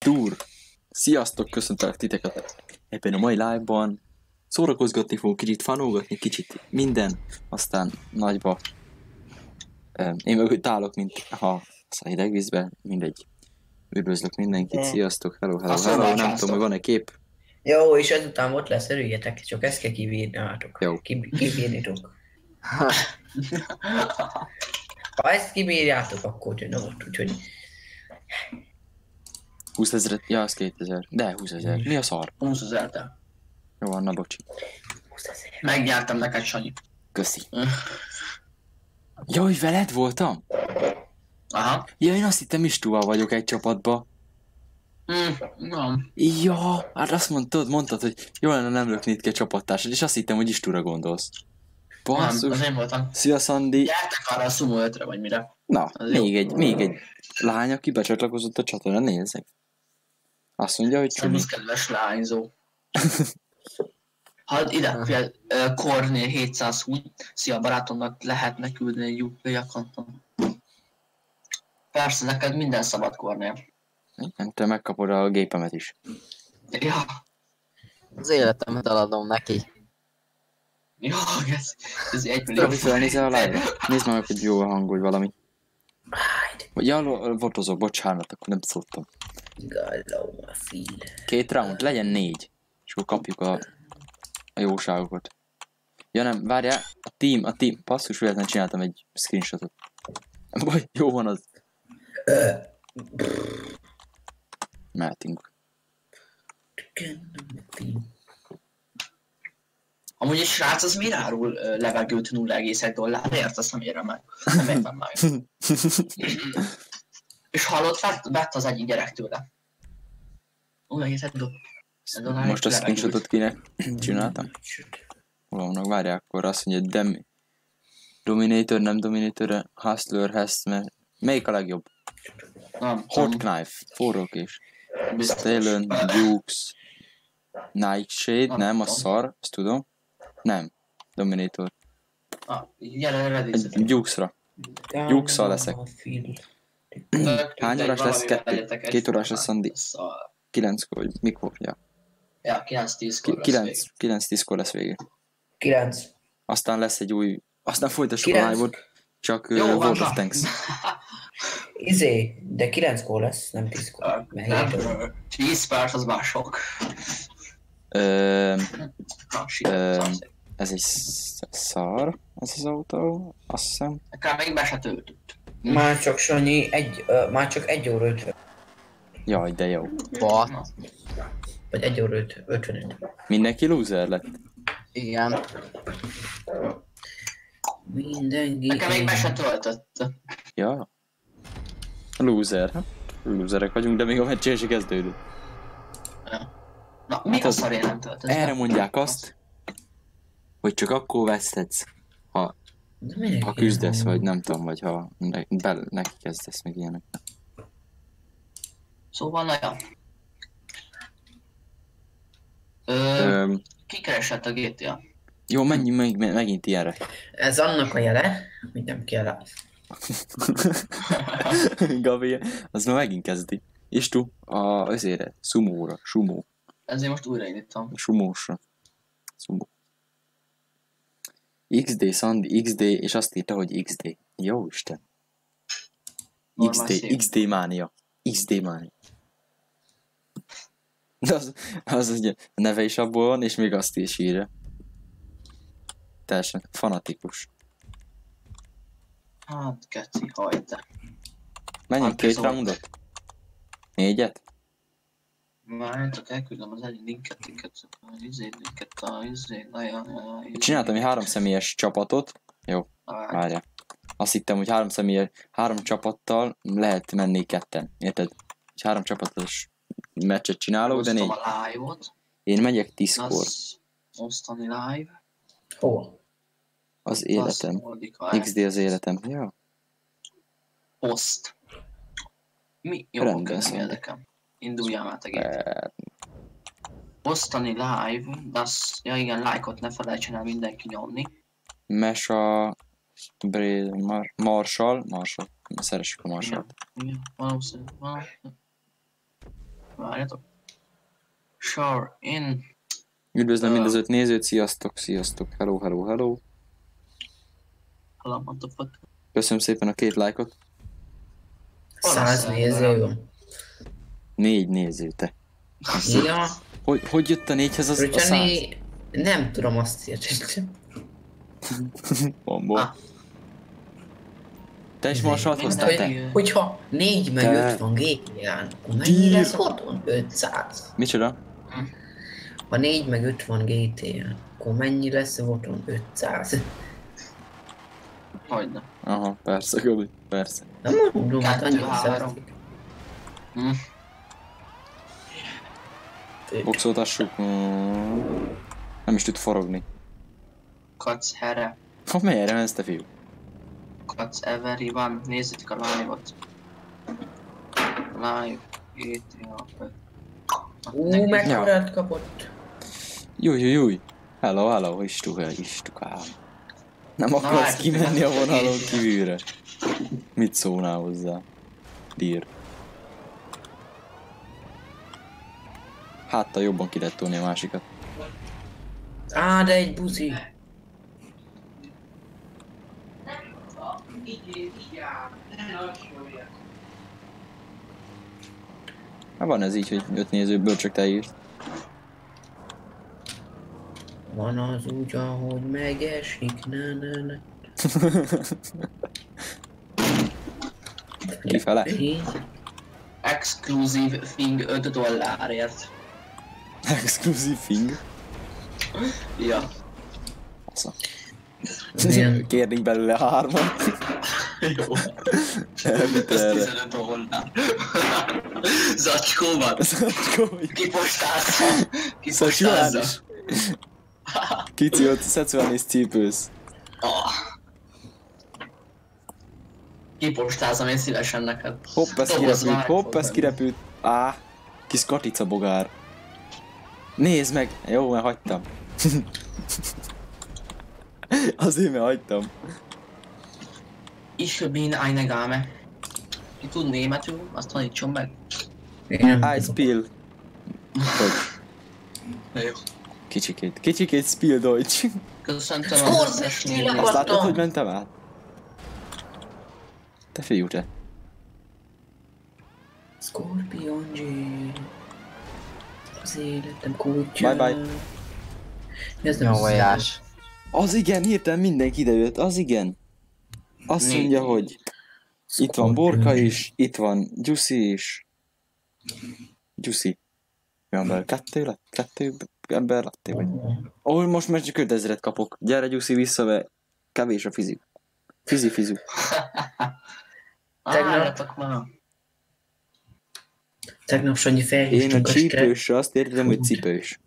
Túr! Sziasztok, köszöntelek titeket ebben a mai live-ban. Szórakozgatni fogunk, kicsit fanolgatni, kicsit minden, aztán nagyba. Én mögött állok, mint ha a hidegvízben, mindegy. Üdvözlök mindenkit, sziasztok, hello, nem tudom, hogy van-e kép. Jó, és ezután ott lesz, örüljetek, csak ezt kell kibírnátok. Jó. Kibírnitok. Ha ezt kibírjátok, akkor jön ott, úgyhogy... 20 000, ja, az 2000, de 20 000, mi a szar? 20 000 te. Jó van, na bocsi. 20 000. Megnyertem neked, Sanyi. Köszi. Jaj, veled voltam? Aha. Ja, én azt hittem Istúval vagyok egy csapatba. Nem. Ja, hát azt mondtad, hogy jó lenne nem lökni ki a csapattársad, és azt hittem, hogy Istúra gondolsz. Nem, Basszus. az én voltam. Szia, Szandi. Gyertek arra a Sumo 5-re, vagy mire. Na, Az még egy lány, aki becsatlakozott a csatornán, nézzek. Azt mondja, hogy csúnya. Szervusz, kedves lányzó. Hát ide, figyelj, Kornél 720. Szia, barátomnak lehetne küldeni egy UP accounton. Persze, neked minden szabad, Kornél. Nem te megkapod a gépemet is. Ja. Az életemet eladom neki. Jó, ez 1 millió. Robi, felnézel a live-ra? Nézd meg, hogy jól hangolj valami. Ja, votozok, bocsánat, akkor nem szóltam. Gallom a fil. 2 round, legyen 4. És akkor kapjuk a jóságokat. Ja nem, várjál, a team, passzus, véletlenül csináltam egy screenshotot. Baj, jó van az. Mehetünk. Amúgy egy srác az miért árul levegőt $0,1? Azt nem érem meg. Nem értem meg. És hallott, vett az egyik gyerek tőle. $0,1. Most a screenshotot kinek csináltam? Hol vannak, várják, akkor azt mondja, Dominator, nem Dominator, Hustler, Hestman. Melyik a legjobb? Nem, Hot Knife, forrókés. Stalin, Dukes, Nightshade, nem, a szar, azt tudom. Nem, Dominator. Gyere, ready. Dukes-ra. Dukes-szal leszek. Hány órás lesz? 2 órás lesz, Szandi? 9-kor, vagy mikor? Ja. Ja, 9-10-kor lesz 9-10-kor lesz vége. 9. Aztán lesz egy új... Aztán folytassuk a 9. live-ot. Csak Jó, World van. of Tanks. De 9-kor lesz, nem 10-kor. Mert 10 perc az már sok. Ez egy szar, ez az autó, azt hiszem. Nekem még be se töltött. Már csak Sanyi, már csak 1 óra 50. Jaj, de jó. What? Vagy 1 óra 55. Mindenki loser lett. Igen. Mindenki... Nekem még be se töltött. Ja. Loser, hát. Loserek vagyunk, de még a meccsen se kezdődött. Na, mi a szar én nem töltött? Erre mondják azt, hogy csak akkor vesztetsz, ha küzdesz, vagy nem tudom, vagy ha neki kezdesz, meg ilyenek. Szóval, na ja. Kikeresett a GTA. Jó, menjünk megint ilyenre. Ez annak a jele, hogy nem kell. Gabi, az már megint kezdi. És tu, azért, Sumo. Ezért most újraindítom. Sumósra. Sumo. XD, Szandi, XD, és azt írta, hogy XD. Jó Isten. XD mánia. De az ugye a neve is abból van, és még azt is írja. Teljesen fanatikus. Hát, keci, hajte. Menjünk 2 roundot? 4-et? Már csak elküldöm az egyik linket, Csináltam egy 3 személyes csapatot. Jó, várjál. Azt hittem, hogy 3 csapattal lehet menni 2-en. Érted? Egy 3 csapatos meccset csinálok, de 4. Osztom a live-ot. Én megyek 10-kor. Osztani live. Hol? Az életem. XD az életem. Ja. Poszt. Mi? Jó, Rendben, oké, nem érdekem. Induljál már tegét. Osztani live, de az... Ja igen, like-ot ne felejtsen el mindenki nyomni. Mesa... Marshall. Szeressük a Marshallt. Igen, valószínűleg. Várjatok. Sure, in. Üdvözlöm mind az 5 nézőt, sziasztok, sziasztok, hello, hello, hello. Hello, what the fuck. Köszönöm szépen a 2 lájkot. 100 néző van. 4 néző, te. Ja, Hogy jött a 4-hez az a 100? Rücsani, nem tudom azt érteni. Bombó. Ah. Te is marsalt hoztál, te? Hogyha 4 meg Te- 5 van GTA-n, akkor mennyi lesz otthon? 500. Micsoda? Ha 4 meg 5 van GTA-n, akkor mennyi lesz otthon? 500. Hogyne. Aha, persze, Gabi, persze. Nem mondom, hát 2, annyira 3. szeretik. Boxoltassuk. Nem is tud forogni. Katsz herre. Ha merre mensz, te fiú? Katsz everyone. Nézzétek a live-ot. Live. GTA 5. Mekkorát kapott? Júj. Hello, istukál. Nem akarsz várj, kimenni a nem vonalon tudok. kívülre? Mit szólnál hozzá? Dír. Háttal jobban ki lehet tolni a másikat. Á, de egy buzi. Hát van ez így, hogy 5 nézőből csak te írsz. Van az úgy, ahogy megesik, ne. Kifele? Így. Exclusive thing $5. Exclusive thing. Ja. Fasza. Milyen? Kérnénk belőle 3-at. Jó. Elvitt Ez erre. $15. Zacskóban. Kipostázza. Kipostázza. Szexuális. Kici, ott szexuális cipősz. Ah. Kipostázom én szívesen neked. Hopp, ez Doboz kirepült, már hopp, fog ez kirepült. Á, kis katica bogár. Nézd meg! Jó, mert hagytam. Azért, mert hagytam. Ich bin eine Dame. Ki tud németül, azt tanítson meg. Én nem I tudom. spill. Hogy? Jó. Kicsikét spill Deutsch. Köszöntöm az összes nézőt. Azt látod, hogy mentem át? Te fiú, te. Scorpion G. Az életem kutya. Bye. Ez nem Jó vajás. Az igen, hirtelen mindenki idejött, az igen. Azt Négy. mondja, hogy itt van Borka is, itt van Gyuszi is. Gyuszi. Mi van belőle? 2 lett? 2 ember lettél vagy? Ó, most már csak 5000-et kapok. Gyere Gyuszi vissza, mert kevés a fizi. Fizi. Álljatok már. Tegnap Sanyi Én a felhívtunk csípősre azt értem, hogy cipős.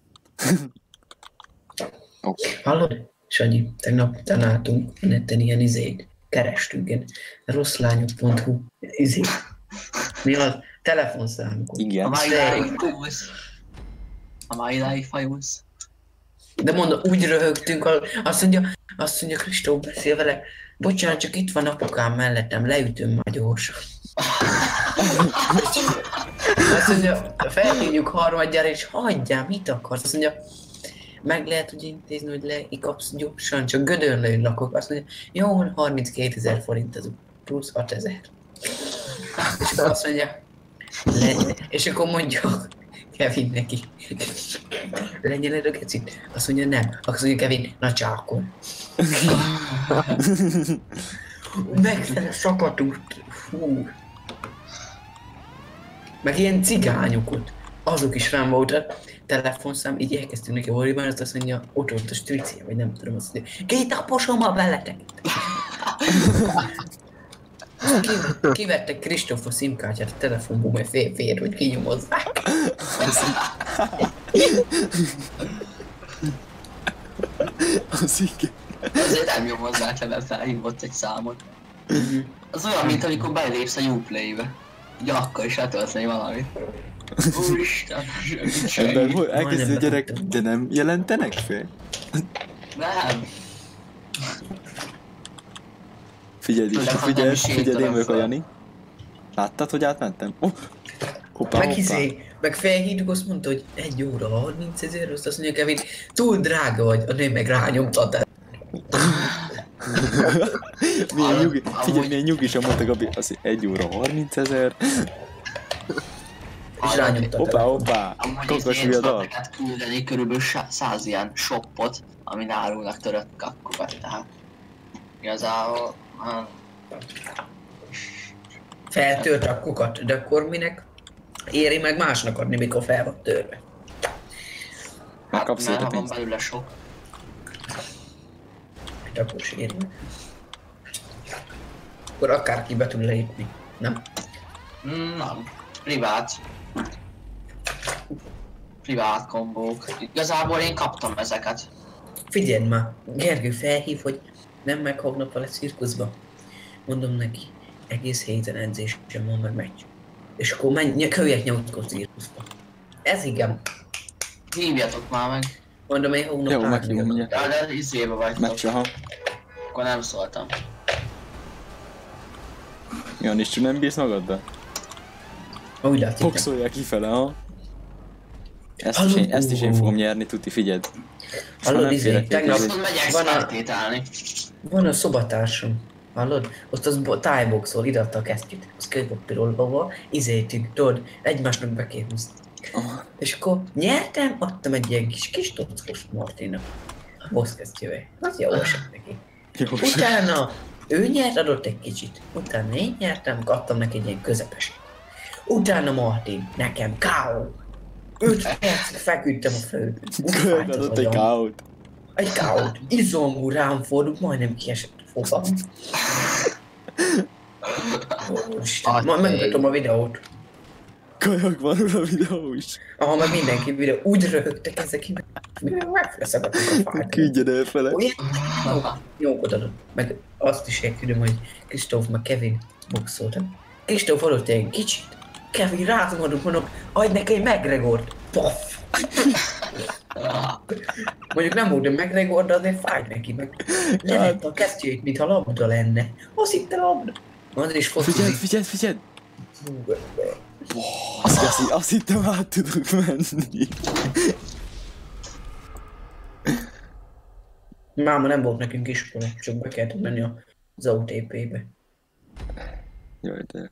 Oké. Hallod? Sanyi, tegnap találtunk neten ilyen izét. Kerestünk ilyen rosszlányok.hu izét. Mi az? Telefonszámokon. Igen. A májdáig fajulsz. A májdáig fajulsz. De mondom, úgy röhögtünk, azt mondja Kristóf beszél vele, bocsánat, csak itt van apukám mellettem, leütöm már gyorsan. Azt mondja, felhívjuk harmadjára, és hagyjál, mit akarsz? Azt mondja, meg lehet úgy intézni, hogy leikapsz gyorsan, csak Gödöllőn lakok. Azt mondja, jó, 32 000 forint az plusz 6 000. És akkor azt mondja, és akkor mondja Kevin neki, legyen a gecit. Azt mondja, nem. Azt mondja Kevin, na csákol. Megszere szakadult. Fú. Meg ilyen cigányokat. Azok is fenn voltak. Telefonszám, így elkezdtünk neki horriban, azt mondja, ott volt a stricia, vagy nem tudom, azt mondja, 2 naposom a veletek. Kivettek Kristóf a szimkártyát a telefonból, mert fél, hogy kinyomozzák. Az igen. Azért nem nyomozzák le, mert felhívott egy számot. Az olyan, mint amikor belépsz a Uplay-be. Ugye akkor is letölteni valamit. Úristen, Ebben segít. elkezdő gyerek, de nem jelentenek fel? Nem. Figyelj, Főleg, ha nem figyelj, is figyelj, én írtam vagyok a fel. Jani. Láttad, hogy átmentem? Oh, Hoppá, Meg hoppá. meg felhívtuk, azt mondta, hogy 1 óra 30 000, azt mondja Kevin, túl drága vagy, a nő meg rányomtat. Milyen nyugi, Amúgy- figyelj, milyen nyugisan mondta Gabi, az 1 óra 30 000. És rányomtat. Hoppá, hoppá, Amúgy kakas én hülye tudok dal. neked küldeni körülbelül 100 ilyen shopot, amin árulnak törött kakkokat, tehát igazából Feltört a kukat, de akkor minek éri meg másnak adni, mikor fel van törve. Megkapsz mert érte ha van pénzt. belőle sok. Hát akkor is éri meg. Akkor akárki be tud lépni, nem? Nem. Privát kombók. Igazából én kaptam ezeket. Figyeld már, Gergő felhív, hogy nem meghívnak vele cirkuszba. Mondom neki, egész héten edzésem van, meg meccs. És akkor kölyek nyolckor cirkuszba. Ez igen. Hívjatok már meg. Mondom, én hónap Jó, 3 meghívom mindjárt. Ja, de izébe vagytok. Meccs, aha. Akkor nem szóltam. Janis, csak nem bírsz magaddal? Úgy látszik. Boxolják kifele, ha? Hallod? Ezt is én fogom nyerni, tuti, figyeld. Most már Hallod, nem izé, félek tegnap- tőle. Azt megyek Van a- spektétálni. Van a szobatársam, hallod? Ott az tájboxol, ideadta a kesztyűt, az kőpapírolóval, izétünk, tudod, egymásnak be kell húzni. Aha. És akkor nyertem, adtam egy ilyen kis tockos Martinak. Boxkesztyűvel. Az jó esett neki. Jó, Utána ő nyert, adott egy kicsit. Utána én nyertem, adtam neki egy ilyen közepes. Utána Martin, nekem K.O. 5 percig feküdtem a földön. Úgy fájt az adott egy agyam. káót. Egy K.O.-t. Izomú rám fordult, majdnem kiesett a fogam. Ó, Isten, majd megmutatom a videót. Kajak van róla videó is. Ahol meg mindenki videó, úgy röhögtek ezek ki, megfeszebettek a fájt. Küldjen elfele. Olyan jókat adott. Meg azt is elküldöm, hogy Kristóf meg Kevin boxoltak. Kristóf adott egy kicsit. Kevin rázomadott, mondom, adj neki egy McGregort. Poff! Mondjuk nem volt a McGregor, de azért fájt neki, meg levette a kesztyűjét, mintha labda lenne. Azt hitte labda. Az is Figyeld, focizik. figyeld! Azt hittem át tudok menni. Máma nem volt nekünk iskola, csak be kellett menni az OTP-be. Jaj, de...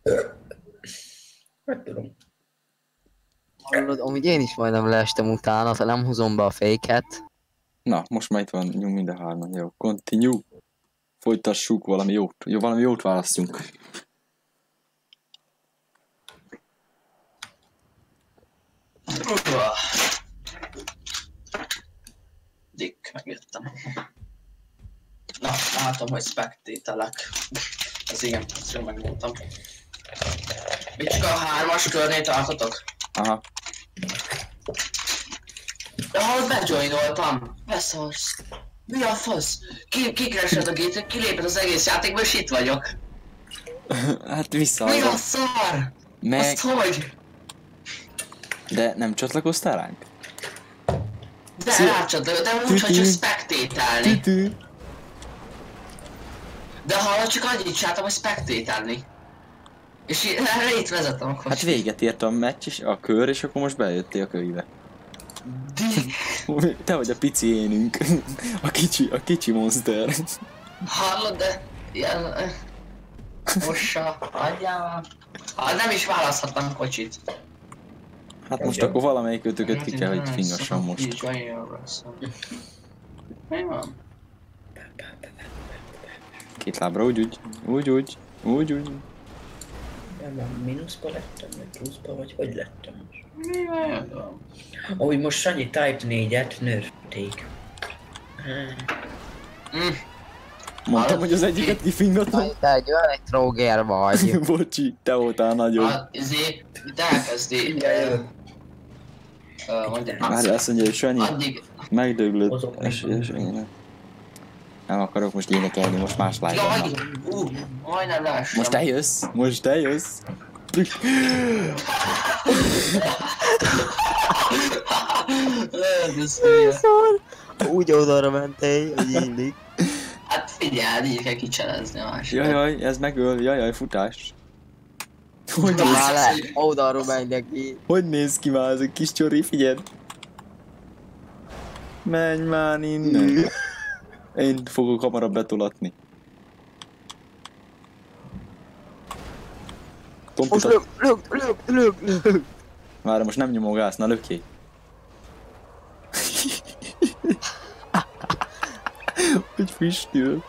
Hát tudom. Hallod, amúgy én is majdnem leestem utána, ha nem húzom be a féket. Na, most már itt van, nyom mind a hárman. Jó, continue. Folytassuk valami jót. Jó, valami jót választjunk. Dick, megjöttem. Na, látom, hogy spektételek. Ez igen, ezt jól megmondtam. Mit csak a 3-as körnél tartotok? Aha. De ahol bejoinoltam, beszarsz. Mi a fasz? Kikeresed a gét, kiléped az egész játékból, és itt vagyok. Hát Mi vissza. a szar? Meg... Azt hogy? De nem csatlakoztál ránk? De Szia. rácsatlakozol, de úgy, hogy Tütü. csak spektételni. Tütü. De hallod, csak annyit csináltam, hogy spektételni. És erre itt vezetem akkor. Hát véget ért a meccs és a kör, és akkor most bejöttél a könyvbe. Te vagy a pici énünk. A kicsi monster. Hallod, de... Ilyen... Mossa, adjál. Hát nem is választhattam kocsit. Hát most akkor valamelyik ötöket ki kell, hogy fingassam most. Mi van? Két lábra, úgy. Nem van, mínuszba lettem, vagy pluszba, vagy hogy lettem most? Mi van? Ahogy most Sanyi Type 4-et nerfték. Mondtam, hogy az egyiket kifingatom. Te egy olyan egy tróger vagy. Bocsi, te voltál nagyon. Azért, itt elkezdi... Mindjárt Mondja, Már azt mondja, hogy Sanyi, addig... megdöglött. Hozok még. Nem akarok most énekelni, most más live Jaj! van. Majdnem leestem. Most te jössz. Ez hülye. Úgy oldalra mentél, hogy illik. Hát figyeld, így kell kicselezni a másik. Jajjaj, ez megöl, jajjaj, futás. Hogy néz, Már le, oldalról megy neki. hogy néz ki már ez a kis csori, figyeld. Menj már innen. Én fogok hamarabb betolatni. Most Tomputat. lök. Várj, most nem nyomom gáz, na lökjél. Hogy füstül.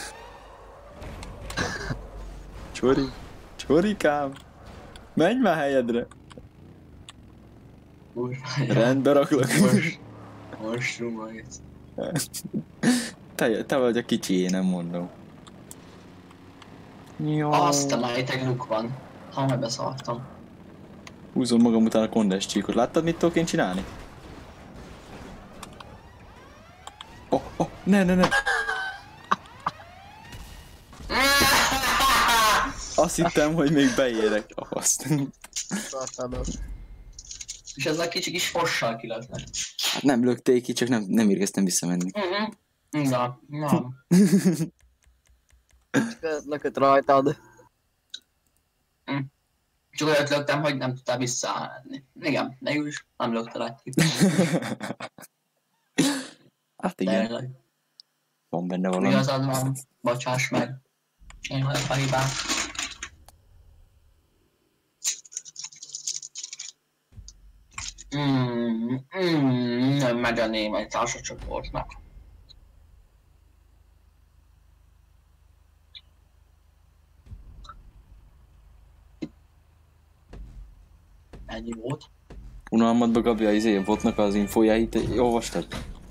Csorikám. Menj már helyedre. Rendbe raklak. Most rumolsz. Te vagy a kicsi, én nem mondom. Jó. Azt a lejteg luk van. Ha meg beszartam. Húzom magam után a kondes csíkot. Láttad, mit tudok én csinálni? Ne. Azt hittem, hogy még beérek. Azt. És ez a kicsi kis fossal kilöknek. Hát nem lökték ki, csak nem érkeztem visszamenni. Na. Lökött rajtad. Csak olyat löktem, hogy nem tudtál visszaállni. Igen, mégis nem lökte rá ki. Hát igen, Tényleg. van benne valami. Igazad van, bocsáss meg. Én vagyok a hibám. Nem megy a némely társacsoportnak. Ennyi volt. Unalmadba, Gabi, a botnak az infójáit olvastad?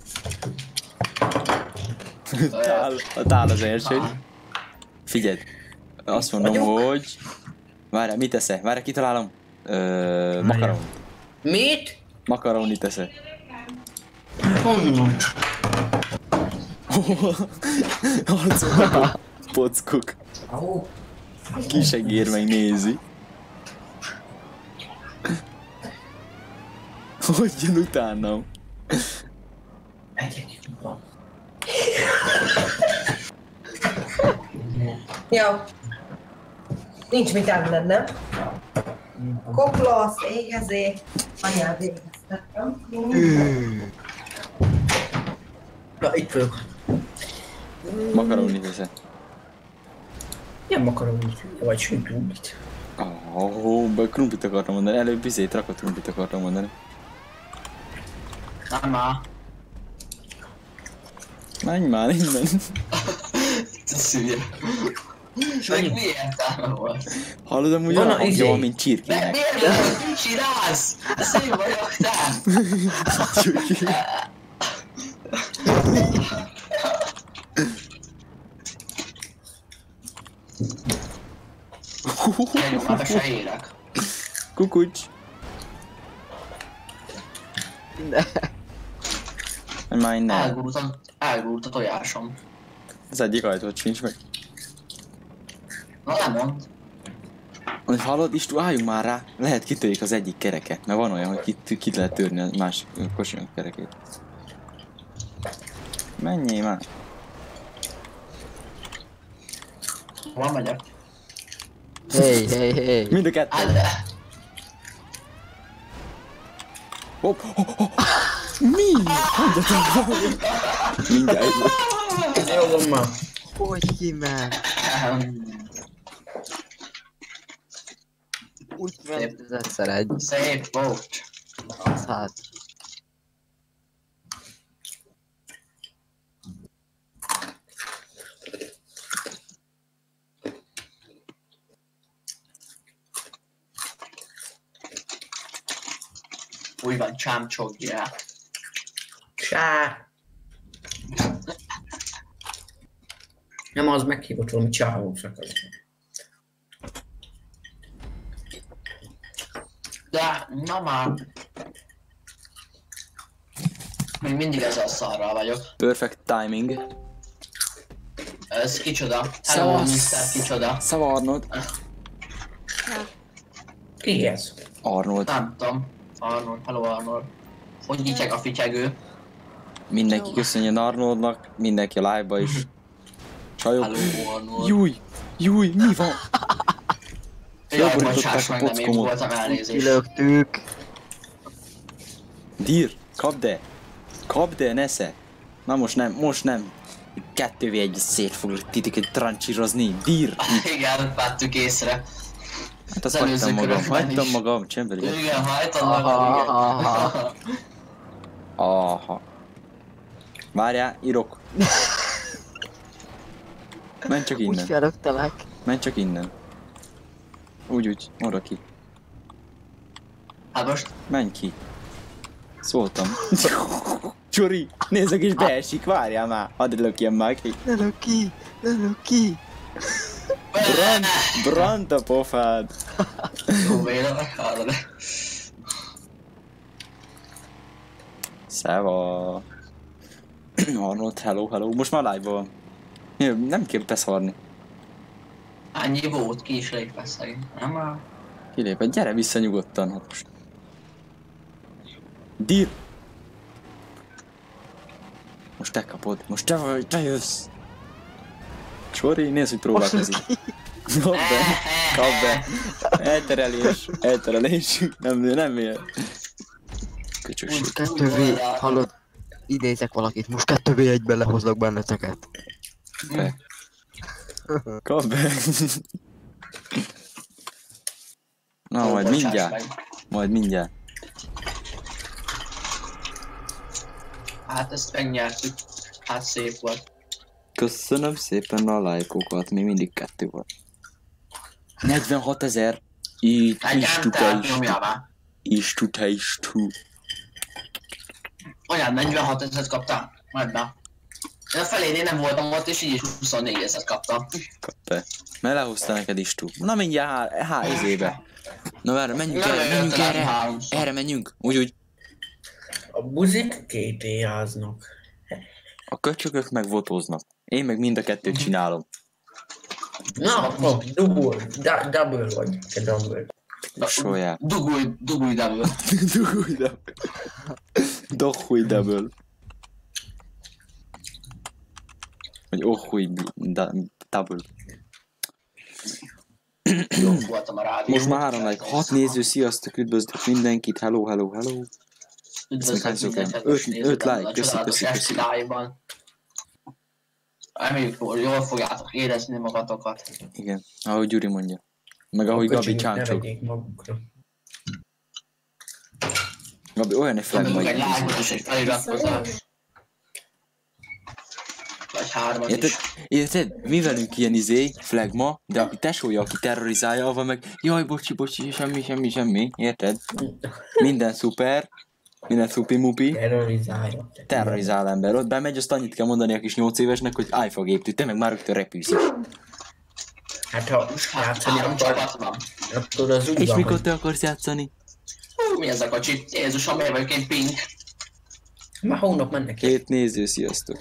A tál az első. Figyeld, azt mondom, hogy... Várjál, mit teszek? Várjál, kitalálom. Makaron. Mit? Makaroni teszek. Honnan? Harcolnak a pockok. Kisegér meg nézi. Hogy jön utánam? Jó. Nincs mit emled, nem? Koklasz, éhezé, anyád éheztettem. Na, itt vagyok. Makaroni teszek. Nem akarom úgy, vagy sütünk. Krumplit akartam mondani. Előbb bizét rakott krumplit akartam mondani. Nem már. Menj már innen. Szülye. Meg mi értelme volt? Hallod, amúgy Van a olyan hangja van, izé. mint De csirkének. miért mit csinálsz? Szép vagyok, te! Én már be se érek. Kukucs. Menj már innen. Elgurult a tojásom. Az egyik ajtót sincs meg. Na nem mondd. Hogy hallod, Istú, álljunk már rá. Lehet kitörjük az egyik kereke. Mert van olyan, hogy ki lehet törni a másik kocsinak kerekét. Menjél már. Hol megyek? Hey. Mind a kettő. Hopp. Mi? Hagyjatok valami. Mindjárt jövök. Jó van már. Hogy kiment? Úgy kiment ez egyszer egy. Szép volt. Az hát. Úgy van, csámcsogjál. Csá. Nem, az meghívott valami csávóknak. De, na már. Még mindig ezzel a szarral vagyok. Perfect timing. Ez kicsoda. Hello, Szevasz. Mr. Kicsoda. Szava Arnold. Ki ez? Arnold. Nem tudom. Arnold, hello Arnold. Hogy nyityeg a fityegő? Mindenki köszönjön Arnoldnak, mindenki a live-ba is. Csajok. Hello Arnold. Júj, mi van? Jaj, Fölborították bocsáss a meg, nem én pockomot. voltam, elnézést. Kilöktük. Dír, kapd el! Kapd el, nesze! Na most nem. 2v1 szét foglak titeket trancsírozni. Dír! Igen, vettük észre. Hát azt Az előző körökben hagytam is. magam, csembeli. Igen, hajtad magad, igen. Aha. Aha. Várjál, írok. Menj csak Úgy innen. felöktelek. Menj csak innen. Úgy, oda ki. Hát most Menj ki. Szóltam. Csori, nézzek és beesik, várjál már. Hadd lökjem már ki. Ne lök ki. Ne lök ki. Brand a pofád. jó vélemek, hallod. Szeva. Arnold, hello. Most már live van. Nem kell beszarni. Annyi volt, ki is lép beszélni. Nem már. Kilépett, gyere vissza nyugodtan. Hát most. Dír! Most te kapod, most te jössz! Csori, nézd, hogy próbálkozik. Kap be! Elterelés. Nem ér. Köcsökség. Most 2v, hallod? Idézek valakit, most 2v1-ben lehozlak benneteket. Be. Kap be! Na, Jó, majd bocsáss mindjárt. meg. Majd mindjárt. Hát ezt megnyertük. Hát szép volt. Köszönöm szépen a lájkokat, még mindig 2 volt. 46 000. Így Hát is tud te is. nyomja már. Is tud te is tud. Olyan 46 000 kaptam. Majd már. Én a felénél nem voltam ott, és így is 24 000 kaptam. Kapta. Mert lehozta neked is tud. Na mindjárt izébe. Na erre, menjünk Nem, erre, menjünk talán erre. háromszor. Erre menjünk. Úgy. A buzik kétéjáznak. A köcsögök meg votoznak. Én meg mind a kettőt csinálom. Na, double vagy. Te double. Soljál. Dugulj double. Dugulj double. Dohúj double. Vagy ohúj double. Jó voltam a rádió. Most már 3 like. 6 néző, sziasztok, üdvözlök mindenkit. Hello. Üdvözlök Hány szó kell? mindenket, Öt- most nézzük öt like. a Köszi, csodálatos köszi. esti live-ban. Reméljük, jól fogjátok érezni magatokat. Igen, ahogy Gyuri mondja. Meg ahogy Gabi Ne csáncsog. vegyék magukra. Gabi olyan egy flagma, Nyomjuk egy hogy... like-ot és egy feliratkozást. Vagy 3-at Érted? is. Érted? Mi velünk ilyen flagma, de aki tesója, aki terrorizálja, avval meg jaj, bocsi, semmi, érted? Minden szuper, minden szupi-mupi, Terrorizálja. terrorizál ember. Ott bemegy, azt annyit kell mondani a kis 8 évesnek, hogy iPhone géptű, te meg már rögtön repülsz is. Hát ha játszani 3 akar, csapat van. akkor az úgy És van, mikor hogy te akarsz játszani? Mi ez a kocsi? Jézusom, miért vagyok én pink? már hónap mennek ki. 2 néző, sziasztok.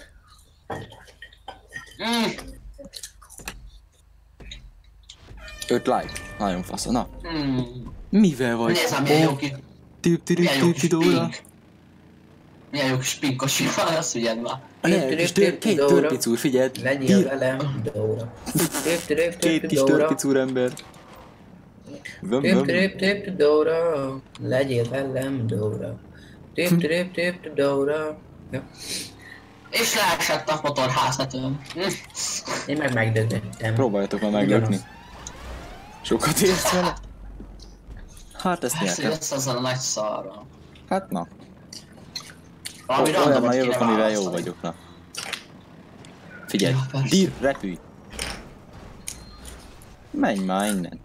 5 like, nagyon fasz. Na, mivel vagy? Nézd már, milyen jó ki. Milyen jó kis Dóra. pink. Milyen jó kis pink kocsi van, azt figyeld már. Két törpicúr, figyeld. Legyél velem, Dóra. Két kis törpicúr ember. Vöm. Dóra. Legyél velem, Dóra. Dóra. Ja. És leesett a motorháztetőn. Én meg megdögöttem. Próbáljatok már meglökni. Sokat érsz vele? Hát ezt Persze, nyertem. lesz azzal a nagy szarral. Hát na. Valami Olyan randomot már kéne jövök, amivel jó választani. vagyok, na. Figyelj, Ja, persze. dír, repülj. Menj már innen.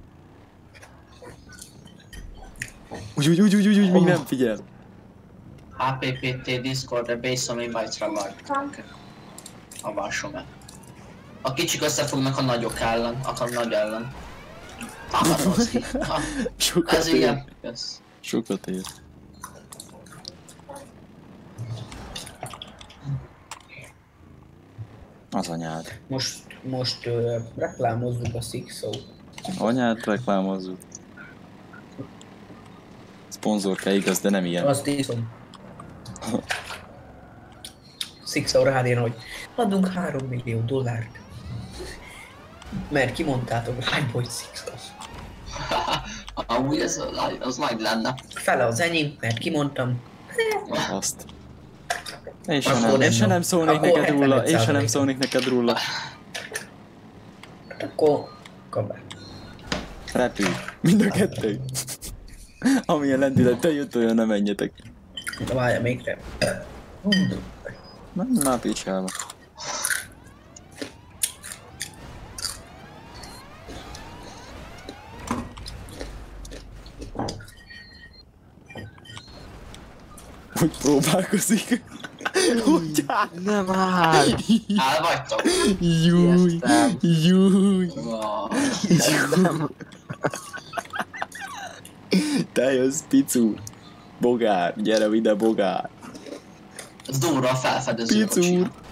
Úgy, még nem figyel. HPPT Discord-re Base on Invites-ra vagy. Avasom el. A kicsik összefognak a nagyok ellen, a nagy ellen. Akarozki. Sokat Ez ér. igen. Kösz. Sokat ér. Az anyád. Most reklámozzuk a Sixo-t. Anyád reklámozzuk. Szponzorka igaz, de nem ilyen. Azt iszom. Sixo rádión, hogy adunk $3 millió. Mert kimondtátok rányba, hogy Sixo. Amúgy ez az nagy lenne. Fele az enyém, mert kimondtam. Azt. Én Akkor se nem szólnék akkor neked róla, én se nem 75%. szólnék neked róla. Akkor kabát. Repülj. Mind a kettő. Amilyen lendülettel jött, olyan nem menjetek. Várja még rá. Na, picsába. Úgy próbálkozik. Úgy áll. Nem áll! El vagytok? Júj, Ilyesztem. júj, Wow. júj. Te jössz, picu. Bogár, gyere ide, bogár. Ez durva a felfedező Picu kocsi. úr.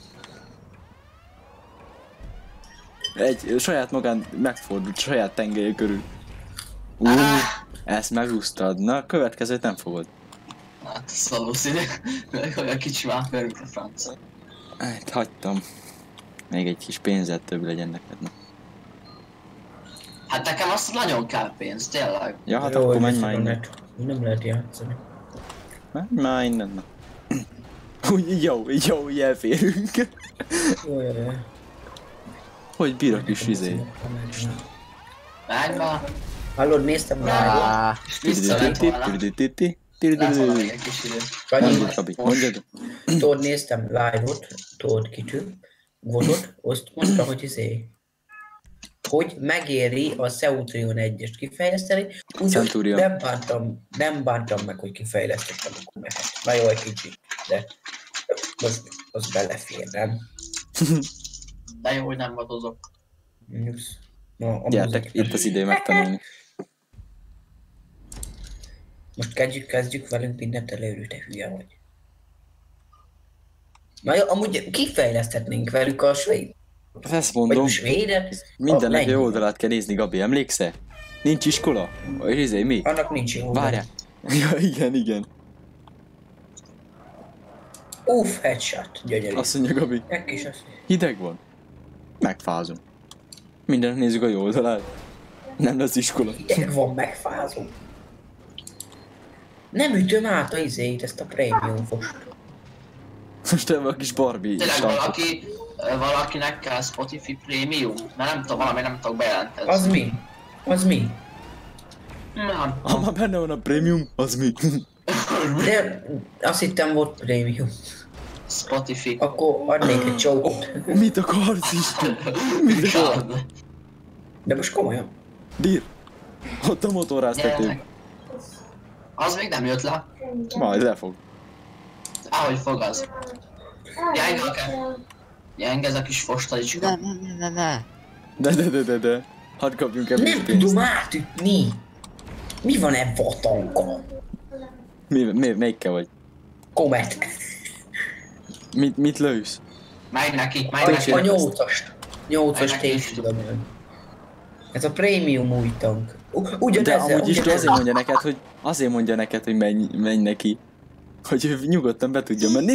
Egy saját magán megfordult, saját tengelye körül. Ezt megúsztad. Na, a következőt nem fogod. Hát ez valószínű. Olyan kicsi már körült a franc. Hát, hagytam. Még egy kis pénzed több legyen neked. Na. Hát nekem azt nagyon kell pénz, tényleg. Ja, hát Jó, akkor menj hogy már innen. Nem lehet játszani. Menj már innen, na. Úgy, jó, úgy elférünk. Jó. Hogy bírok is izé. Menj már, Hallod, néztem rá. és visszament volna. Lett volna még egy kis idő. Mondjad, Gabi, mondjad. Tudod, néztem live-ot, tudod kitű, votot, azt mondta, hogy hogy megéri a Centurion 1-est kifejleszteni, úgyhogy Centurion. nem bántam meg, hogy kifejlesztettem, akkor mehet. Na jó, egy kicsit, de most az belefér, nem? De jó, hogy nem vadozok. Nyusz. No, a Gyertek, muzika. itt az idő megtanulni. Most kezdjük velünk mindent előről, te hülye vagy. Na jó, amúgy kifejleszthetnénk velük a svéd. Ezt Vagy mondom, a svédet. mindennek a jó lengyel. oldalát kell nézni, Gabi, emlékszel? Nincs iskola? Vagy izé, mi? Annak nincs jó. Várjál. Ja, igen. Uff, headshot, gyönyörű. Azt mondja Gabi, Egy kis azt. hideg van. Megfázom. Mindennek nézzük a jó oldalát. Nem lesz iskola. Gyerek van, megfázom. Nem ütöm át a izét, ezt a prémium fost. Most ebben a kis Barbie Tényleg stankot. valakinek kell Spotify Premium? Mert nem tudom, valami nem tudok bejelenteni. Az mi? Az mi? Nem. Ha már benne van a prémium, az mi? De azt hittem volt prémium. Spotify. Akkor adnék egy csókot. Mit akarsz Isten? Mit akarsz? De most komolyan. Bír. Ott a motorháztető. Gyertek. Az még nem jött le. Majd lefog. Ahogy fog az. Gyenge ez a kis fostalicska. Ne. De. Hadd kapjunk ebből Nem pénzt. tudom átütni. Mi van ebben a tankon? Melyikkel vagy? Komet. Mit lősz? Megy neki, megy Tényleg. neki. A 8-ast. 8-as Ennek tényleg is. tudom jön. Ez a prémium új tank. De Ugyanezzel, amúgy is azért mondja neked, hogy menj neki. Hogy ő nyugodtan be tudja menni.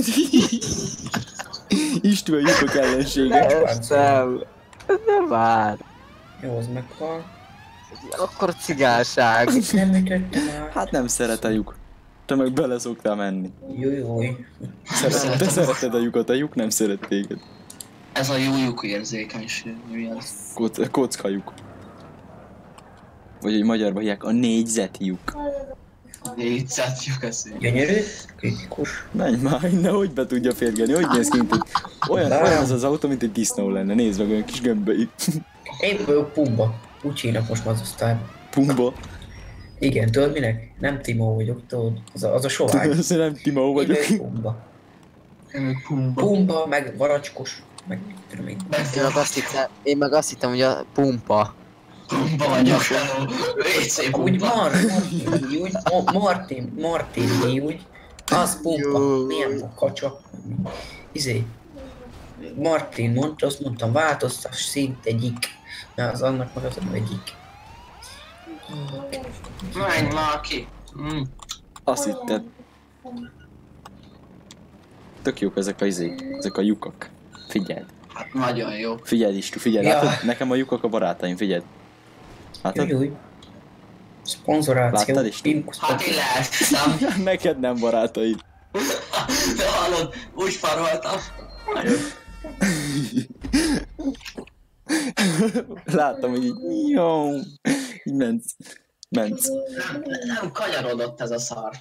István lyukok ellensége. Estem. Nem vár. Jó, az meghal. Akkor cigánság. Nem ütöttem át. Hát nem szeret a lyuk. Te meg bele szoktál menni. Jújjúj. Te szereted a lyukat, a lyuk nem szeret téged. Ez a jó lyuk érzékenység. Mi az? Kocka lyuk. Vagy hogy magyarban hívják, a négyzet lyuk. Négyzet lyuk eszély. Gyönyörű. Kritikus. Menj már innen, hogy be tudja férgeni, hogy néz ki, mint egy... Olyan az az autó, mint egy disznó lenne, nézd meg olyan kis gömbei. Én vagyok Pumba. Úgy hívnak most már az osztályban. Pumba. Igen, tudod minek? Nem Timó vagyok, tudod. Az a sovány. Ezt nem Timó vagyok. Én vagyok Pumba. Pumba. Pumba, meg varacskos. Meg mit tudom én. Én meg azt hittem, hogy a pumpa. Pumba vagyok, hello. WC Úgy pumba. Martin, úgy. Az Pumba. Jó. Milyen a kacsa. Martin mondta, azt mondtam, változtass szint egyik. Na, az annak meg az egyik. Menj már ki. Azt hitted. Tök jók ezek a lyukak. Figyeld. Hát nagyon jó. Figyeld Istu, figyeld. Ja. Látod? Nekem a lyukak a barátaim, figyeld. Látod? Jújjúj. Szponzoráció. Láttad is? Hát én leestem. Neked nem barátaid. De hallod, úgy faroltam. Láttam, hogy így jó, így mentsz. Nem kanyarodott ez a szar.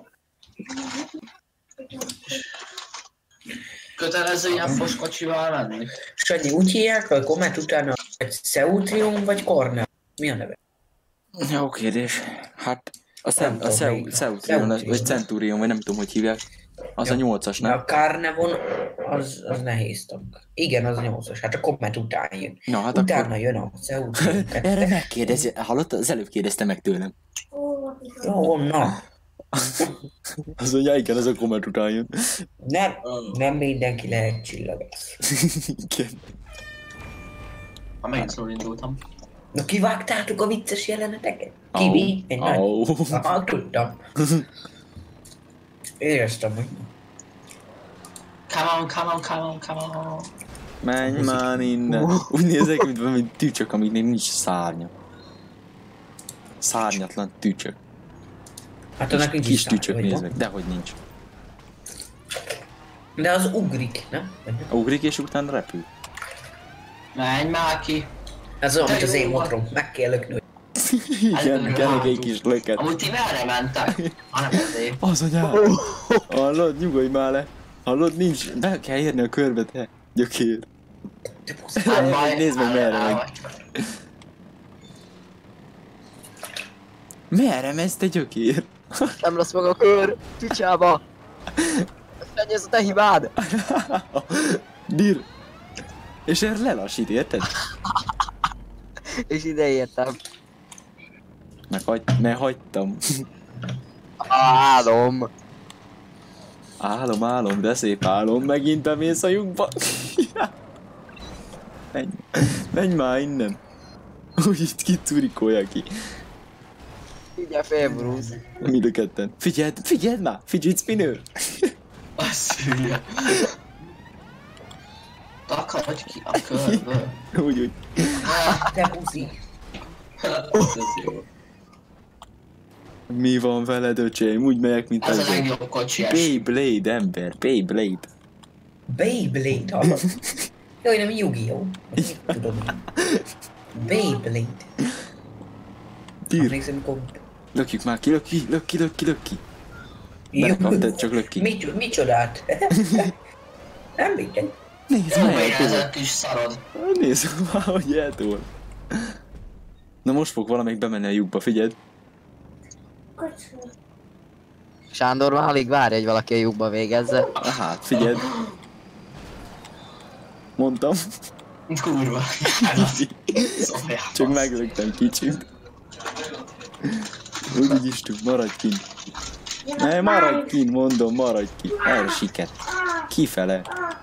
Kötelező ilyen foskocsival menni? Sanyi, úgy hívják, hogy Comet utána egy Ceutrium vagy Cornell? Mi a neve? Jó kérdés. Hát a tudom, Ceutrium, vagy Centurion, vagy nem tudom, hogy hívják. Az a 8-as, nem? A Carnevon az nehéz tank. Igen, az a 8-as. Hát a Comet után jön. Na, hát Utána akkor... jön a Ceutrium. Erre megkérdezi, hallott? Az előbb kérdezte meg tőlem. Jó, na. Az mondja, igen, az a Comet után jön. Nem mindenki lehet csillagász. Igen. Ha megint szóval indultam. Na kivágtátok a vicces jeleneteket? Kivi? Egy nagy? Tudtam. Éreztem, hogy... Come on. Menj már innen. Úgy nézek, mint valami tücsök, amiknek nincs szárnya. Szárnyatlan tücsök. Hát annak nincs Kis szárnya, tücsök, vagy nézd van? meg. Dehogy nincs. De az ugrik, nem? Ugrik és utána repül. Menj már ki. Ez olyan, mint az én jó van. motorom. Meg kell löknöd. Igen, kell egy kis löket. Amúgy ti merre mentek? Nem azért. Az anyám! Hallod, nyugodj már le! Hallod, nincs, be kell érni a körbe, te gyökér. Nézd meg merre meg. Merre megy te gyökér? Nem lesz meg a kör, picsába! Ennyi, ez a te hibád! Dir! És erre lelassít, érted? És ide értem. Ne hagytam. Álom! Álom, de szép álom, megint bemész a lyukba. Menj már innen. Úgy itt kicurikolja ki. Figyelj fél, Bruce. Mind a ketten. Figyeld már! Fidget spinner! Azt hülye. Takarodj ki a körből. Úgy. Te puszi. Ez jó. Mi van veled, öcsém? Úgy megyek, mint Ez a az legjobb kocsiás. Beyblade, ember. Beyblade. Beyblade, hallod? Jaj, nem Yu-Gi-Oh! Mit tudom én? Beyblade. Dir. Emlékszem, mikor... Lökjük már ki, lök ki. Bekaptad, csak lök ki. Micsodát? Nem minden. Nézd Jó, már, ez eltol. a kis szarod. Nézd már, hogy eltol. Na most fog valamelyik bemenni a lyukba, figyeld. Sándor már alig várja, hogy valaki a lyukba végezze. Hát, figyeld. Mondtam. Kurva. Szofjában. Csak meglöktem kicsit. Úgy is tud, maradj kint. Ne, maradj kint, mondom, maradj ki. Erre siket. Kifele.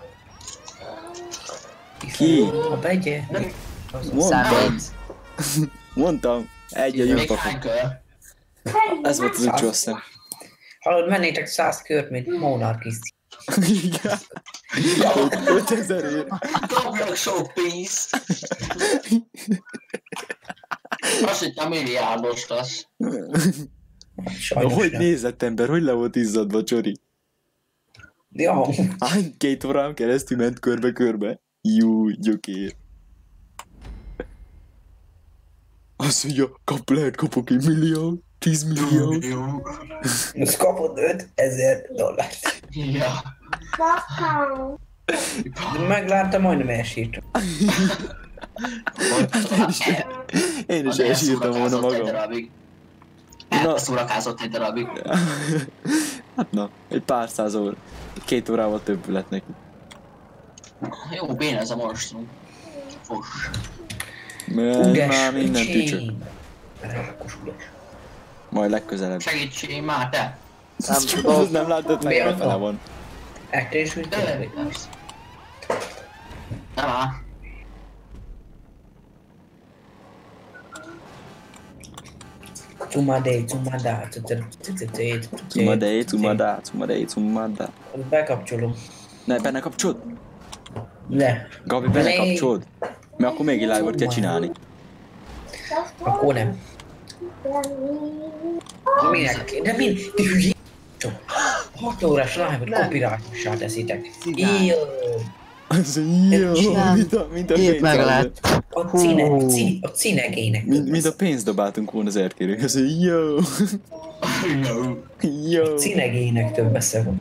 Ki? A begye. Számít. Mondtam. Egy a Még lyukba hány fog. kör? Ez volt az utcsó, azt hiszem. Hallod, mennétek 100 kört, mint monarchiszt. Igen. 5000 ér. Kapjak sok pénzt. Azt hittem milliárdos lesz. Sajnos Hogy nem. nézett ember, hogy le volt izzadva, Csori? Ja, Hány 2 órán keresztül ment körbe-körbe? Jú, gyökér. Azt mondja, kapok $1 millió, 10 millió. most kapod $5000. Ja. Megláttam, majdnem elsírtam. Én is elsírtam volna magam. Elszórakázott egy darabig. Hát na, egy pár száz óra. 2 órával több lett neki. Jó, béna ez a monstrum. Fos. Menj már minden tücsök. Rákos ügyes. Majd legközelebb. Segítség már te! Nem tudom. Az nem látod meg, Mi a befele fa? van. Ettél is, mint De persze. Nem áll. Cumada. Bekapcsolom. Ne, benne kapcsolod? Ne. Gabi, benne kapcsolod? Mert akkor még egy live-ot kell csinálni. Akkor nem. Minek? De mi hülye? 6 órás live-ot copyright-ossá teszitek. Cigány. Jó. Az jó, mint a Itt meg pénz. lett. A cinegének. Mint a pénzt dobáltunk volna az erkérők. Az jó. Jó. Cinegének több esze van.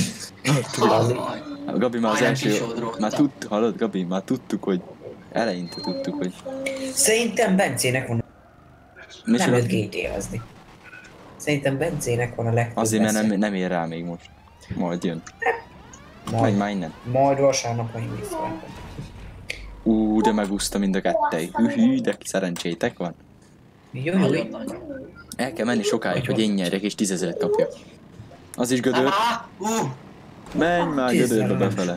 Gabi már az Már első... kisodródtam. Már hallod Gabi, már tudtuk, hogy... Eleinte tudtuk, hogy... Szerintem Bencének van. Nem Micsoda? jött GTA-zni. Szerintem Bencének van a legtöbb Azért, mert esze. nem ér rá még most. Majd jön. Megy Majd, már innen. majd vasárnap majd vissza. De megúszta mind a kettej. De szerencsétek van. Jó. Nagyon nagy. El kell menni sokáig, hogy én nyerjek és 10 000 kapjak. Az is gödör. Menj már 10 000 gödörbe befele.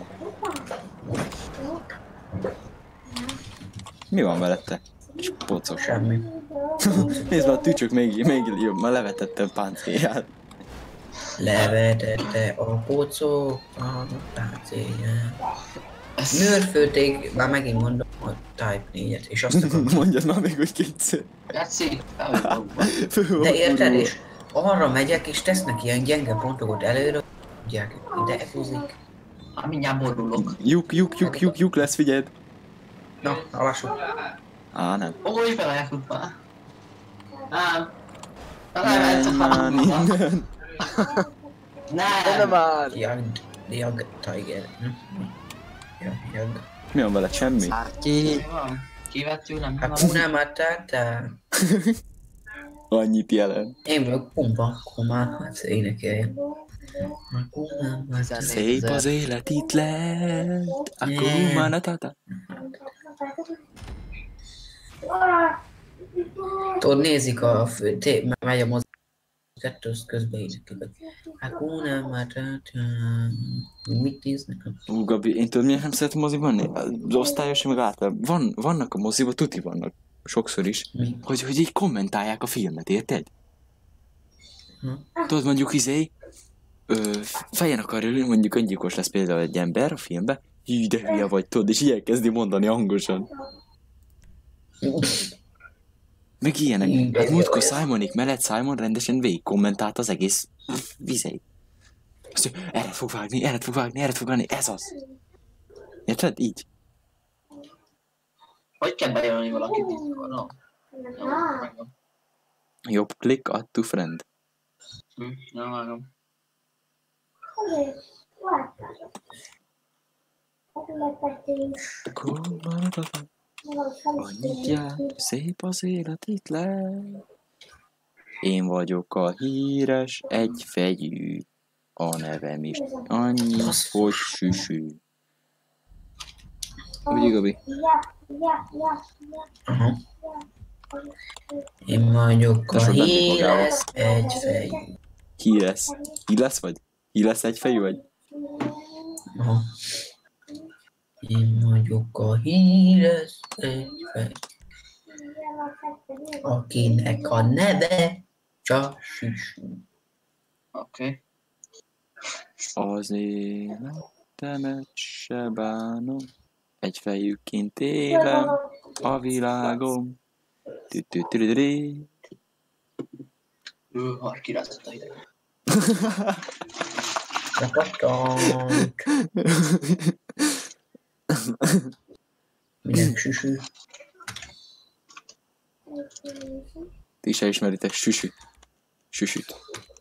Mi van veled? Kis pocok. Semmi. Nézd már a tücsök még jobb, már levetettem páncélját. Levetette a pocó a páncélját. Nőrfölték, már megint mondom a Type 4-et, és azt akarom. Mondjad már még, hogy kétszer. Geci, elhagyom. De érted, és arra megyek, és tesznek ilyen gyenge pontokat előre, tudják, ide húzik. Hát mindjárt borulok. Juk lesz, figyeld. Na, alassuk. Nem. Ugorj bele, Jakub már. Nem. Nem, már minden. De Nem. már. Jag, Tiger. Jag. Mi van veled? Semmi? Száki. Mi van? Kivett tőlem? Hakuna Matata. Annyit jelent. Én vagyok Pumba, komán, hát énekeljen. Hakuna Matata. Szép az élet itt lett. Akuma Matata. Tudod, nézik a fő, megy a mozik, kettős közben énekelik. Hakuna Matata. Mit néznek? Gabi, én tudod, miért nem szeretem moziba menni? Az osztályos, meg általában. Vannak a moziba, tuti vannak. Sokszor is. Mi? Hogy így kommentálják a filmet, érted? Hm. Tudod, mondjuk fejen akar ülni, mondjuk öngyilkos lesz például egy ember a filmben. Hű, de hülye vagy, tudod, és ilyen kezdi mondani hangosan. Meg ilyenek. Hát múltkor Simonék mellett Simon rendesen végig kommentált az egész vizeit. Azt mondja, erre fog vágni, ez az. Érted? Így. Hogy kell bejelölni valakit itt? No. Jobb klik, add to friend. Jó, vágom. Annyit jár, szép az élet itt lett. Én vagyok a híres egyfejű, a nevem is annyi, hogy süsű. Ugye, Gabi? Aha. Én vagyok a Tessék, benni magával. híres egyfejű. Híres vagy? Híres egyfejű vagy? Aha. Én vagyok a híres egyfejű, akinek a neve csak süsű. Oké. Az életemet se bánom, egyfejűként élem a világom. Tü-tü-tü-tü-tü. Har kirázott a ideg. Kapattant. Minek süsű? Ti is elismeritek süsüt. Süsüt.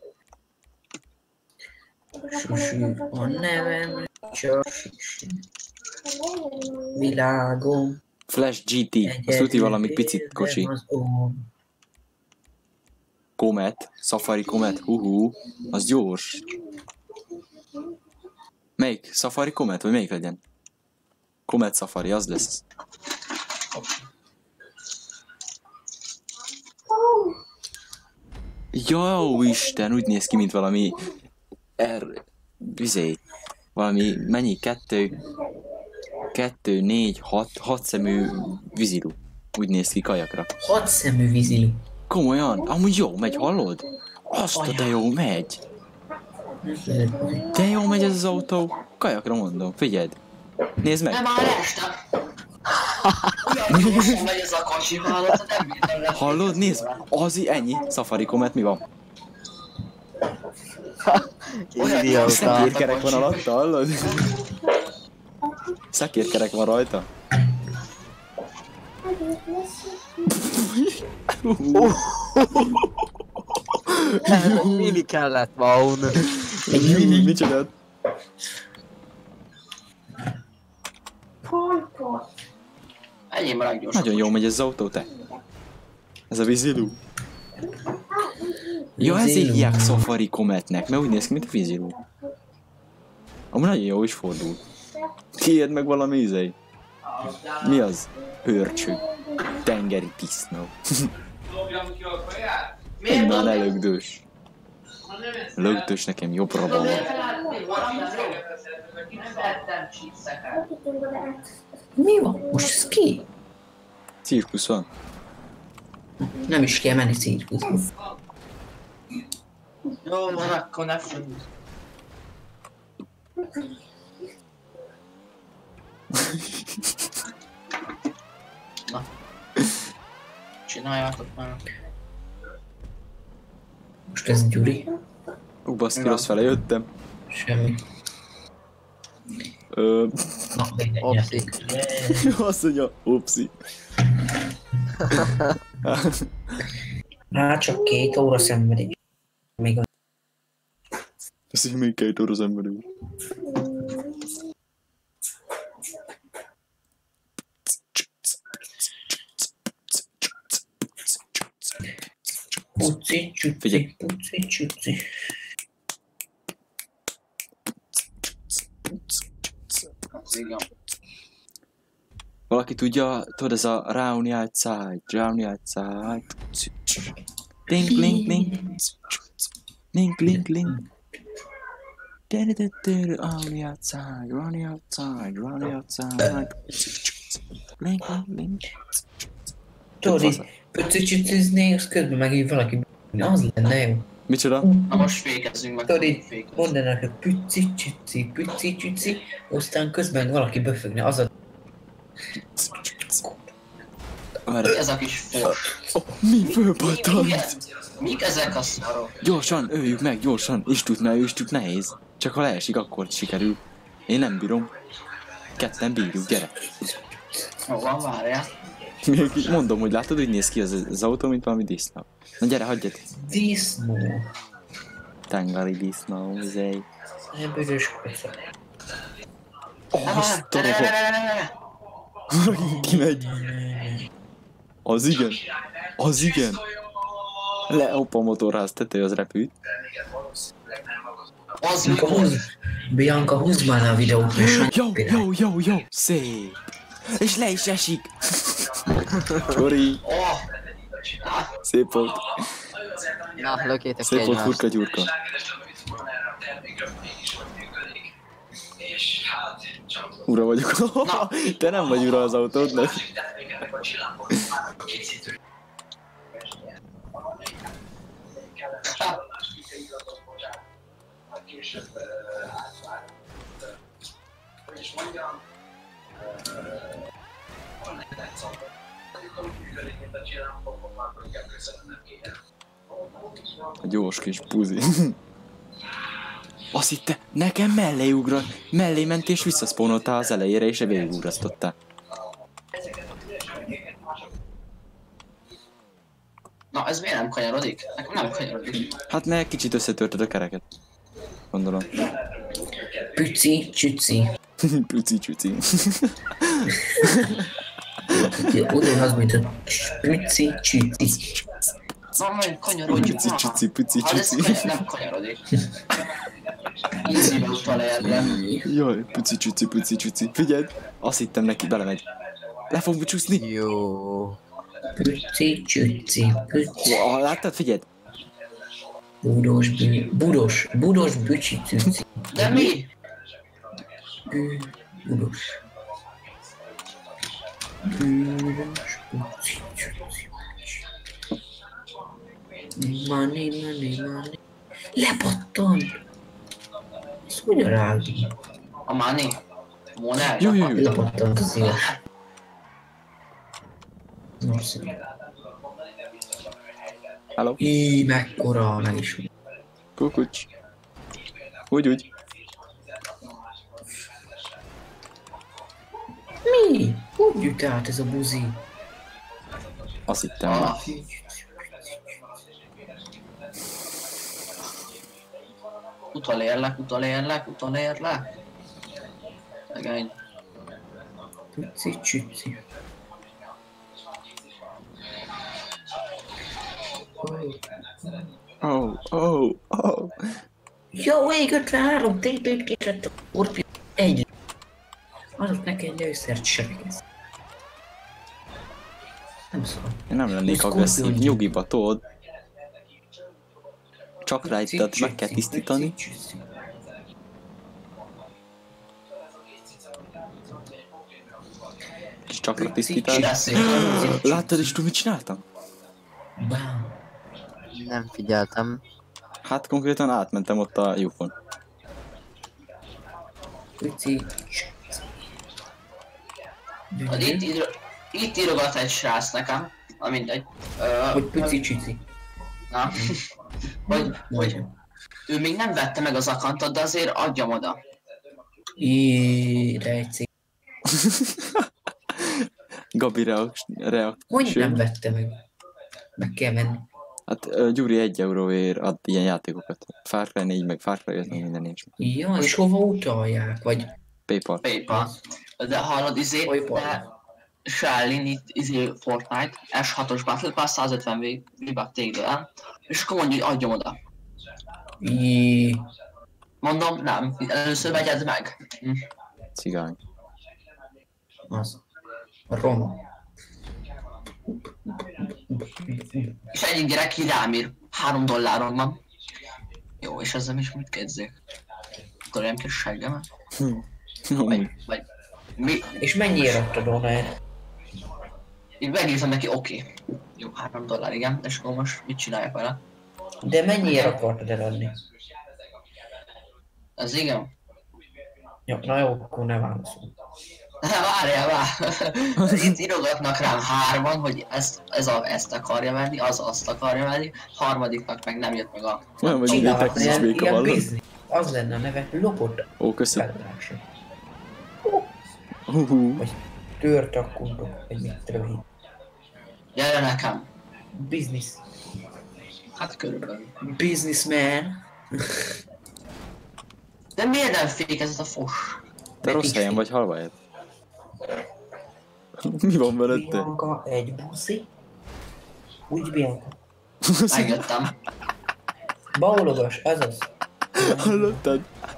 Süsű a nevem, csak süsű. Világom. Flash GT. Azt tudni valami picit kocsi. Az orr. Comet. Safari Comet. Hú. Az gyors. Melyik? Safari Comet? Vagy melyik legyen? Comet Safari, az lesz. Jó Isten, úgy néz ki, mint valami... valami, mennyi? 2, 4, 6 szemű vízilú. Úgy néz ki kajakra. 6 szemű vízilú. Komolyan? Amúgy jó megy, hallod? Azt de jó megy. De jó megy ez az autó. Kajakra mondom, figyeld. Nézd meg. Nem már este! Gyorsan megy ez a kocsi, hallod, nem bírtam le. Hallod, nézd, ennyi, Safarikomet mi van? Idióta. Szekérkerek van alatta, hallod? Szekérkerek van rajta. Mini kellett volna. Micsoda? Ennyi már gyorsan. Nagyon jól megy ez az autó, te. Ez a vízilú. Ja, ezért hívják Safarikometnek, mert úgy néz ki, mint a vízilú. Amúgy nagyon jó is fordul. Kied meg valami ízei. Mi az? Hörcsög. Tengeri disznó. Innen elögdős. Lögdös nekem jobbra van. Mi van? Most ez ki? Cirkusz van. Nem is kell menni cirkuszba. Jó, van, akkor ne fordulj. Na. Csináljátok már. Most ez Gyuri? Baszki, rossz fele jöttem. Semmi. Na, Opszi. Azt mondja, upszi. Már csak 2 óra szenvedés. Még a... Ezt így még 2 óra szenvedő. Puci, csuci, puci, csuci. Igen. Valaki tudja, tudod, ez a round outside. Link, link, link. Link, link, link. Round outside, run outside, run outside. Link, link, link. Tudod, így puci, csucizni, az közben megív valaki az lenne jó. Micsoda? Na most fékezzünk meg. Tudod, így mondanak, hogy puci, csuci, aztán közben valaki böfögne, az a... Ez a kis fos. Mi fölpattant? Mik ezek a szarok? Gyorsan, öljük meg, gyorsan. Istút nehéz. Csak ha leesik, akkor sikerül. Én nem bírom. Ketten bírjuk, gyere. Jó van, várjál. Mondom, hogy látod, hogy néz ki az autó, mint valami disznó. Na gyere, hagyjad. Disznó. Tengeri disznó, zej. Büdös köszön. Azt a rohadt. Kimegy. Az igen. Az igen. Hopp, a motorház tető, az repült. Az mi Bianca, húzd már a videót, és Jó. Szép. És le is esik. Csori. Szép volt. Na, lökjétek ki Szép volt, egymást. furka gyurka. Ura vagyok. Te nem vagy ura az autódnak. A gyors kis puzi. Azt hitte, nekem mellé ugrat. Mellé ment és visszaszpónoltál az elejére és végigugrasztottál. Na, ez miért nem kanyarodik? Nekem nem kanyarodik. Hát ne, kicsit összetörted a kereket. Gondolom. Püci, csüci. Puci. Ugyanaz, mint a püci, csüci. Na, majd kanyarodjuk. Puci. Hát ez nem kanyarodik. Ízébe utal erre. Jaj, puci. Figyelj, azt hittem neki, belemegy. Le fog becsúszni. Jó. Püci, csüci, püci. Láttad, figyelj. Budos, bücsi, cüci. De mi? Budos, büci, cüci. Money. Lepattant. Ez hogy a rági? A Mani? Monel? Jó. Lepattant az élet. Valószínű. Hello? Mekkora, meg is. Kukucs. Úgy. Mi? Hogy jut át ez a buzi? Azt hittem már. Ah, utolérlek. Legény. Tuci, csüci. Oh. Jó, ég 53 TP-t kérett a Scorpion. Egy. Adott neki egy lőszert sebegez. Nem szól. Én nem lennék Scorpion agresszív, gyűjt. nyugiba tudod. Csak rájtad, meg kell tisztítani. Kis csakra tisztítás. Csinálsz. Láttad és tudod mit csináltam? Bám. Nem figyeltem. Hát konkrétan átmentem ott a lyukon. Tuci. Hát itt írogat egy srác nekem. Na mindegy. Hogy puci csici. Na. Hogy ő még nem vette meg az akantot, de azért adjam oda. De egy cég. Gabi Hogy reakció. nem vette meg? Meg kell venni. Hát Gyuri 1 euróért ad ilyen játékokat. Far Cry 4 meg Far Cry 5 meg minden nincs. Ja, és hova utalják? Vagy Paypal. PayPal. De hallod PayPal. de Shellin itt Fortnite, S6-os Battle Pass 150 V-Buck téged, és akkor mondja, hogy adjam oda. Mondom, nem, először vegyed meg. Cigány. Az. A rom. És egyik gyerek így rám ír, $3 van. Jó, és ezzel is mit kezdjek? Akkor nem kell seggemet? Vagy mi? És mennyiért adtad volna el? Így megírtam neki, oké. Jó, $3, igen, és akkor most mit csináljak vele? De mennyiért akartad eladni? Ez igen? Ja, na jó, akkor ne válaszol. Várjál. Itt írogatnak rám 3-an, hogy ezt akarja venni, azt akarja venni, harmadiknak meg nem jött meg a... Olyan vagy egy technikus béka ilyen hallod? biznisz. Az lenne a neve, lopott Ó, köszönöm. feladása. Hú. Tört a kundok, egy mit tudom. Gyere nekem! Biznisz. Hát körülbelül. Businessman. De miért nem fékezett a fos? Te rossz helyen vagy, halva el. Mi van veled te? Bianca egy buszi. Úgy Bianca. Megjöttem. Baulogas, azaz. Hallottad?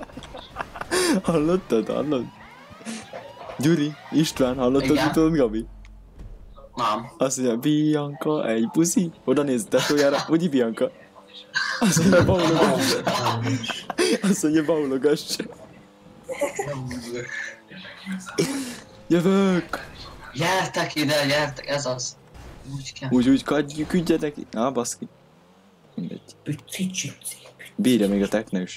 Hallod? Gyuri, István, hallottad, Igen. mit tudod, Gabi? Nem. Azt mondja, Bianca, egy puszi. Oda nézd, tesójára, úgy Bianca. Azt mondja, baulogass. Azt mondja, baulogass. Jövök! Gyertek ide, gyertek, ez az. Úgy kell. Úgy, küldjetek. Á, baszki. Mindegy. Pici csici. Bírja még a teknős.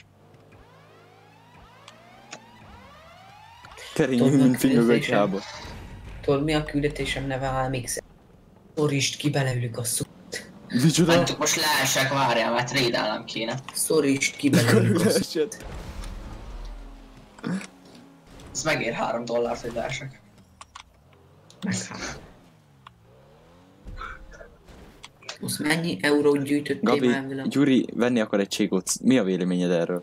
Keringünk, Tudnak mint fingög egy küldetésem? sába. Tudod mi a küldetésem neve AMX? Szorítsd ki belőlük a szót. Micsoda? Mentek, most leesek, várjál, mert trédelnem kéne. Szorítsd ki belőlük a szót. Leesett. Ez megér $3, hogy leesek. Most mennyi eurót gyűjtöttél Gabi, már vele? Gyuri venni akar egy cségot. Mi a véleményed erről?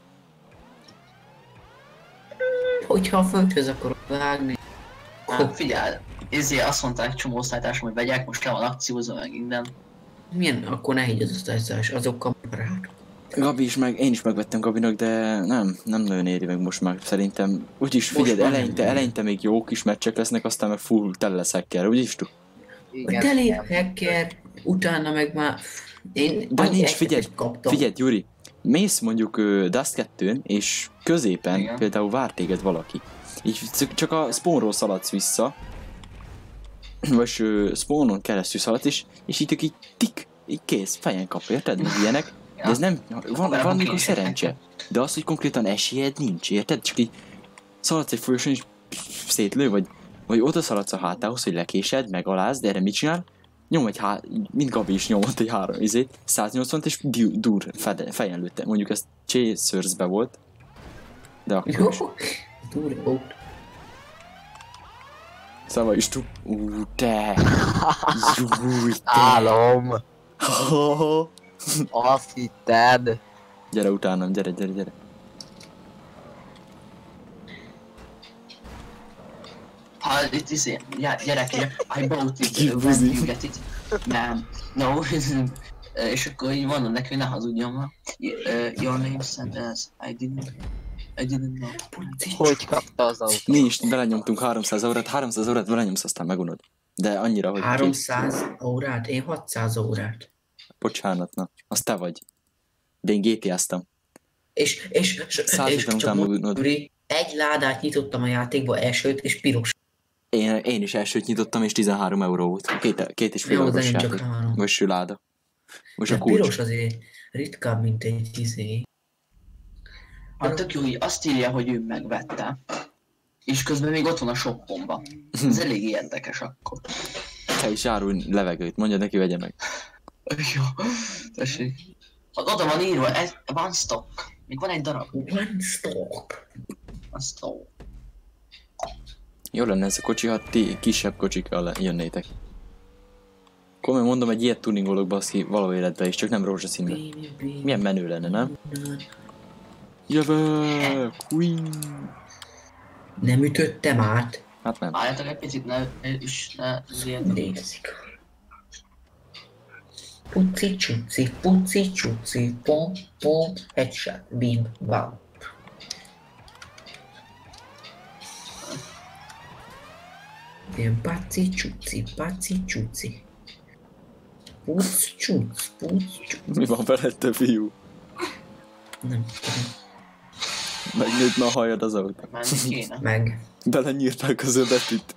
Hogyha a földhöz akarok vágni. Hát figyelj, azt mondták csomó osztálytársam, hogy vegyek, most le van akciózva, meg minden. Milyen? Akkor ne higgy az osztályzás, azokkal barátok. Gabi is meg, én is megvettem Gabinak, de nem nagyon éri meg most már szerintem. Úgyis Most figyeld, már nem. eleinte még jó kis meccsek lesznek, aztán meg full tele lesz hacker, úgyis tu? A teli hacker, utána meg már... Én De annyi nincs, exetet kaptam. figyelj Gyuri, mész mondjuk Dust 2-n, és középen Igen. például vár téged valaki. Így csak a spawnról szaladsz vissza, vagy spawnon keresztül szaladsz, és így tik, így kész, fejen kap, érted? Meg ilyenek. De ez nem, van mikor szerencse. De az, hogy konkrétan esélyed nincs, érted? Csak így szaladsz egy folyosón, és szétlő, vagy oda szaladsz a hátához, hogy lekésed, megalázd, de erre mit csinál? Nyom egy mint Gabi is nyomott egy 180 és dur fejen lőtte. Mondjuk ez Chasers-be volt. De akkor Jó. is. Durva. Szóval is te! Júj, te! Álom! Azt hitted? Gyere utánam, gyere. Ha itt gyerekek, I bought it, Ki when buzi? you get it. Nem, no, és akkor így mondom neki, hogy ne hazudjon ma. Your name said as I didn't know. Hogy kapta az autó? Mi is belenyomtunk 300 órát belenyomsz, aztán megunod. De annyira, hogy... 300 órát? Én 600 órát. Bocsánat, na. Az te vagy. De én GTA-ztam. És 150 után megunod. Gyuri, egy ládát nyitottam a játékba, elsőt, és piros. Én is elsőt nyitottam, és 13 euró volt. Két és fél Jó, de eurós én csak játék. 3. Most láda. Most De a kulcs. piros azért ritkább, mint egy Hát tök jó, hogy azt írja, hogy ő megvette. És közben még ott van a shoppomban. Ez elég érdekes akkor. Te is árulj levegőt, mondja neki, vegye meg. Jó, tessék. Hát oda van írva, van stock. Még van egy darab. One stock. Van stock. Jó lenne ez a kocsi, ha ti kisebb kocsikkal jönnétek. Komolyan mondom, egy ilyet tuningolok baszki való életbe is, csak nem rózsaszínben. Milyen menő lenne, nem? Jövök! Queen! Nem ütöttem át. Hát nem. Álljátok egy picit, ne Nézik. Puci csúci, pom, headshot, bim, bam. Ilyen paci csúci. Puc csúc. Mi van veled, te fiú? Nem tudom. Megnőtt ma a hajad az autó. menni kéne. Meg. Belenyírták az öbetűt.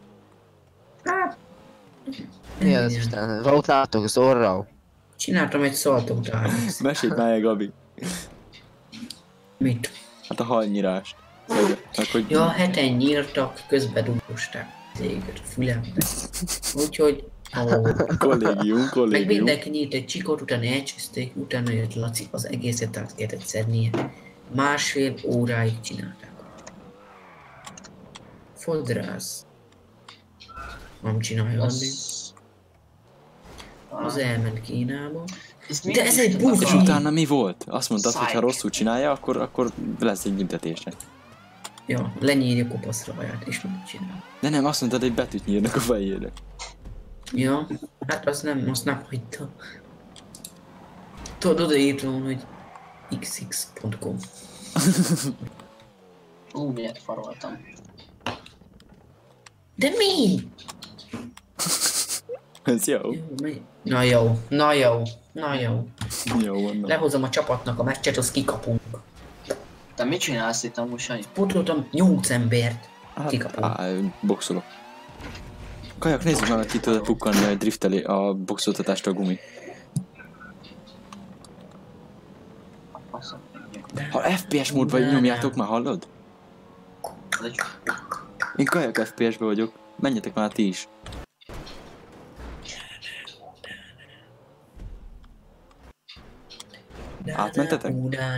Mi az Isten? Voltátok Zorro? Csináltam egy szaltót át. Mesélj már, Gabi. Mit? Hát a hajnyírást. Meg hogy... Ja, heten nyírtak, közben dugosták az éget a fülembe. Úgyhogy... Kollégium. Meg mindenki nyírt egy csikot, utána elcsüszték, utána jött Laci, az egészet át kellett szednie. 1,5 óráig csinálták. Fodrász. Nem csinálja addig. Az elment Kínába. De ez egy És buzi! utána mi volt? Azt mondtad, hogy ha rosszul csinálja, akkor lesz egy büntetése. Ja, lenyírja kopaszra haját, és mit csinál. De nem, azt mondtad, hogy betűt nyírnak a fejére. Ja, hát azt nem hagyta. Tudod, odaírtam, hogy xx.com. Miért faroltam? De mi? Ez jó. Na jó. Jó van. Lehozom a csapatnak a meccset, azt kikapunk. Te mit csinálsz itt amúgy, Sanyi? Pótoltam 8 embert. Hát, Kikapunk. boxolok. Kajak, nézzük meg, hogy ki tudod pukkanni, hogy drifteli a boxoltatást a gumi. Ha FPS módban nyomjátok már, hallod? Én kajak FPS-be vagyok. Menjetek már ti is. Átmentetek?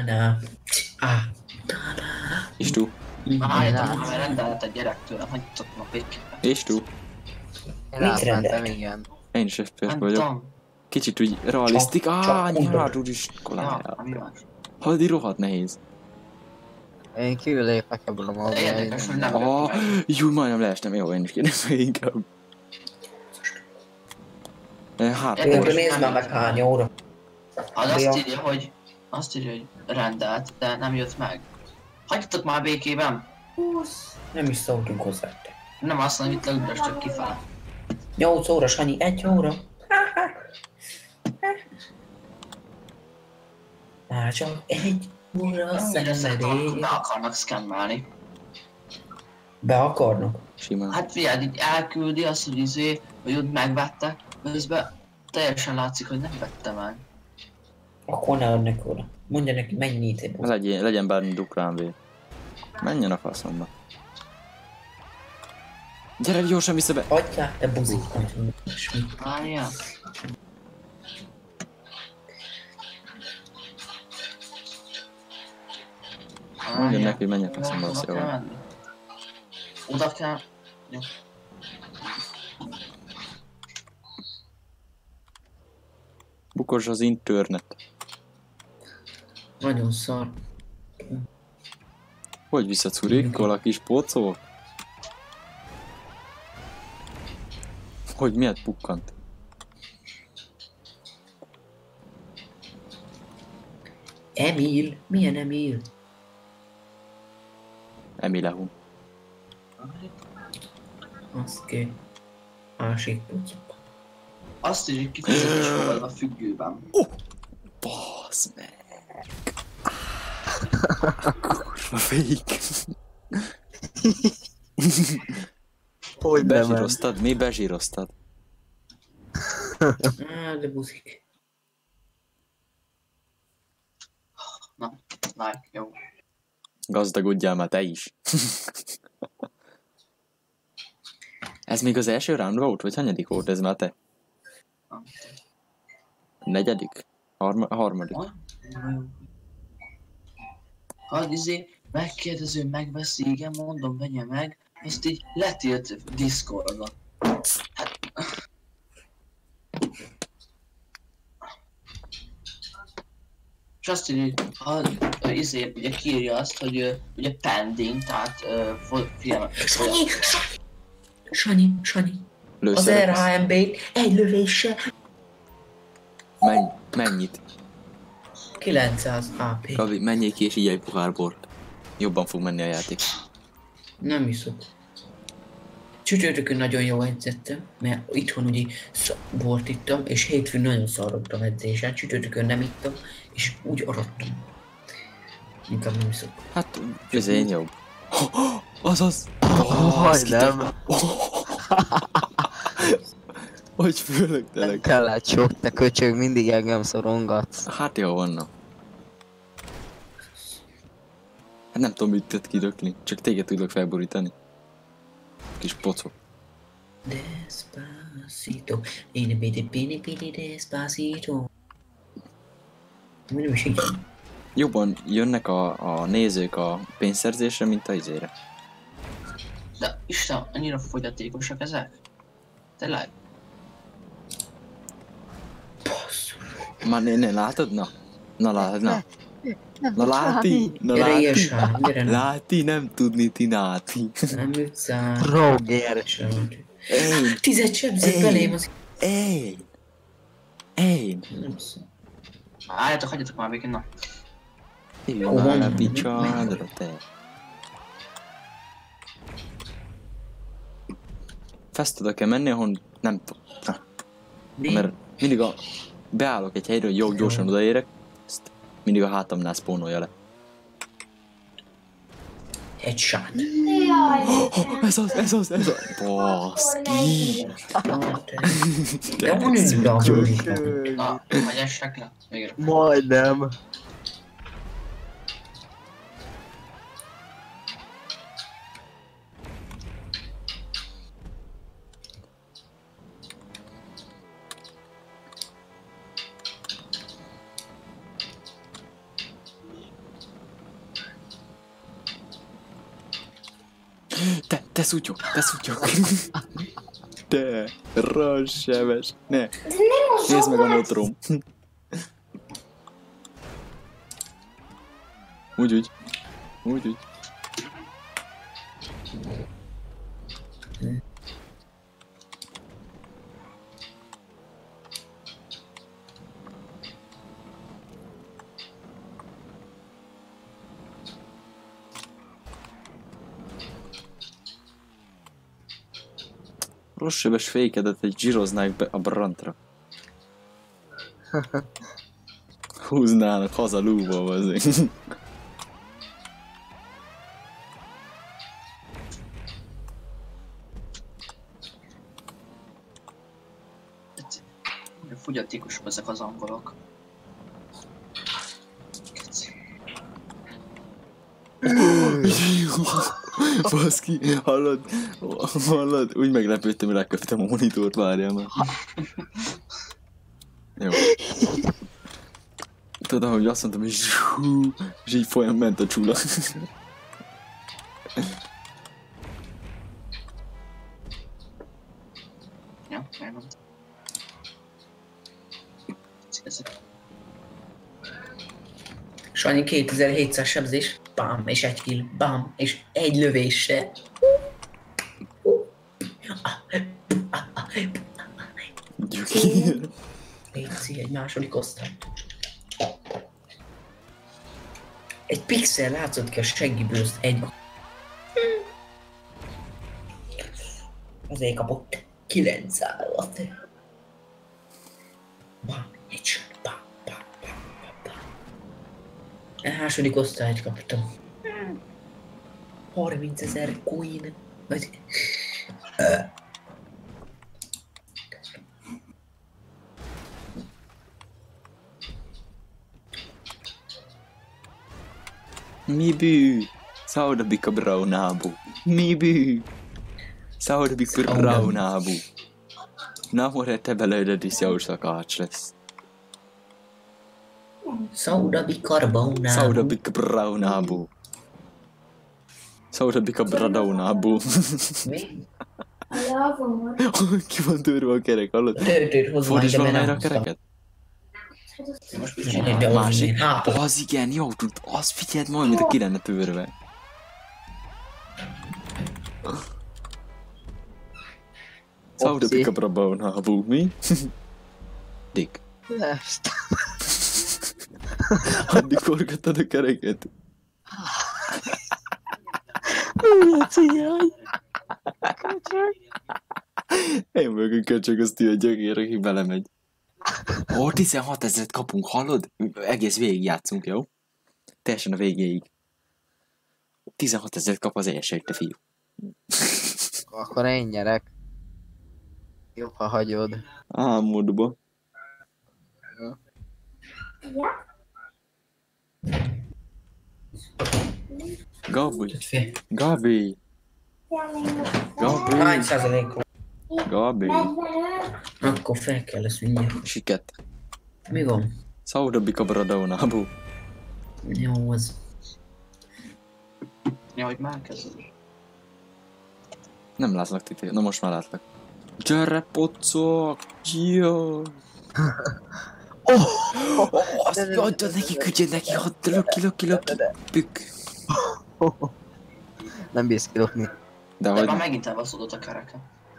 És tú? Álljátok, mert rendelt egy gyerek tőlem, hagyjatok ma békében. És tú? Én átmentem, igen. Én is FPS-be Nem vagyok. tudom. Kicsit úgy realisztik. Nyilván is Ja, koláját. ami van. Hallod, így rohadt nehéz. Én kilépek ebből a módból. Érdekes, hogy nem Jú, majdnem leestem. Jó, én is kérem meg inkább. Hát, Én nézd már meg hány óra. Az azt írja, hogy rendelt, de nem jött meg. Hagyjatok már békében! Nem is szóltunk hozzá. Nem azt mondom, hogy itt leügrös csak kifele. 8 óra, Sanyi, 1 óra. Már csak 1 óra szenvedély. Be akarnak szkemmelni. Be akarnak? simán. Hát figyeld, így elküldi azt, hogy ott megvette, közben teljesen látszik, hogy nem vette meg. Akkor ne add neki oda. Mondja neki, mennyit épp. Legyen bármi dukrán vér. Menjen a faszomba. Gyere gyorsan vissza be! Hagyjál, te buzik. Várjál. Mondjad neki, hogy menjek a Oda kell szombacióval. menni. Oda kell... Jó. Bukos az internet. Nagyon szar. Hogy visszacurikkol a kis pocó? Hogy miért pukkant? Emil? Milyen Emil? Emilehum. Azt ki. Másik puc. Azt is egy kifizetés volt a függőben. Basz meg! Kurva fék! Hogy nem? Bezsíroztad? Mi bezsíroztad? De buzik. Na, like, jó. Gazdagodjál már te is. Ez még az első round volt? Vagy hanyadik volt ez már te? Negyedik? Harmadik? Hát megkérdező, megveszi, igen, mondom, vegye meg, azt így letilt Discordon. Hát... És azt írja, ha ugye kiírja azt, hogy ugye pending, tehát figyelme. Sanyi. Az Lőszerek. RHMB-t egy lövéssel Mennyit? 900 AP. Gabi, menjél ki és így egy pohár bort. Jobban fog menni a játék. Nem iszok. Csütörtökön nagyon jól edzettem, mert itthon ugye bort ittam, és hétfőn nagyon szarrottam edzésen. Csütörtökön nem ittam, és úgy arattam. Inkább nem iszok. Hát, ez én jobb. Azaz! Majdnem. Hogy fölögtelek? Kellett sok, te köcsög, mindig engem szorongatsz. Hát jó vannak. Hát nem tudom, mit tett kidökni. Csak téged tudok felborítani. Kis pocok. Despacito. Bini bini despacito. Mi nem is így. Jobban jönnek a nézők a pénzszerzésre, mint a izére. De Isten, annyira fogyatékosak ezek? Tényleg? Már ne látod? Na látod, na. Na láti, na Gyere, láti. Irsán, gyere. Láti, nem tudni tináti. Nem utcán. Roger. Én, 10 sebzett belém az... én. Nem szó. Álljatok, hagyjatok már békén, na. Jöjjön már a picsádra, te. Fesztodra kell menni, ahol nem tudom. Mert mindig beállok egy helyre, hogy jó, gyorsan odaérek, ezt mindig a hátamnál spónolja le. Headshot. Ez az. Baszki. De van egy labda. Na, hagyjassák le. Végre. Majdnem. Te szutyok. Te, rossebes. Ne. Nézd meg a motrom. Úgy. Rossebes fékedet egy zsíroznák be a brantra. Húznának haza lúba, azért. Fogyatékosok ezek az angolok. Baszki, hallod? Úgy meglepődtem, hogy leköptem a monitort, várjál már. Jó. Tudod, hogy azt mondtam, hogy zsú, és így folyam ment a csula. Ja, megvan. Sanyi 2700 sebzés, bám, és 1 kill, bám, és 1 lövéssel. Gyuki. Léci, egy második osztály. Egy pixel látszott ki a seggiből, azt egy... Azért kapott 9 állat. Bám, egy bám, bám, bám, bám, bám. A második osztályt kaptam. 30 000 coin. Vagy... Mi bű? Sauda bika braunábu. Mi bű? Sauda bika braunábu. Na, more te belőled is jó szakács lesz. Sauda bicarbonát. Sauda bika braunábu. Sauda bika braunábu. Mi? Ki van törve a kerek, hallod? Tőt, hozzá, Fordíts de valamelyre a nem kereket? Most Egy bizony. de Másik? hát, Az igen, jó tud. Az figyeld majd, mint a ki lenne törve. Sauda Opci. bika braunábu, mi? Dick. Left. Addig forgattad a kereket. Én vagyok a köcsög, azt így a gyökér, aki belemegy. Ó, 16 000 kapunk, hallod? Egész végig játszunk, jó? Teljesen a végéig. 16 000 kap az első, te fiú. Akkor én nyerek. Jobb, ha hagyod. Álmodba. Gabi, Gabi, Gabi, hány százalék van? Gabi. Akkor fel kell lesz mindjárt. Siket. Mi van? Sauda bika braunábu. Jó, az. Ja, hogy már kezded. Nem látlak titeket, na most már látlak. Gyere, pocok! Jó! Azt adjad neki, küldjed neki, hadd löki, pük. Nem bírsz kilopni. De De hogy... már megint elbaszódott a kereke.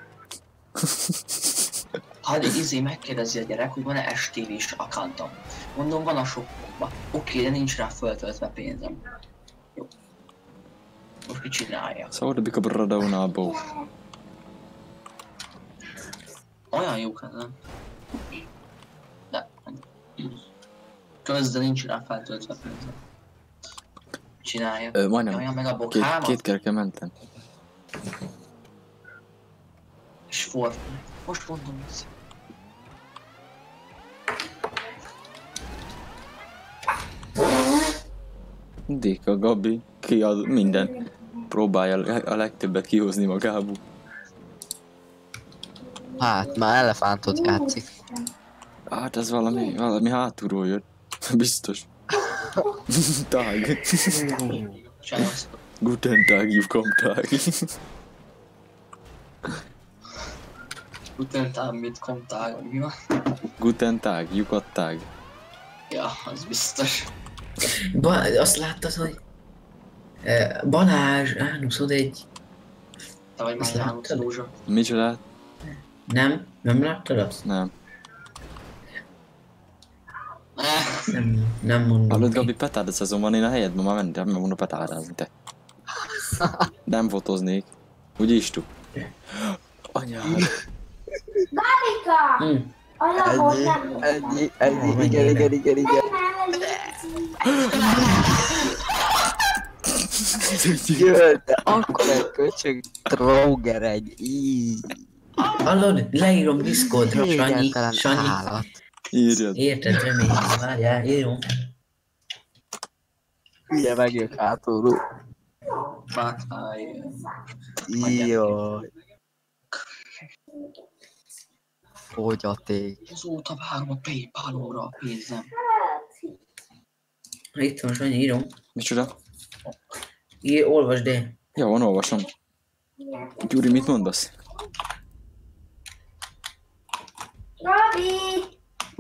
Hát megkérdezi a gyerek, hogy van-e STV-s accountom. Mondom, van a shopokban. Oké, de nincs rá föltöltve pénzem. Jó. Most mit csinálja? Sauda bika braunábu. Olyan jók ezen. De... Közben nincs rá feltöltve pénzem. Csinálja. Majdnem. Nyomja meg a bokámat. Két kereken mentem. És Fortnite. Most mondom ezt. Dick, a Gabi, kiad minden. Próbálja a legtöbbet kihozni magából. Hát, már elefántot játszik. Hát ez valami hátulról jött. Biztos. Tag. Csinálsz. Guten Tag, you come Tag. Utáltam, mit komtál, mi van? Guten Tag, you got Tag. Ja, az biztos. Azt láttad, hogy... Balázs, ánuszod egy... Te vagy Azt már láttad? János Rózsa. Micsoda? Nem láttad azt? Nem. Nem mondom. Hallod, ki. Gabi, petárd a szezon van, én a helyedben már mentem, mert mondom petárdázni, te. Nem fotoznék. Úgy is tud. Anyád. Hm. Ennyi, igen. Jött, de akkor egy köcsög tróger egy így. Hallod? Leírom Discordra, Sanyi. Egyáltalán Sanyi. állat. Írjad. Érted, remélem, várjál, írom. Ugye megjött hátulról. Fátály. Jó. Fogyaték. Azóta várom a PayPal-óra a pénzem. Itt van, Sanyi, írom. Micsoda? Olvasd el. Jó, van, olvasom. Gyuri, mit mondasz? Gabi!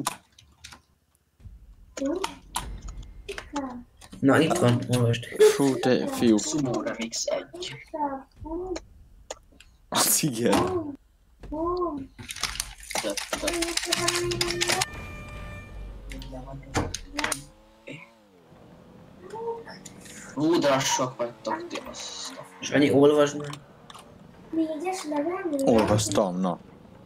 Na, itt van, olvasd. Fú, te fiú. Sumo Remix 1. Az igen. Rúdrassak vagytok ti azt. Sanyi, olvasd meg. Olvastam, na.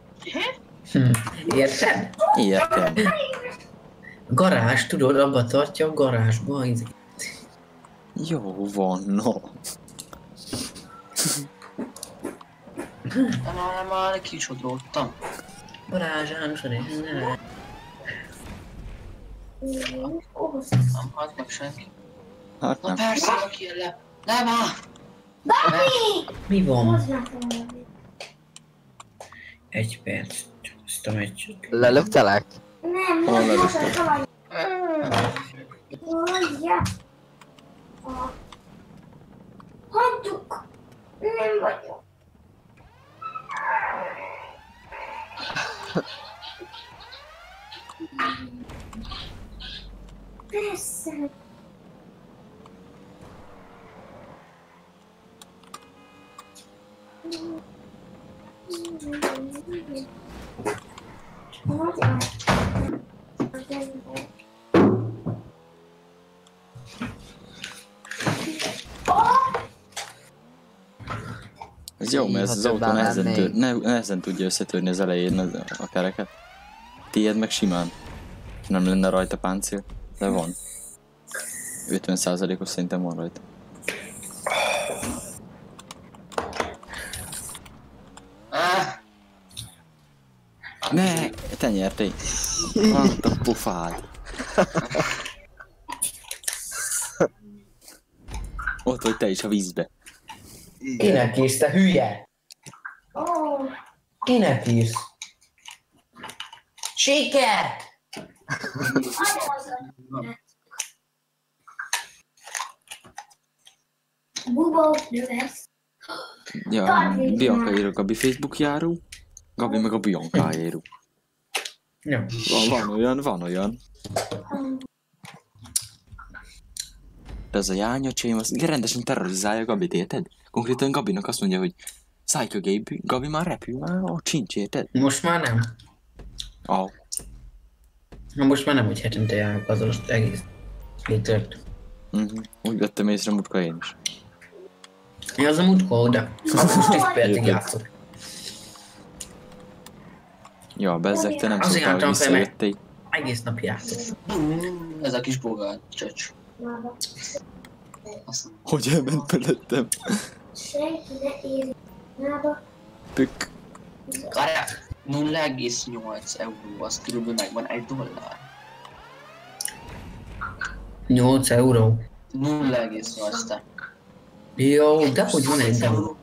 Érted? Értem. Garázs, tudod, abba tartja a garázsba. Jó van, no. Már kicsodoltam. Garázs, János, ne. Nem halt meg senki. Hát Na nem. persze, aki jön le. Nem már! Mi van? Egy perc. Csak azt a meccset. Lelöktelek? Nem, Hol nem, lelőtted? Hagyjuk! Nem vagyok. Persze. Ez jó, mert ez az autó Hihetetlen nehezen tudja összetörni az elején a kereket. Tiéd meg simán. Nem lenne rajta páncél, de van. 50%-os szerintem van rajta. Ne, te nyertél. Hát a pofád. Ott vagy te is a vízbe. Kinek írsz, te hülye? Kinek írsz? Sikert! Buba növesz. Ja, Bianca ír a Gabi Facebookjáról, Gabi meg a Biancájáról. Jó. Van olyan. De ez a jányacsém, az rendesen terrorizálja Gabit, érted? Konkrétan Gabinak azt mondja, hogy szállj a Gabi már repül, már ott sincs, érted? Most már nem. Oh. Na most már nem, hogy hetente járok az az egész létört. Úgy vettem észre mutka én is. Mi az a mutka oda? Most 10 percig játszok. Ja, bezzeg, te nem Azért szoktál, hogy álltam fel, mert- visszajöttél. Egész nap játszok. Ez a kis bogár csöcs. Hogy elment mellettem? Senki ne érj nába. Pük. Várjál, 0,8 euró, az körülbelül megvan $1. 8 euró. 0,8 te. Jó, de hogy van egy euró?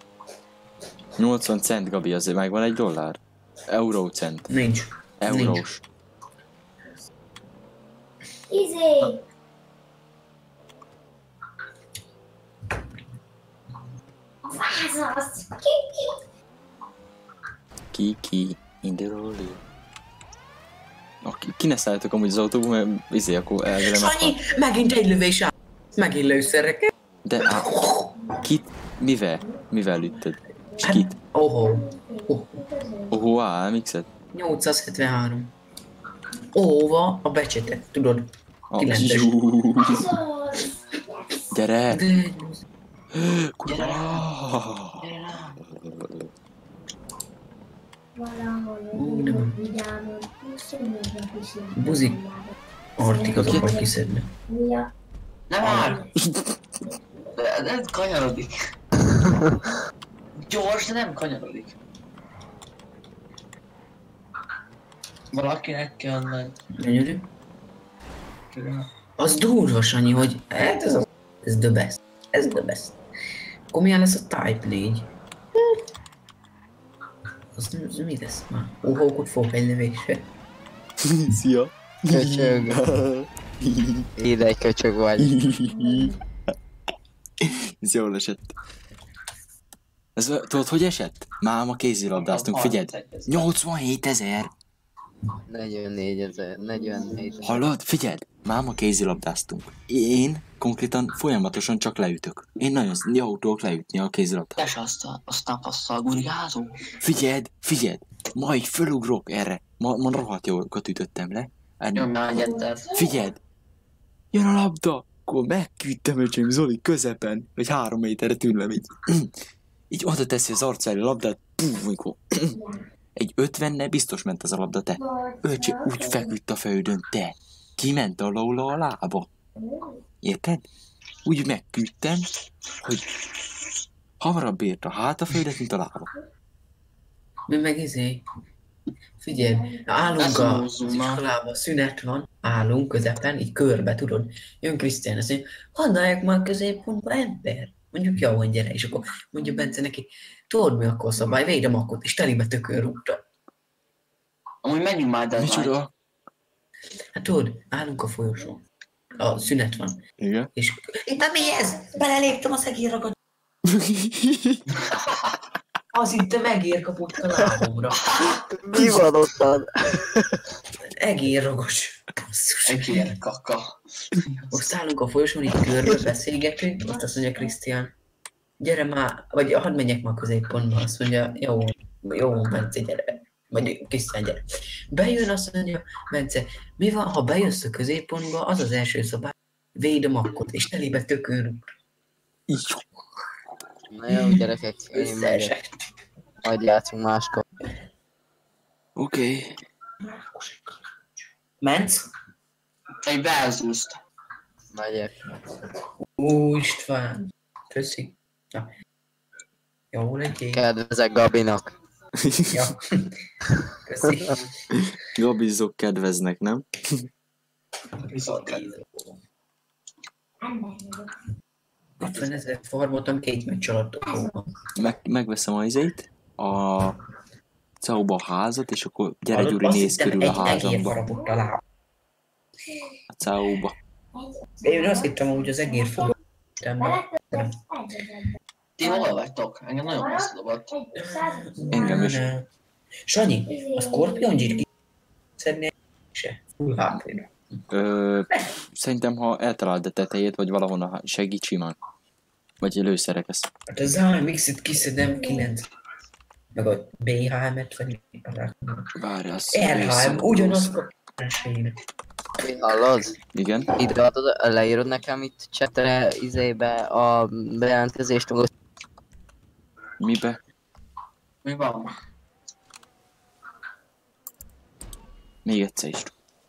80 cent, Gabi, azért megvan $1. Eurócent. Nincs. Eurós. Izé! A váz az! Kiki, in the rolling. Ki ne szálljatok amúgy az autóba, mert akkor elvele Sanyi, megint egy lövés áll. Megint lőszerek. De kit, mivel ütted? És kit? Ohó. Ohó, AMX-et? 873. Óva a becsetet, tudod? Kilences. Jú, Az! gyere! De... Kurva! Valahol nem. vidámon, színűznek is ilyen. Buzik. Artikat akar kiszedni. Mi a... Nem már! De kanyarodik. Gyors, de nem kanyarodik. Valakinek kellene... Gyönyörű. Az durva, Sanyi, hogy... Hát ez the best. Ez the best. Akkor milyen lesz a Type 4? Az mi lesz már? Hókot fog egy lövésre. Szia! Köcsög. Ide egy köcsög vagy. Ez jól esett. Ez, tudod, hogy esett? Máma kézilabdáztunk, figyeld. 87 000. 44 000. Hallod? Figyeld. Máma kézilabdáztunk. Én konkrétan folyamatosan csak leütök. Én nagyon jó tudok leütni a kézilabdát. Tes aztán passzal gurigázó. Figyeld. Ma így fölugrok erre. Ma rohadt jókat ütöttem le. Jó, már egyetted. Figyeld. Jön a labda. Akkor megküldtem öcsém Zoli közepen, vagy 3 méterre tűnlem így. Így oda teszi az arcára a labdát, mikor egy 50-nel biztos ment az a labda, te. Öcsém úgy feküdt a földön, te. Kiment alóla a lába. Érted? Úgy megküldtem, hogy hamarabb ért a hátaföldet, mint a lába. Mi meg figyelj, állunk Ne az szomózzunk már. iskolában, szünet van, állunk közepen, így körbe, tudod. Jön Krisztián, azt mondja, hadd álljak már középpontba, ember. Mondjuk, jó, hogy gyere, és akkor mondja Bence neki, tudod mi akkor szabály, védd a makot, és telibe tökölrúgta. Amúgy menjünk már, de Micsoda? Hát tudod, állunk a folyosón. A szünet van. Igen. És itt mi ez? Beleléptem a szegérrakat. Az itt megérkapott a lábomra. Mi van ottan? Egérragos. Basszus. Egér kaka. Most állunk a folyosón, így körbe beszélgetünk, azt mondja Krisztián, gyere már, vagy hadd menjek már a középpontba, azt mondja, jó, Bence, gyere. Vagy Krisztián, gyere. Bejön, azt mondja, Bence, mi van, ha bejössz a középpontba, az az első szabály, védd a makkot, és telébe tökön. Na jó, gyerekek, én megyek. Összeesett. Majd játszunk máskor. Oké. Mentsz? Egy beelzúzt. Megyek. István. Köszi. Na. Jó legyél. Kedvezek Gabinak. Ja. Köszi. Gabizok kedveznek, nem? Viszont 50 000 farmoltam 2 meccs alatt. Megveszem az izét, a CEU-ba a házat, és akkor gyere Gyuri, néz körül a házamba. A CEU-ba. Én azt hittem, hogy az egér fog. Ti hol vagytok? Engem nagyon messze dobott. Engem is. Sanyi, a Scorpion Gyiri szednél se. Full HP-ra. Szerintem, ha eltaláld a tetejét, vagy valahonnan segít simán. Vagy lőszerekesz. Hát a Zymix-et kiszedem 9. Meg a BHM-et, vagy Várj, az... RHM, ugyanaz a esélyre. Mi hallod? Igen? Ide adod, leírod nekem itt csetre, izébe a bejelentkezést, hogy Mibe? Mi van? Még egyszer is.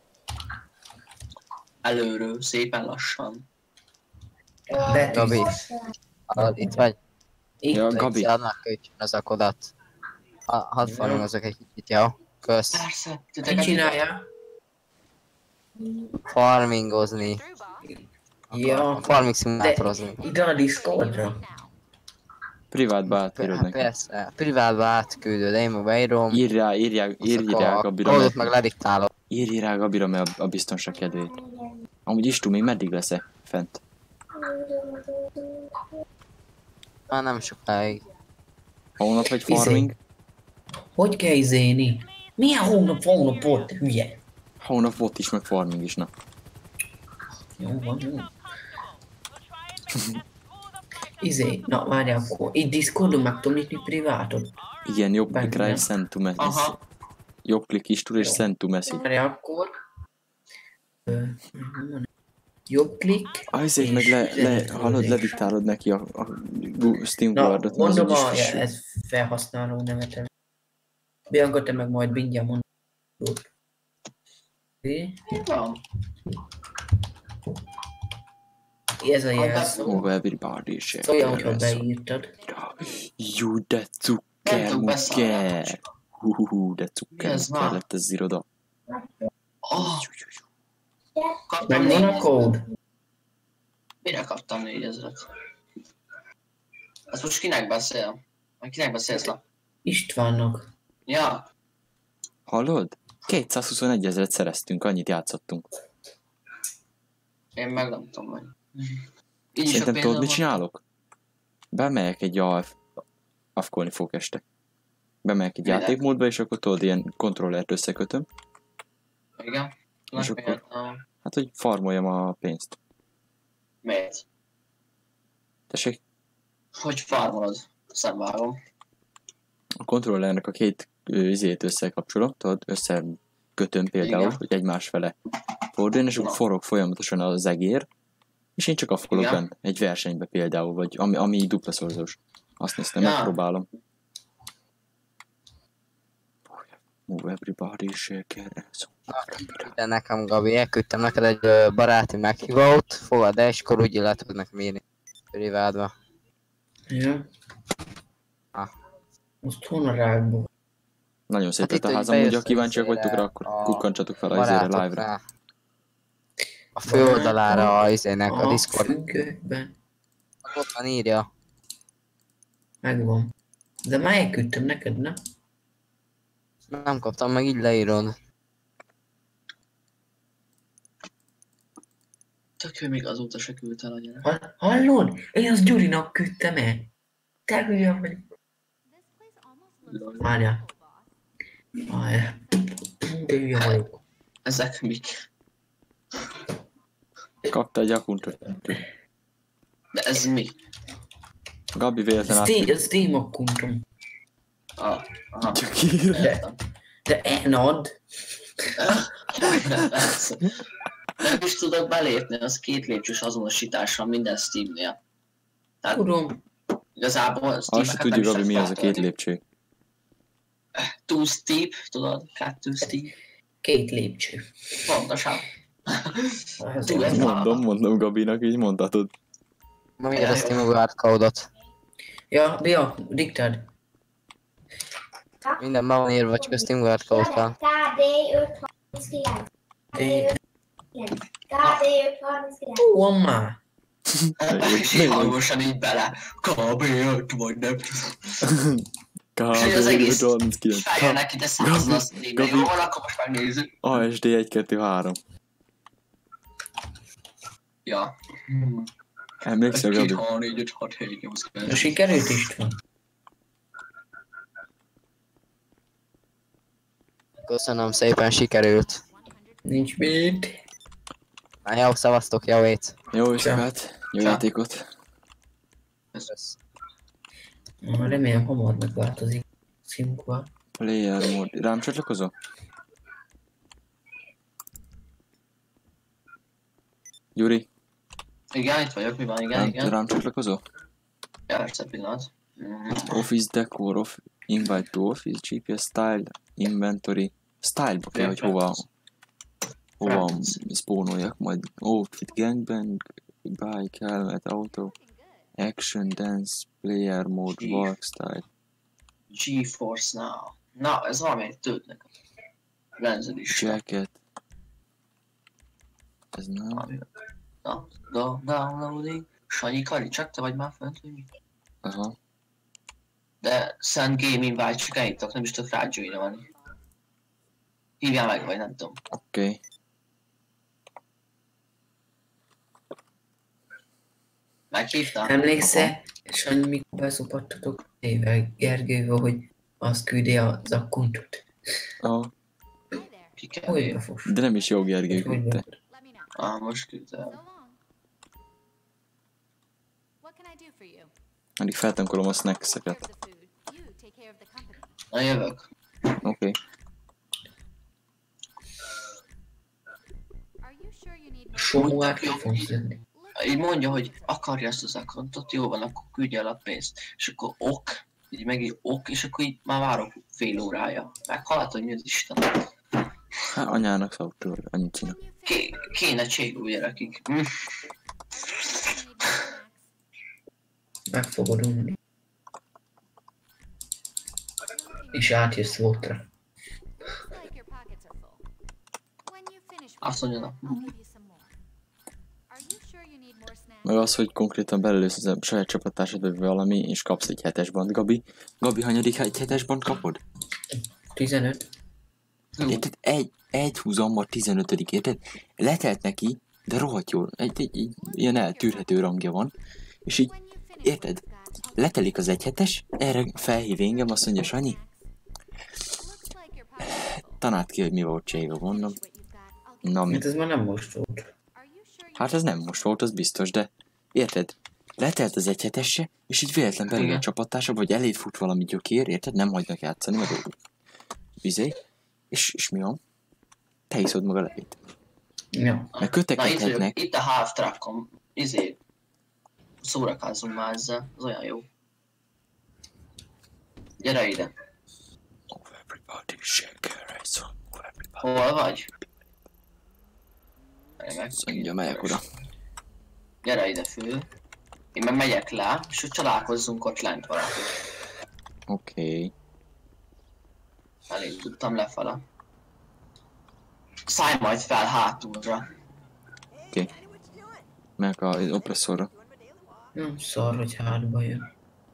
Előről, szépen lassan. Gabi. Hallod, itt vagy? Ja, Gabi. Adnak kölcsön az akodat. Hadd farmozok egy kicsit, jó? Kösz. Persze. Mit csinálja? Farmingozni. Ja, Farming szimulátorozni. ide a Discordra. Privátba átírod Hát neki. persze, privátba átküldöd, én meg beírom. Írj rá Gabira, Kódot meg lediktálok. írj rá Gabira, mert a biztonság kedvéért. Amúgy is még meddig lesz-e fent? Már nem sokáig. Hónap vagy farming? Hogy kell izéni? Milyen hónap volt, te hülye? Hónap volt is, meg farming is, na. Jó van, jó. Na várjál akkor, itt Discordon meg tudom nyitni privátot. Igen, jobb klik rá Nem. és send to message. Aha. Jobb klik is tud és Jó. send to message. Várjál akkor. Jobb klik. Azért meg hallod, lediktálod neki a Steam Na, Guardot, mondom, az ez felhasználó nevetem. Bianca, te meg majd mindjárt mondod. Mi van? Ez a jelszó. Oh, everybody share. Olyan, hogyha beírtad. Jú, de Nem cukker, tudok beszállni. mukker. De cukker, Ez mukker van. lett ez iroda. Oh, kaptam Megvan a 4. kód? Mire kaptam 4000-et? Ez most kinek beszél? Kinek beszélsz le? Istvánnak. Ja, Hallod? 221 000-et szereztünk, annyit játszottunk. én meg nem tudom, hogy... Így is a Szerintem tudod, pénzem mit van. csinálok? Bemegyek egy afkolni fog este. Bemegyek egy Minek? játékmódba, és akkor tudod, ilyen kontrollert összekötöm. Igen. És Meg akkor- miért? Hát, hogy farmoljam a pénzt. Miért? Tessék, Hogy farmolod? Szemvágom. a kontrollernek a két izét összekapcsolom, tudod, összekötöm például, Igen. hogy egymás fele forduljon, és akkor Na. forog folyamatosan az egér, és én csak afkolok Igen. benne, egy versenybe például, vagy ami dupla szorzós. Azt néztem, Ja. megpróbálom. Move everybody, shake it. De nekem, Gabi, elküldtem neked egy baráti meghívót, fogad el, és akkor úgy le tudod nekem írni. Privátba. Ja. Ah. Most honorákból. Nagyon szép Hát lett itt, a hogy házam, ugye bejössz kíváncsiak izére, vagytok rá, akkor a kukkantsatok fel az izére live-ra. barátokra. A fő oldalára a izének, a A Discord. függőkben. Ott van írja. Megvan. De már elküldtem neked, nem? Nem kaptam meg, így leírod. Tök jó, még azóta se küldte el a gyerek. Hallod? Én az Gyurinak küldtem el. Te hülye vagy. Várjál. Várjál. De hülye vagyok. Ezek mik? Kapta egy akuntot. De ez mi? Gabi véletlen Ez témakkuntom. Aha. Csak ír. Értem. De enad. Nem is tudok belépni, az 2 lépcsős azonosítással minden Steamnél. Tehát Tudom. igazából Azt se tudjuk, Gabi, mi az a 2 lépcső. 2 steep, tudod? 2 steep. 2 lépcső. Pontosan. Az Tudod, az. Mondom Gabinak, így mondhatod. Ma miért ezt a QR-kódot? Ja, diktad. Minden be van írva, csak a Steam QR-kód kell. KD 539. KD 539. Van már. És hangosan így bele. KB5 vagy nem tudom. És az egész 39. feljönnek ide 100 Gabi, Steamnél. Gabi. Jó van, akkor most megnézzük. ASD 1, 2, 3. Ja. Emlékszel, 2, Gabi? 6, 4, 5, 6, 7, 8, 9. De sikerült István. Köszönöm szépen, sikerült. Nincs mit. Na jó, szavaztok, javét. Jó éjszakát, jó Csá. játékot. Remélem hamar megváltozik. Szimukval. Player mode. Rám csatlakozol? Gyuri, Igen, itt vagyok, mi van? Igen, igen. rám csatlakozol? Ja, persze, pillanat. Office decor, invite to office, GPS style, inventory. Style-ba kell, hogy hova spawnoljak, majd outfit, gangbang, bike, helmet, auto, action, dance, player mode, work style. GeForce Now. Na, ez valamelyik tőt nekem. Lenzedista. Jacket. Ez nem. Na, downloading. Sanyi Kali, csak te vagy már fönt, hogy mi? Aha. De Send Game Invite csak elhívtak, nem is tudok rá joinolni. Hívjál meg, vagy nem tudom. Oké. Meghívtál? Emlékszel, Sanyi, mikor beszopattatok éve Gergővel, hogy azt küldi az akkuntot? Aha. Ki kell Hogy hívni? befos? De nem is jó Gergő Hogy küldte. volt? Most küldte. Addig feltankolom a snackseket. Na, jövök. Oké. Somóát ki fogom szedni. Így mondja, hogy akarja ezt az accountot, jó van, akkor küldje el a pénzt. És akkor ok, így megint ok, és akkor így már várok fél órája. Meghalt, hogy mi az Isten. Hát anyának szavtól, annyit csinál. Kéne cségú gyerekig. Meg fogod unni. És átjössz Votra. Azt mondja, na. Meg az, hogy konkrétan belősz a saját csapattársadba valami, és kapsz egy 7-es band, Gabi. Gabi, hanyadik egy 7-es band kapod? 15. Érted? Egy húzammal 15. Érted? Letelt neki, de rohadt jól. Egy ilyen eltűrhető rangja van. És így, érted? Letelik az 1-7-es, erre felhív engem, azt mondja, Sanyi, tanáld ki, hogy mi volt cséga, mondom. Na mi? Hát ez már nem most volt. Hát ez nem most volt, az biztos, de érted? Letelt az 1-7-esse, és így véletlen belül a Igen. csapattársa, vagy eléd fut valami gyökér, érted? Nem hagynak játszani, meg vizé. És mi van? Te iszod maga levét. Ja. Meg Na itt vagyok, kötekedhetnek. itt a half trackom. Szórakázzunk már ezzel, az olyan jó. Gyere ide. Everybody shake your ass. Everybody. Hol vagy? Mondja, megyek oda. Gyere ide fő. Én meg megyek le, és hogy találkozzunk ott lent valaki. Oké. Elég tudtam lefele. Szállj majd fel hátulra. Megyek az opresszorra. Nem szar, hogy hátba jön.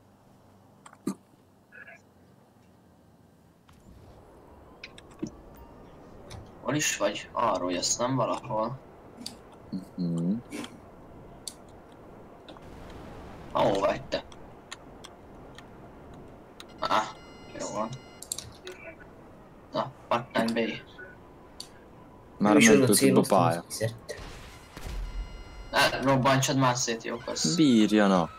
Hol is vagy? Arról jössz, nem valahol. Ahol vagy te? Jó van. Na, part-time B. Már És mentőt oda a céloztam, pálya. az fizet. Robbantsad már szét, jókasz. Bírja, na.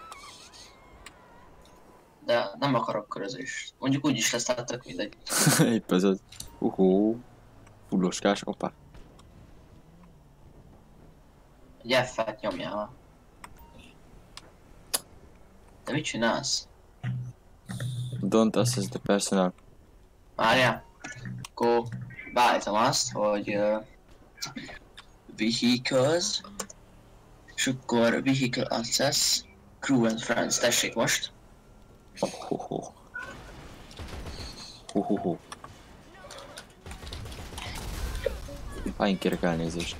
De nem akarok körözést. Mondjuk úgyis lesz, tehát tök mindegy. Épp ez az. Fulloskás, opá. Egy F-et nyomjál. De mit csinálsz? Don't assess the personnel. Várjál. Akkor beállítom azt, hogy vehicles, és akkor vehicle access, crew and friends, tessék most. Ho. Én kérek elnézést.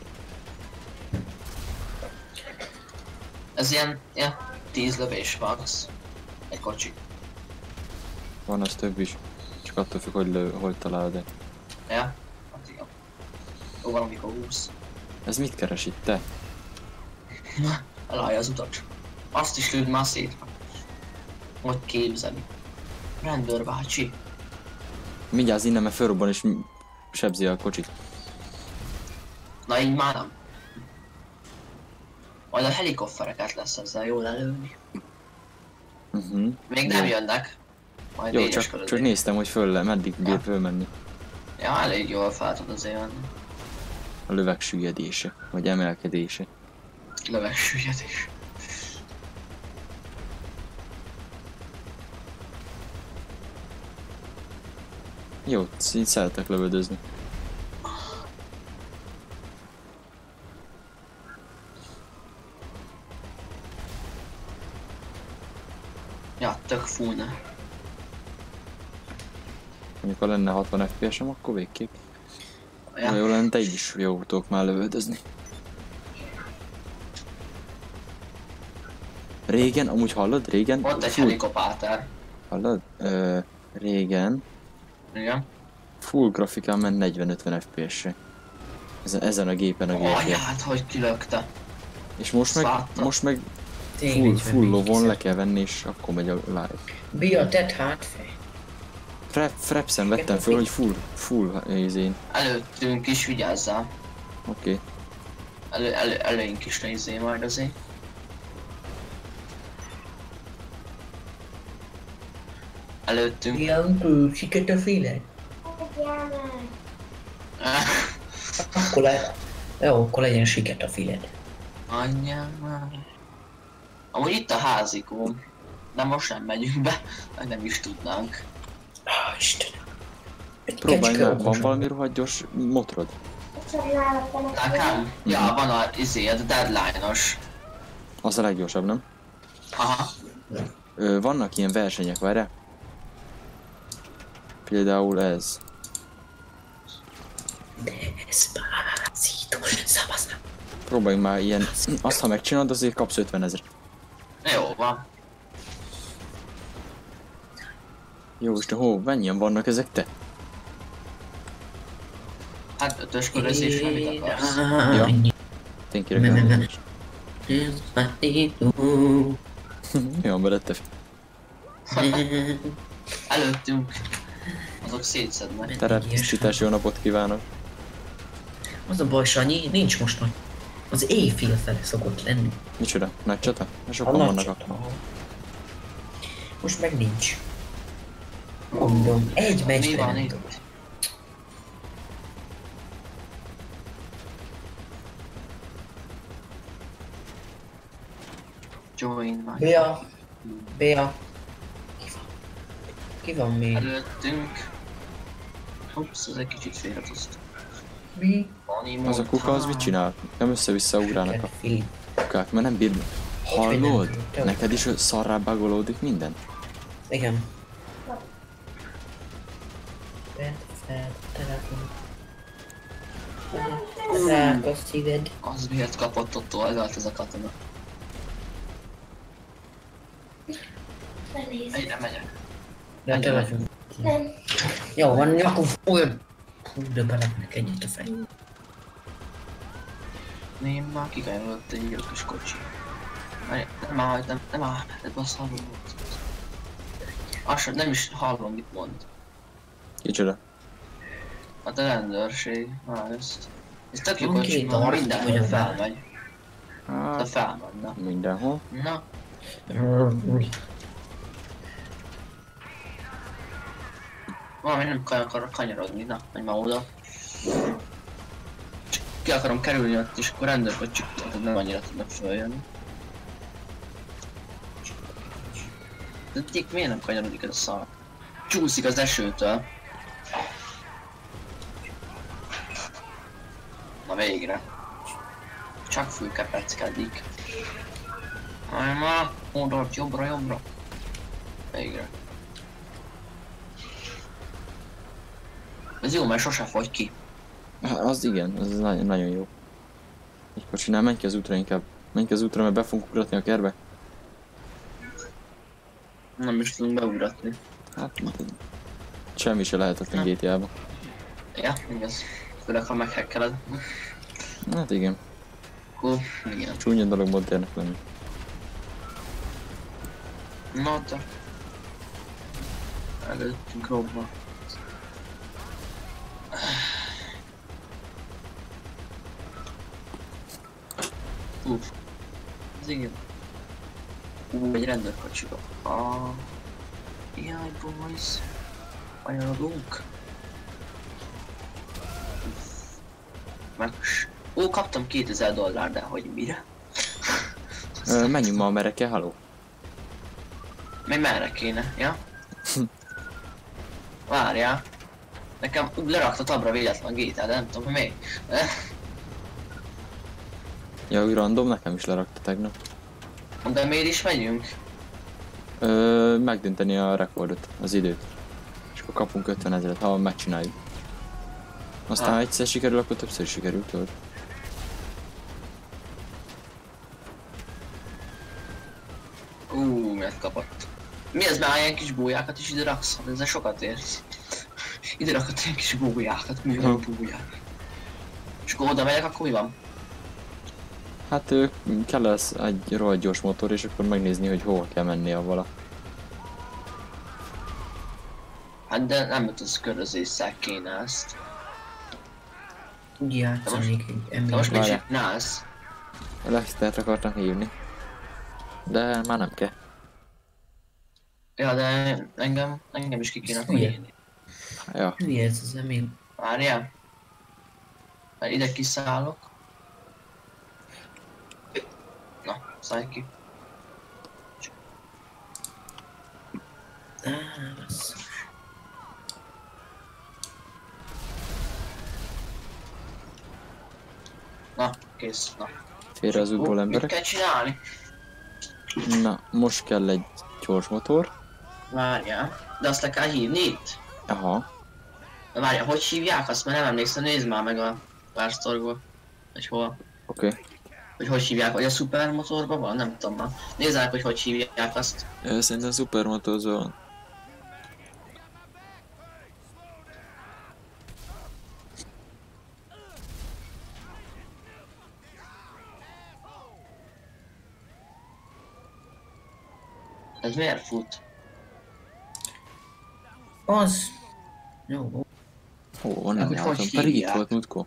Ez ilyen 10 lövés max. Egy kocsi. Van az több is. Csak attól függ, hogy találod -e. Ja? Hát igen. Jó van, amikor 20. Ez mit keres itt, te? Elállja az utat. Azt is lőd már szét. Hogy képzeli. Rendőr bácsi. Mindjárt innen, mert fölrobban és sebzi a kocsit. Na így már nem. Majd a helikoptereket lesz ezzel jól előni. Még nem jönnek. Majd Jó, négyes csak körözés. néztem, hogy meddig bír fölmenni. Ja, elég jól fel tud azért jönni. A löveg süllyedése, vagy emelkedése. Löves süllyedés. Jó, így szeretek lövöldözni. Ja, tök fújna. Mondjuk ha lenne 60 FPS-em, akkor végképp. Ja. Jó lenne, te így is jó tudok már lövöldözni. Régen, amúgy hallod? Régen? Ott egy helikopter. Hallod? Régen Igen. full grafikán ment 40-50 FPS-re. Ezen a gépen a gépje. Anyád, hogy kilökte. És most meg full lovon le kell venni, és akkor megy a live. Bia, tedd hátfej. Frapsen vettem föl, hogy full izén. Előttünk is vigyázzál. Oké. Előink is nézzél majd azért. Előttünk. Bianco, siket a féled. Akkor legyen siket a féled. Anyám. Amúgy itt a házikóm. De most nem megyünk be, meg nem is tudnánk. Istenem. Próbálj meg, van valami rohadt gyors motorod? Nekem? Ja, van a deadline-os. Az a leggyorsabb, nem? Aha. Vannak ilyen versenyek, várjál? Például ez. Despacito, szabaszám. Próbáljunk már ilyen, azt ha megcsinálod, azért kapsz 50 000. Jó van. Jó, és hó, mennyien vannak ezek te? Hát 5-ös körözésre mit akarsz? Ja. Tényleg nem. Mi van veled te? Előttünk. Azok szétszednek. Tereptisztítás, jó napot kívánok. Az a baj, Sanyi, nincs most nagy. Az éjfél fele szokott lenni. Micsoda? Nagy csata? Sokan nagy vannak csata. akkor. Most meg nincs. Mondom, egy Mi meccsben van nem itt? tudok. Join van. Bea. Bea. Ki van még? Előttünk. Ups, ez egy kicsit félretozta. Mi? Az a kuka az mit csinál? Nem össze-vissza ugrálnak a Filip. kukák, mert nem bír. Hallod? Hogy Neked is szarrá bagolódik minden? Igen. Vedd fel a telefon. Rák a szíved. Az miért kapott ott oldalt ez a katona? Benézek. Egyre megyek. De a telefon. Nem. Jó, van, akkor olyan. Hú, de belepnek egyet a fej. Én már kikanyarodott egy gyilkos kocsi. Nem áll, nem áll, ez bassz hallom volt. Azt nem is hallom, mit mond. Kicsoda? Hát a rendőrség, ezt. Ez tök jó Van kocsi, két van, arc, mindenhol ugyan felmegy. De Hát, felmegy, na. mindenhol. Na, valami nem akarok kanyarodni, na, menj már oda. Csak ki akarom kerülni ott, és akkor rendőrkocsik nem annyira tudnak följönni. De egyik miért nem kanyarodik ez a szar? Csúszik az esőtől. Na végre. Csak fülkepeckedik. Állj már, oldalt jobbra, jobbra. Végre. Ez jó, mert sose fogy ki. Hát, az igen, az nagyon, nagyon jó. Egy kocsinál, menj ki az útra inkább. Menj ki az útra, mert be fogunk ugratni a kerbe. Nem is tudunk beugratni. Hát, semmi se lehetetlen GTA-ba. Ja, igaz. Főleg ha meghekkeled. Hát igen, Akkor igen. csúnya dolog modernnek lenni. Na te. Előttünk robba. Uff. Ez igen. Egy rendőrkocsiba. Jaj, boys. Kanyarodunk. Kaptam $2000, de hogy mire? Menjünk ma, merre kell, haló? Még merre kéne, ja? Várjál. Nekem lerakta tabra véletlen a GTA, de nem tudom, hogy még. Ja, úgy random, nekem is lerakta tegnap. De miért is megyünk? Megdönteni a rekordot, az időt. És akkor kapunk 50 000-et, ha megcsináljuk. Aztán ha egyszer sikerül, akkor többször sikerül, tudod. Miért kapott? Mi ez, már ilyen kis bójákat is ide raksz? Hát ezzel sokat érsz. Ide rakod ilyen kis bójákat, mi van bóják? És akkor oda megyek, akkor mi van? Hát kell lesz egy rohadt gyors motor, és akkor megnézni, hogy hova kell menni avval. Hát de nem tudsz körözésszel kéne ezt. Úgy játszanék egy De ember. most mit Várjál. csinálsz? Lextert akartam hívni. De már nem kell. Ja, de engem is ki kéne Hülye. hívni. Ja, Hülye ez az ember. Várjál. Mert ide kiszállok. Na, szállj ki. Basszus. Na, kész, na. félre az útból Mit emberek. kell csinálni? Na, most kell egy gyors motor. Várjál. De azt le kell hívni itt? Aha. Várjál, hogy hívják azt? Mert nem emlékszem, nézd már meg a pársztorgból. Hogy hol. Oké. hogy hívják, vagy a szupermotorban van, nem tudom már. Nézzák, hogy hívják azt. Szerintem szupermotorzó van. Ez miért fut? Az. Jó. Ó, onnan Hogy jártam, hogy pedig itt hívják? volt múltkor.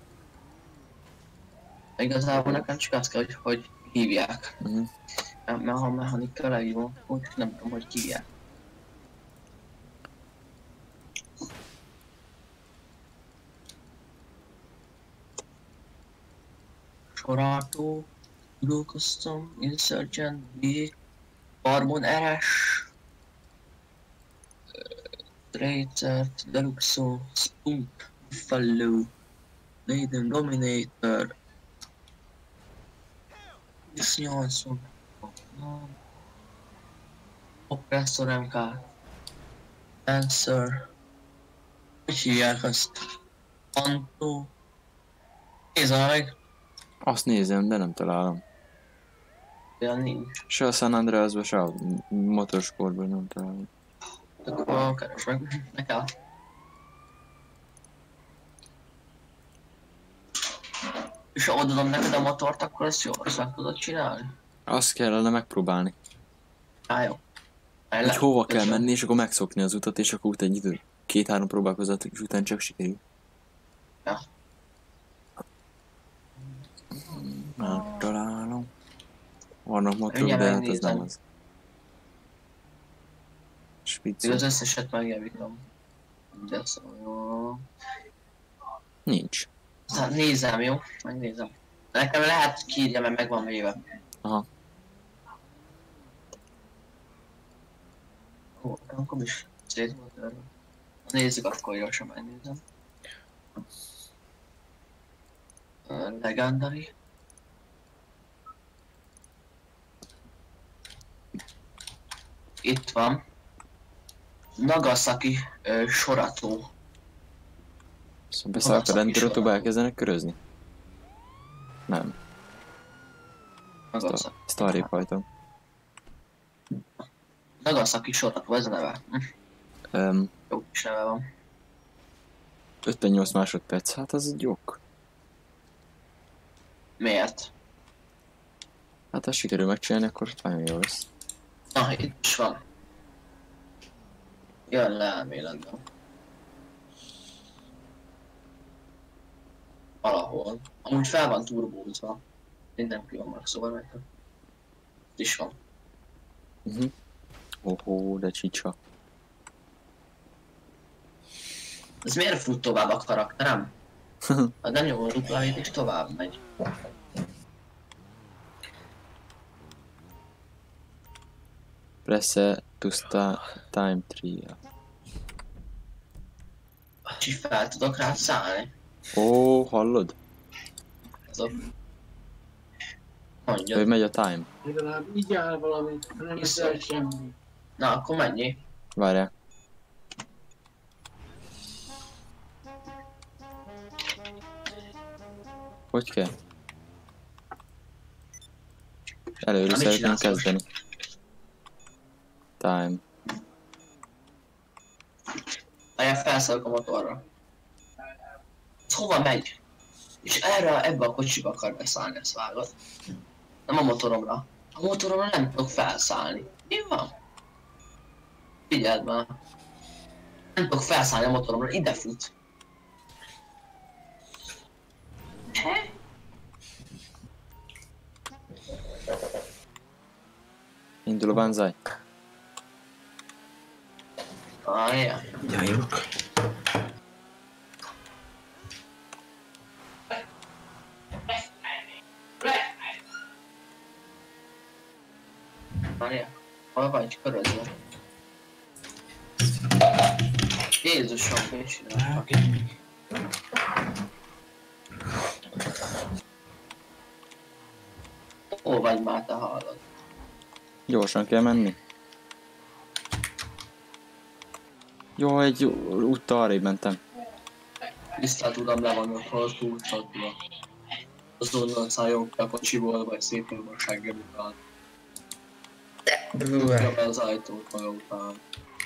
Igazából nekem csak azt kell, hogy hívják. Mhm. Mert ha mechanika leívom, úgy nem tudom, hogy hívják. Sorátó, Blue Custom, Insurgent, B, Carbon RS, Tracer, Deluxo, Spunk, Buffalo, Maiden Dominator, X80, Oppressor MK, Dancer, hogy hívják azt? Anto, nézd meg, Azt nézem, de nem találom. olyan nincs. Se a San Andreasban, se a motorsportban nem találom. Akkor keres meg, ne kell. És ha odaadom neked a motort, akkor ezt jól meg tudod csinálni? Azt kellene megpróbálni. Á, jó. Hogy hova kell menni, és akkor megszokni az utat, és akkor utána egy idő. 2-3 próbálkozat, és utána csak sikerül. Ja. Nem találom. Vannak motorok, Mindjárt de hát ez megnézem. nem az. Még Spicol. az összeset megjavítom. De szóval... Nincs. Hát nézem, jó? Megnézem. Nekem lehet kiírja, mert meg van véve. Aha. Ó, akkor is szét volt erről. Nézzük, akkor gyorsan megnézem. Legendary. Itt van. Nagasaki Sorato. Szóval beszállok a rendőrautóba, elkezdenek körözni? Nem. Nagasaki. Ezt arrébb hajtom. Nagasaki Sorato, ez a neve. Jó kis neve van. 58 másodperc, hát az egy ok. Miért? Hát ha sikerül megcsinálni, akkor nagyon jó lesz. Na, itt is van. Jön le elméletben. Valahol. Amúgy fel van turbózva. Minden külön szóval meg. Itt is van. Ohó, de csicsa. Ez miért fut tovább a karakterem? Ha nem nyomom a duplavét és tovább megy. Press to start time tria. Csak fel tudok rá szállni. Ó, hallod? Azok. Hogy Mondjad. megy a time? Legalább így áll valamit, nem Viszont. eszel semmi. Na, akkor mennyi? Várjál. Hogy kell? Előre Na, mit szeretném csinálsz most? kezdeni. Time. Várjál, felszállok a motorra. Ez hova megy? És ebbe a kocsiba akar beszállni, ezt vágod. Nem a motoromra. A motoromra nem tudok felszállni. Mi van? Figyeld már. Nem tudok felszállni a motoromra, ide fut. He? Indul a banzai. Várjál. Jajok. Várjál. Hol vagy körözve? Jézusom, mit csináltak? Hol vagy már, te hallod? Gyorsan kell menni. Jó, egy úttal arrébb mentem. Tisztelt uram, le van ott, hol túlcsadva. azonnal szálljon ki a kocsiból, vagy szépen a seggem után. Brrr. Dugja be az ajtót maga után.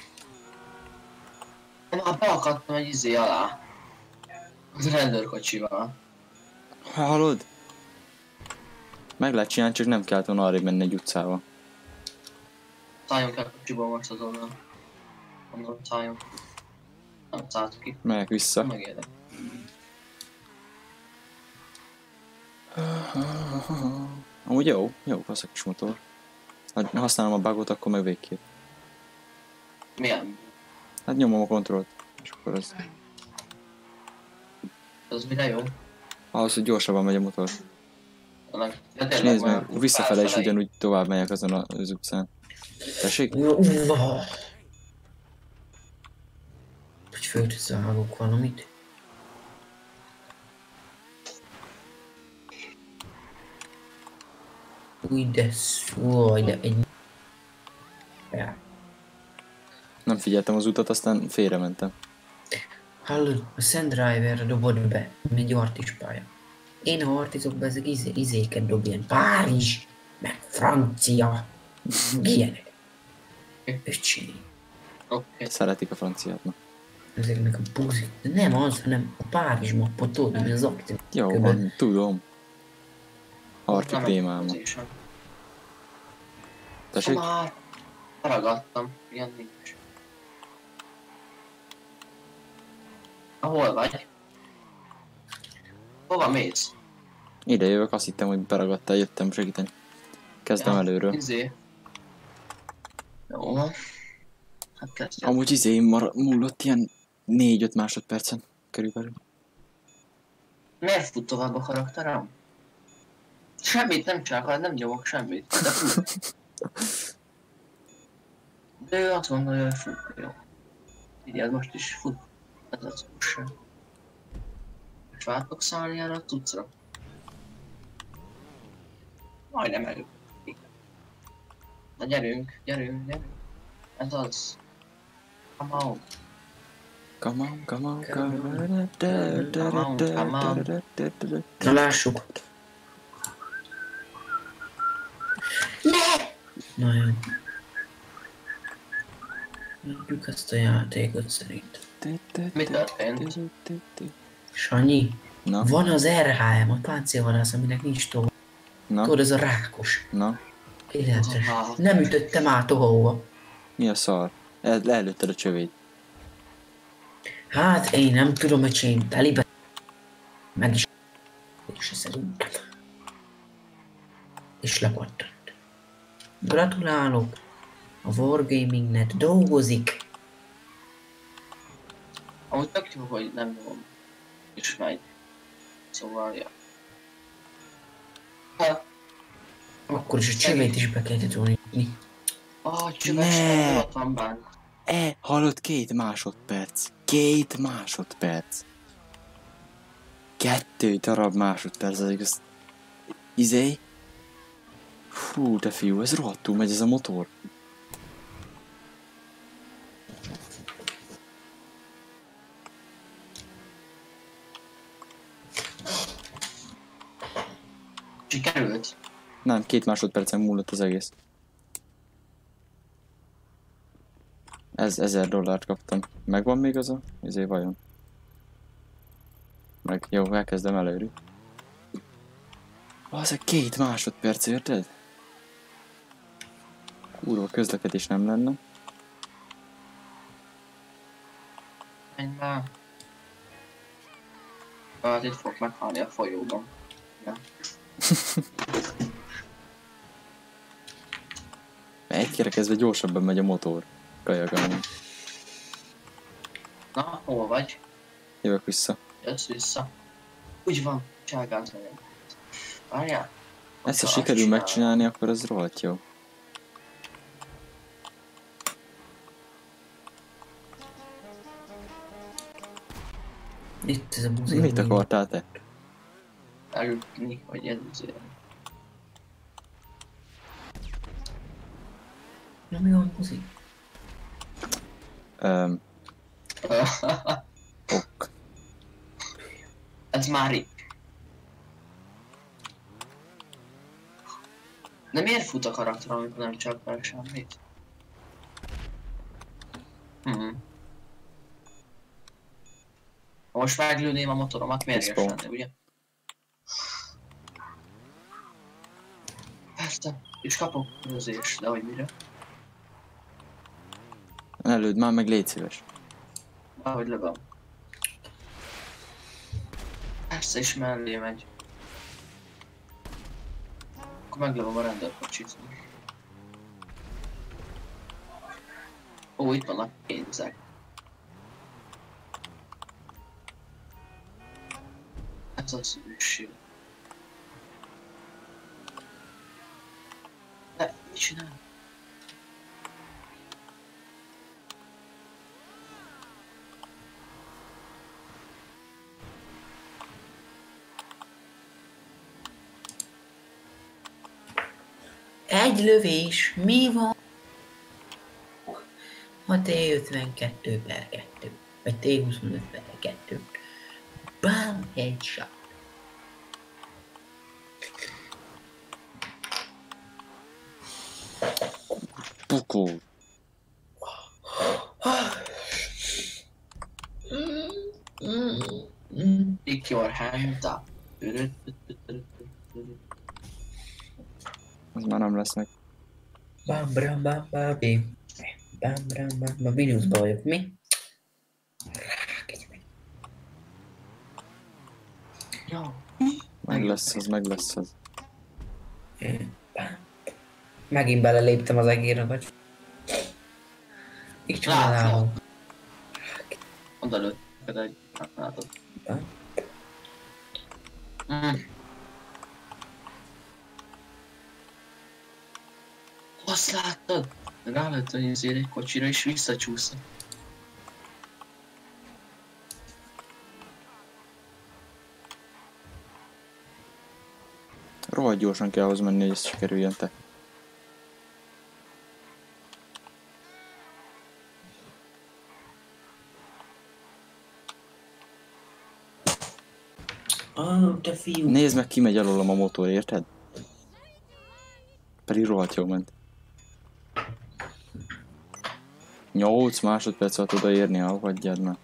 Már beakadtam egy izé alá. Az rendőrkocsival. Hallod? Meg lehet csinálni, csak nem kellett volna arrébb menni egy utcával. Szálljon ki a kocsiból most azonnal. Mondom, szálljon. Nem szállt ki. Megyek vissza. Megérdek. Amúgy jó, az a kis motor. Ha használom a bugot, akkor meg végképp. Milyen? Hát nyomom a kontrollt, és akkor az... Az mire jó? Ahhoz, hogy gyorsabban megy a motor. De És tényleg nézd van meg, visszafele is felfelé. ugyanúgy tovább megyek azon az utcán. Tessék? Hogy föltűzzállok valamit. Új, de szó, de egy... Ja. Nem figyeltem az utat, aztán félrementem. Hallod, a Sandriverre dobod be, egy artis pálya. Én ha artizok be, ezek izéket dobjen. Párizs, meg Francia, ilyenek. Öcsé, Oké. Szeretik a franciátnak. ezeknek a buzik. De nem az, hanem a Párizs mappot, tudod, hogy az aktív. Jó, Követ. van, tudom. Harki Nem krémálma. pozítion. Tessék? Már ragadtam, ilyen nincs. Hol vagy? Hova mész? Ide jövök, azt hittem, hogy beragadtál, jöttem segíteni. Kezdem előről. Izé. Jó van. Hát kezdjem. Amúgy múlott ilyen 4-5 másodpercen körülbelül. Miért fut tovább a karakterem? Semmit nem csinálok, nem nyomok semmit. De fut. De ő azt gondolja, hogy fut. Jó. Figyeld, most is fut. Ez az sem. És váltok szállni erre a cuccra. Majdnem elő. Na gyerünk. Ez az. Come on. Come on, come on, come on. Na lássuk. Na jó. Mondjuk ezt a játékot szerint. Mi történt? Sanyi, Na, van az RHM, a páncélvadász, aminek nincs tovább. na, Tudod, ez a rákos. na. Életes. Nem ütöttem át ahova. Mi a szar? Előtted a csövét. Hát én nem tudom, hogy én telibe. Meg is. És szerintem. És lepattant. Gratulálok. A Wargaming.net dolgozik. Amúgy tök jó, hogy nem nyomom. És megy. Szóval, ja. Ha. Akkor is a csövét is be kellett volna nyitni. Csöves, Ne. ott van bánk. Hallod, 2 másodperc. 2 másodperc. 2 darab másodperc, az igaz. Izé? Fú, de fiú, ez rohadtul megy ez a motor. Sikerült. Nem, 2 másodpercen múlott az egész. Ez $1000 kaptam. Megvan még az a? Izé vajon? Meg jó, elkezdem előre. Az egy 2 másodperc, érted? Kurva közlekedés nem lenne. Menj be. Hát itt fog meghalni a folyóban. Ja. Egy kerekezve gyorsabban megy a motor. Kajagam. Na, hol vagy? Jövök vissza. Jössz vissza. Úgy van, cságát vagyok. Várjál. Ezt ha sikerül megcsinálni, akkor az rohadt jó. Itt ez a buzi. Mit akartál te? Elütni, hogy ez azért. Na mi van buzi? Ok. Ez már itt. De miért fut a karakter, amikor nem csak meg semmit? Ha most meglőném a motoromat, mérges Respawn. lenne, ugye? Persze, és kapok közés, de hogy mire? Előd már meg, légy szíves. Ahogy lövöm. Persze is mellé megy. Akkor meglövöm a rendőrkocsit. Ó, itt vannak pénzek. Ez az ősség. De mit csinál? Egy lövés, mi van? A T52 per 2, vagy T25 per 2. Bam, headshot. Pukó. Pick your hand up. Az már nem lesz meg. Bam, bram, bam, babi. Bam, bram, bam, bam. Mínuszba vagyok, mi? Jó. Meg lesz az, meg lesz az. Bam. Megint beleléptem az egérre, vagy? Így csinálom. Oda lőtted egy... látod. Azt láttad? Rálőtt a izére egy kocsira és visszacsúszott. Rohadt gyorsan kell ahhoz menni, hogy ezt sikerüljön te. Te fiú. Nézd meg, ki megy alólam a motor, érted? Pedig rohadt jól ment. 8 másodperc alatt odaérni, hagyjad már.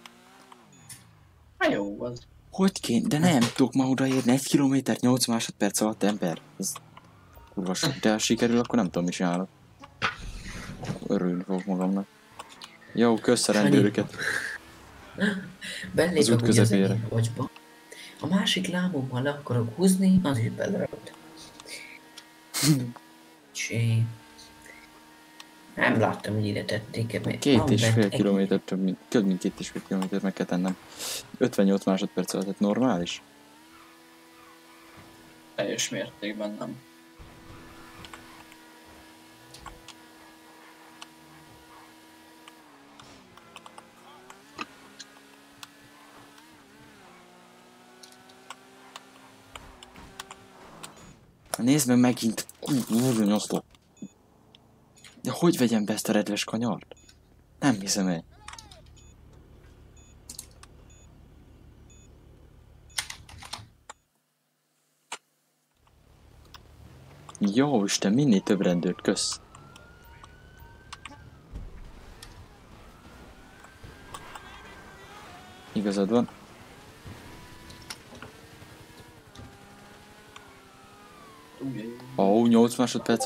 Hát jó, az. Hogy kéne? De nem tudok ma odaérni 1 kilométert 8 másodperc alatt, ember. Ez kurva sok. De ha sikerül, akkor nem tudom, mi csinálok. Örülni fogok magamnak. Jó, kösz a rendőröket. Bellépek Az út ugye az közepére. enyém kocsba. A másik lábommal le akarok húzni, az is belerőtt. Csé. Nem láttam, hogy ide tették. 2,5 kilométer több mint 2,5 kilométer meg kell tennem. 58 másodperc alatt, tehát normális? Teljes mértékben nem. Nézd meg megint, kurva nyoszló. De hogy vegyem be ezt a redves kanyart? Nem hiszem el. Jó Isten, minél több rendőrt, kösz. Igazad van. Ó, 8 másodperc.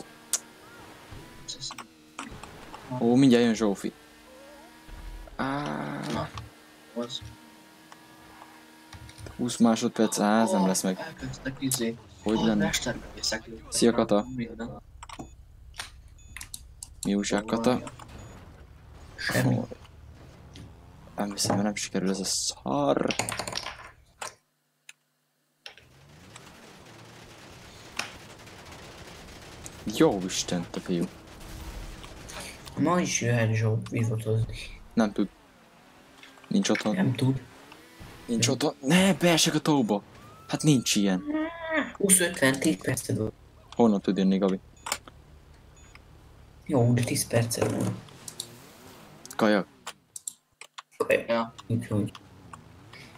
Ó, mindjárt jön Zsófi. Na, az. 20 másodperc, ez nem lesz meg. Elkezdtek izé. Hogy lenne? Mesterlövészek. Szia, Kata. Minden. Mi újság, Kata? Semmi. Ó, nem hiszem, mert nem sikerül ez a szar. Jó Isten, te fiú. Ma is jöhet Zsó vivotozni. Nem tud. Nincs otthon. Nem tud. Nincs otthon. Ne, beesek a tóba. Hát nincs ilyen. 20-50-10 percet volt. Honnan tud jönni, Gabi? Jó, de 10 percet volt. Kajak. Ja. Úgyhogy.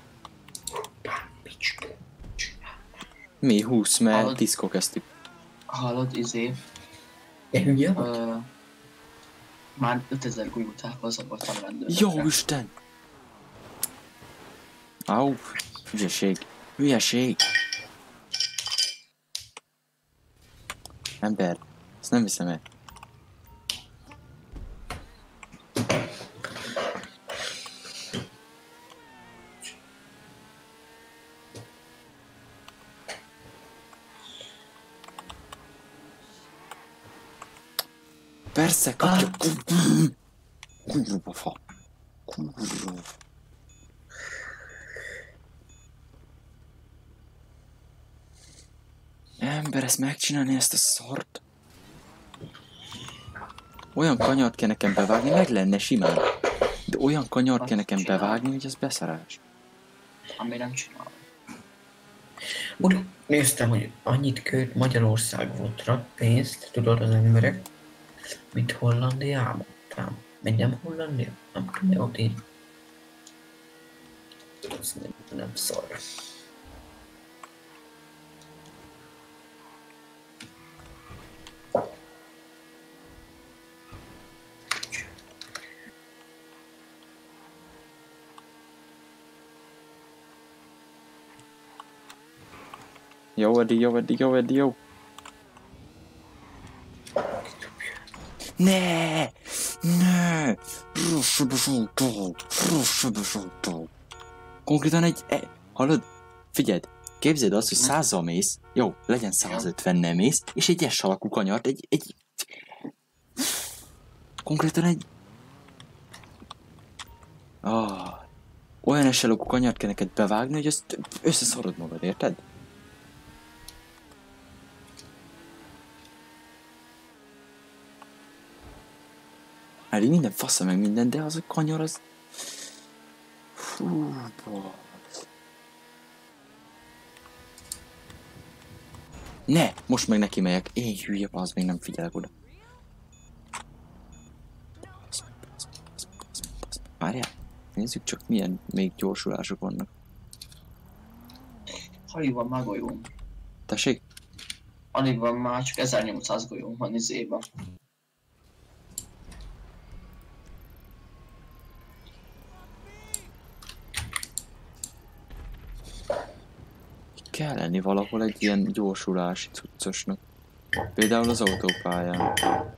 Mi? 20, mert Hallod? 10-kor kezdtük. Hallod, De hülye vagy? Már 5000 golyótával zavartam rendőrnek. Jó Isten! Au, hülyeség. Hülyeség. Ember, ezt nem viszem el. Persze, kapja. Kurva fa. Kurva. Ember, ezt megcsinálni, ezt a szart? Olyan kanyart kell nekem bevágni, meg lenne simán. De olyan kanyart kell nekem bevágni, hogy ez beszarás. Ami nem csinál. Úgy néztem, hogy annyit költ Magyarországra pénzt, tudod az emberek, mint Hollandiában. Tám. Megy nem Hollandia? Nem tudja, ott így. Ez nem szar. Jó, Edi, jó, Edi, jó, Edi, jó. Ne! Ne! Konkrétan hallod? Figyeld, képzeld azt, hogy 100-zal mész, jó, legyen 150-nel mész, és egy S alakú kanyart, konkrétan egy... olyan S alakú kanyart kell neked bevágni, hogy ezt összeszorod magad, érted? Elég minden fasza meg minden, de az a kanyar az... Fú, basz. Ne! Most meg neki megyek. Én hülye, az még nem figyelek oda. Várjál, nézzük csak milyen még gyorsulások vannak. Alig van már golyóm. Tessék? Alig van már, csak 1800 golyóm van izében. Kell lenni valahol egy ilyen gyorsulási cuccosnak. Például az autópályán.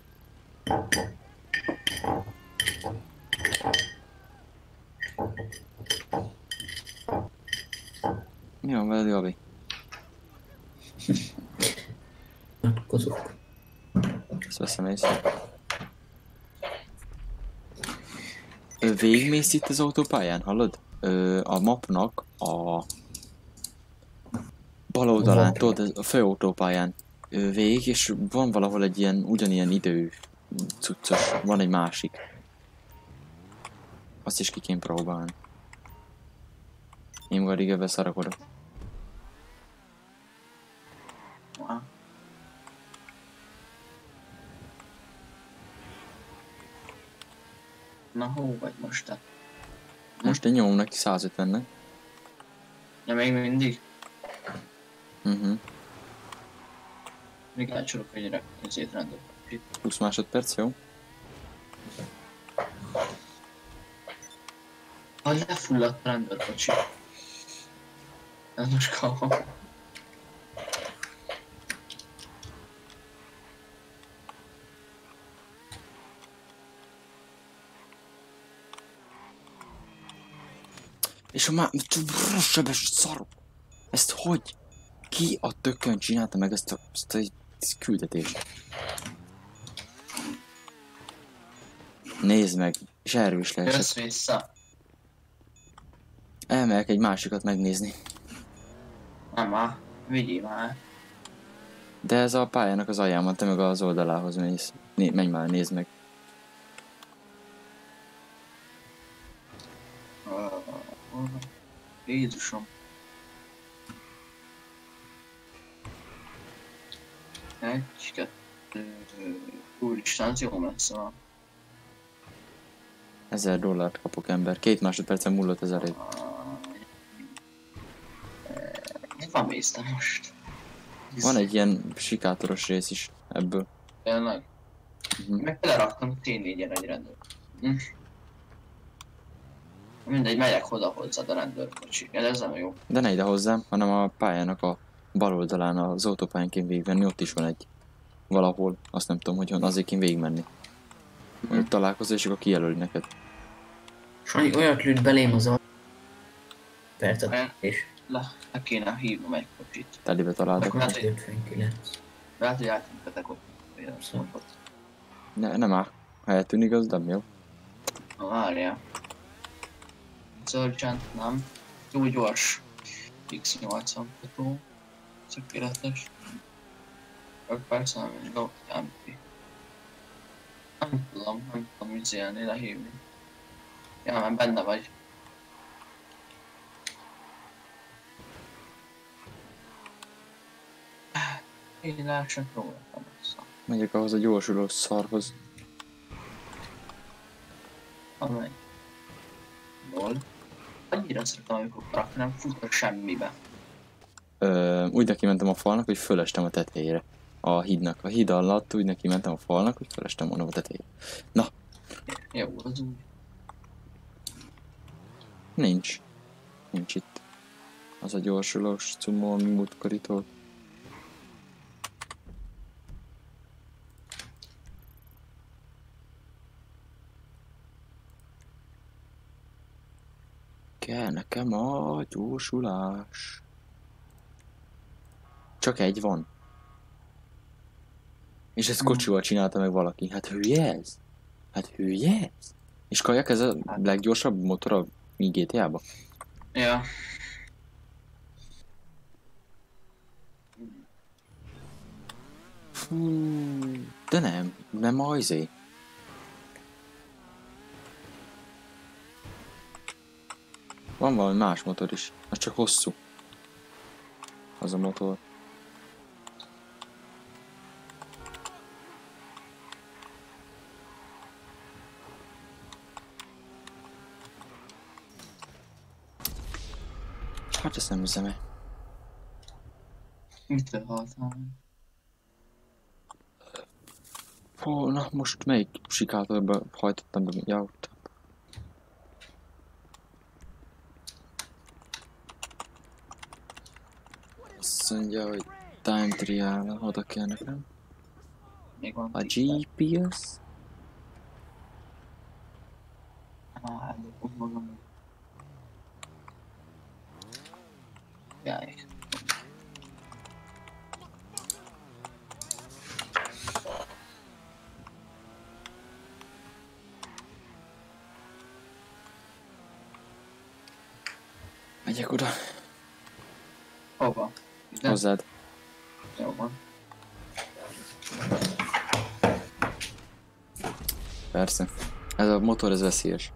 Mi van veled, Gabi? Kozok. Ezt veszem észre. Végigmész itt az autópályán, hallod? A mapnak a bal oldalán, tudod, a főautópályán végig, és van valahol egy ilyen, ugyanilyen idő cuccos, van egy másik. Azt is ki kéne próbálni. Én majd igen beszarakodok. Na, hol vagy most te? Most én nyomom neki 150-nek. Ja, még mindig? Még elcsorok egyre az étrendőt. 20 másodperc, jó? Ha lefulladt a rendőrkocsi. Ez most kapom. És ha már... sebes szarok! Ezt hogy? Ki a tökön csinálta meg ezt a küldetést? Nézd meg, és erről is leesett. Jössz vissza. Elmegyek egy másikat megnézni. Nem már, vigyél már. De ez a pályának az alján van, te meg az oldalához mész. Menj már, nézd meg. Jézusom. Egy, kettő... Úristen, ez jó messze van. $1000 kapok, ember. 2 másodpercen múlott ez elég. Mi van mésztem most? Van egy ilyen sikátoros rész is ebből. Tényleg. Mhm. Meg beleraktam T4-en egy rendőr. Mindegy, megyek oda hozzád a rendőrkocsi. Ez nem jó. De ne ide hozzám, hanem a pályának a bal oldalán az autópályán kéne végigmenni, ott is van egy valahol, azt nem tudom, hogy honnan, azért kéne végigmenni. Ott találkozol, és akkor kijelöli neked. Sanyi olyat lőtt belém az a... Percet, és Le kéne hívnom egy kocsit. Telibe találtak. Lehet, hogy 59. lehet, hogy átmentetek ott. Nem áll. Ha eltűnik, az nem jó. Na várjál. Surgeon, nem. Túl gyors. X80 fotó. Tökéletes. 5 perc, nem is go. MP. Nem tudom ügyelni, lehívni. Ja, már benne vagy. Én lássak róla, nem vissza. Megyek ahhoz a gyorsuló szarhoz. Amely. Lol. Annyira szeretem, amikor a karakter nem fut semmibe. Úgy neki mentem a falnak, hogy fölestem a tetejére. A hídnak. A híd alatt úgy neki mentem a falnak, hogy fölestem volna a tetejére. Na, Jó, az úgy. nincs. Nincs itt. Az a gyorsulós cumó, ami múltkoritól. Kell nekem a gyorsulás. Csak egy van. És ezt kocsival csinálta meg valaki. Hát hülye ez? Hát hülye ez? És kajak, ez a leggyorsabb motor a mi GTA-ba? Ja. Fú, de nem a izé. Van valami más motor is, az csak hosszú. Az a motor. Hát ezt nem hiszem el. Mitől haltál? Hó, na most melyik sikátorba hajtottam be? Ja, ott. Azt mondja, hogy time trial, oda kell nekem. Még van A 10 perc. GPS? Eldobom magam. Jaj. Megyek oda. Hova? Ide? Hozzád. Jó van. Persze. Ez a motor, ez veszélyes.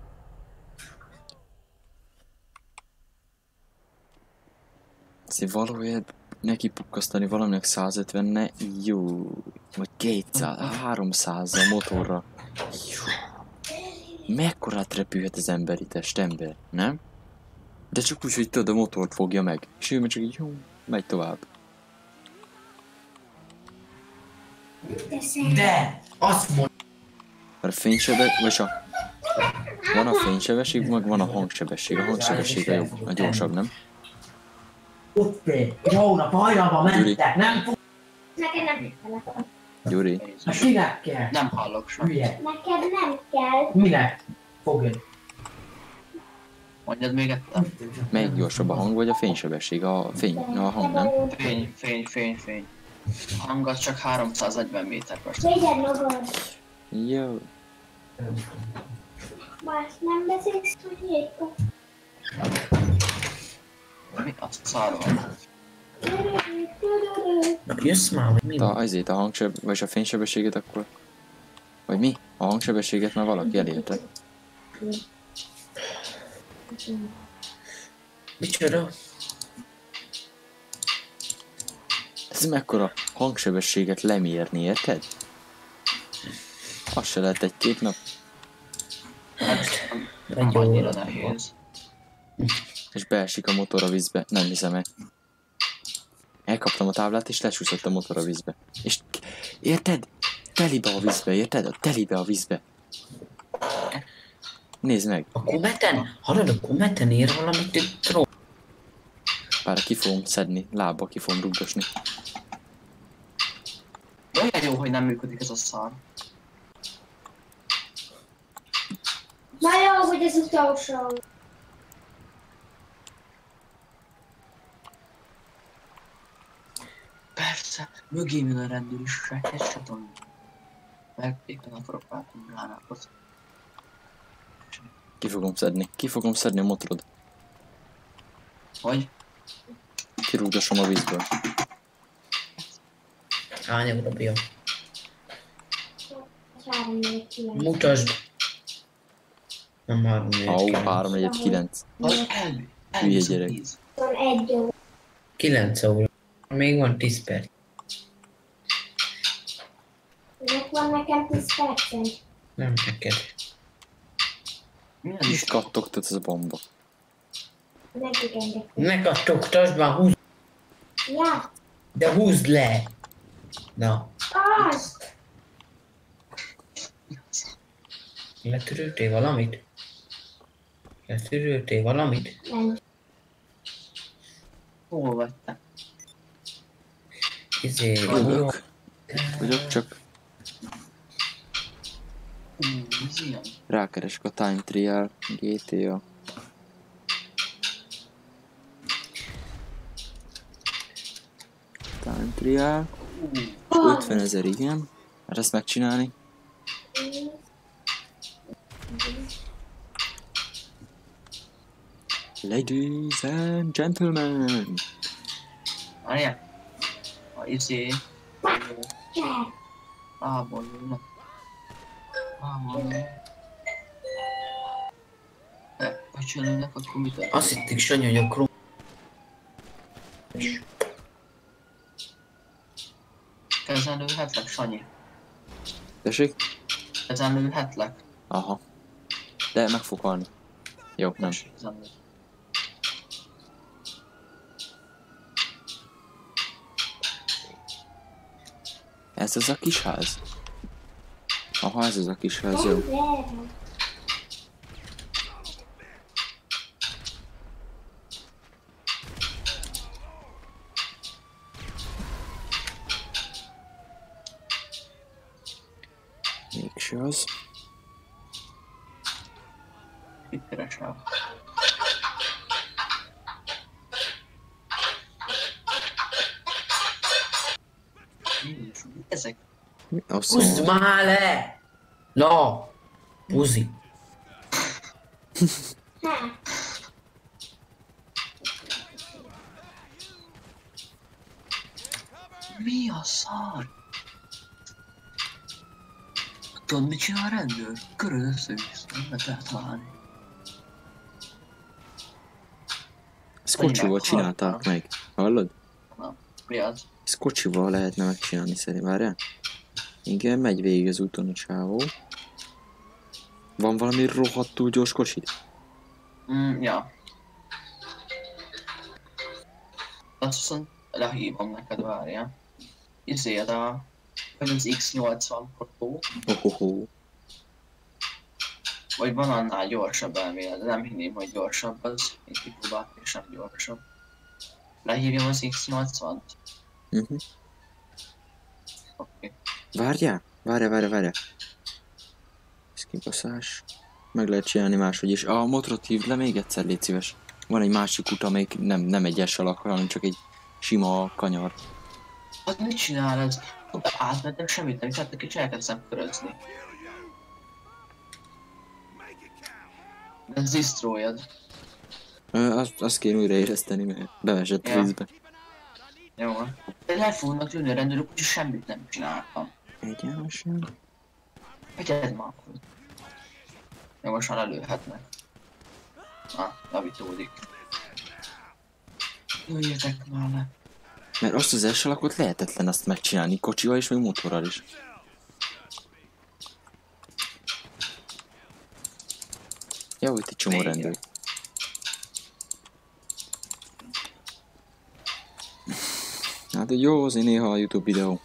Azért valójában neki pukkasztani valaminek 150 ne jó. Vagy 200, 300 a motorra. Jó. Mekkorát repülhet az emberi testember, nem? De csak úgy, hogy tudod, a motort fogja meg. És ő meg csak így, jó, megy tovább. De! Azt mondom, Mert a fénysebesség, vagy van a fénysebesség, meg van a hangsebesség. A hangsebesség a jobb, a gyorsabb, nem? ott egy hónap hajnalba mentek, nem fog... Neked nem kell. Gyuri, Hát kinek kell? Nem hallok semmit. Hülye. Neked nem kell. Minek? Fogjon. Mondjad még egyszer. melyik gyorsabb a hang, vagy a fénysebesség? A hang, nem? Fény. A hang az csak 340 méter per Véded magad. Jó. Más nem beszélsz, hogy jégkor. Mi? Az szar van. Na, jössz már, vagy mi van? Azért a vagy a fénysebességet akkor... Vagy mi? A hangsebességet már valaki elérte. Micsoda? Ez mekkora hangsebességet lemérni, érted? Az se lehet egy-két nap. Nem Egy annyira óra. nehéz. És beesik a motor a vízbe. Nem hiszem el. Elkaptam a táblát, és lecsúszott a motor a vízbe. És érted? Telibe a vízbe, érted? A telibe a vízbe. Nézd meg. A kometen, hallod, a kometen ér valamit itt ró. Bár ki fogom szedni, lábba ki fogom rugdosni. Olyan jó, hogy nem működik ez a szar. Na jó, hogy ez utolsó. Persze, mögém jön a rendőr is, egy se tanul. Meg éppen akarok váltani Gánához. Ki fogom szedni a motorod. Hogy? Kirúgdosom a vízből. Hány Robia? 3-4-9. Mutasd. Nem 3-4-9. Au, 3-4-9. Az Hülye gyerek. 1 óra. 9 óra. Még van 10 perc. Minek van nekem 10 percen? Nem neked. Mi az Mit is? kattogtat ez a bomba? Meddig engedtem? Ne kattogtasd már, húzd. Ja, De húzd le. Na, az! letöröltél valamit? Letöröltél valamit? Nem. Hol vagy te? Vagyok. Vagyok, csak Ez ilyen. rákeresek a Time Trial, GTA. Time Trial. 50 000, igen. Hát ezt megcsinálni. Ladies and gentlemen. Várjál. A izé. Cseh. Ából jönnek. Ából jönnek. Hogy jönnek, akkor mit Azt hitték, Sanyi, hogy a króm... Ezen lőhetlek, Sanyi? Tessék? Ezen lőhetlek? Aha. De meg fog halni. Jó, nem. Tessék, ezen lőhetlek. Ez az a kis ház? Aha, ez az a kis ház, jó. Mégse az. Mit keresel? Ezek. Mi a Húzd szó? már le! Na! Puzi. Hát, Mi a szar? Tudod, mit csinál a rendőr? Körül össze-vissza, nem lehet eltalálni. Ezt kocsival csinálták meg. Hallod? Mi az? Ezt kocsival lehetne megcsinálni szerintem. Várjál? Igen, megy végig az úton a csávó. Van valami rohadtul gyors kocsid? Ja. Azt viszont lehívom neked, várjál. Izéd a... Vagy az X80 Pro, Ohoho. vagy van annál gyorsabb elmélet, de nem hinném, hogy gyorsabb az. Én kipróbáltam, és nem gyorsabb. Lehívjam az X80-t? Oké. Várjál? Várjál. Ez kibaszás. Meg lehet csinálni máshogy is. A motorot hívd le még egyszer, légy szíves. Van egy másik út, amelyik nem egy S alak, hanem csak egy sima kanyar. Hát mit csinál ez? Átmentem, semmit nem tettek, és elkezdtem körözni. Ez destroyed. Azt kéne újraérezteni, mert bevesett a Ja. vízbe. Jó van. De le fognak jönni a rendőrök, úgyhogy semmit nem csináltam. Egyenesen. Egyed már akkor. Jó, most már előhetnek. Javítódik. Jöjjetek már le. Mert azt az S alakot lehetetlen azt megcsinálni kocsival és még motorral is. Jó, itt egy csomó Végre. rendőr. Hát jó, azért néha a YouTube videó.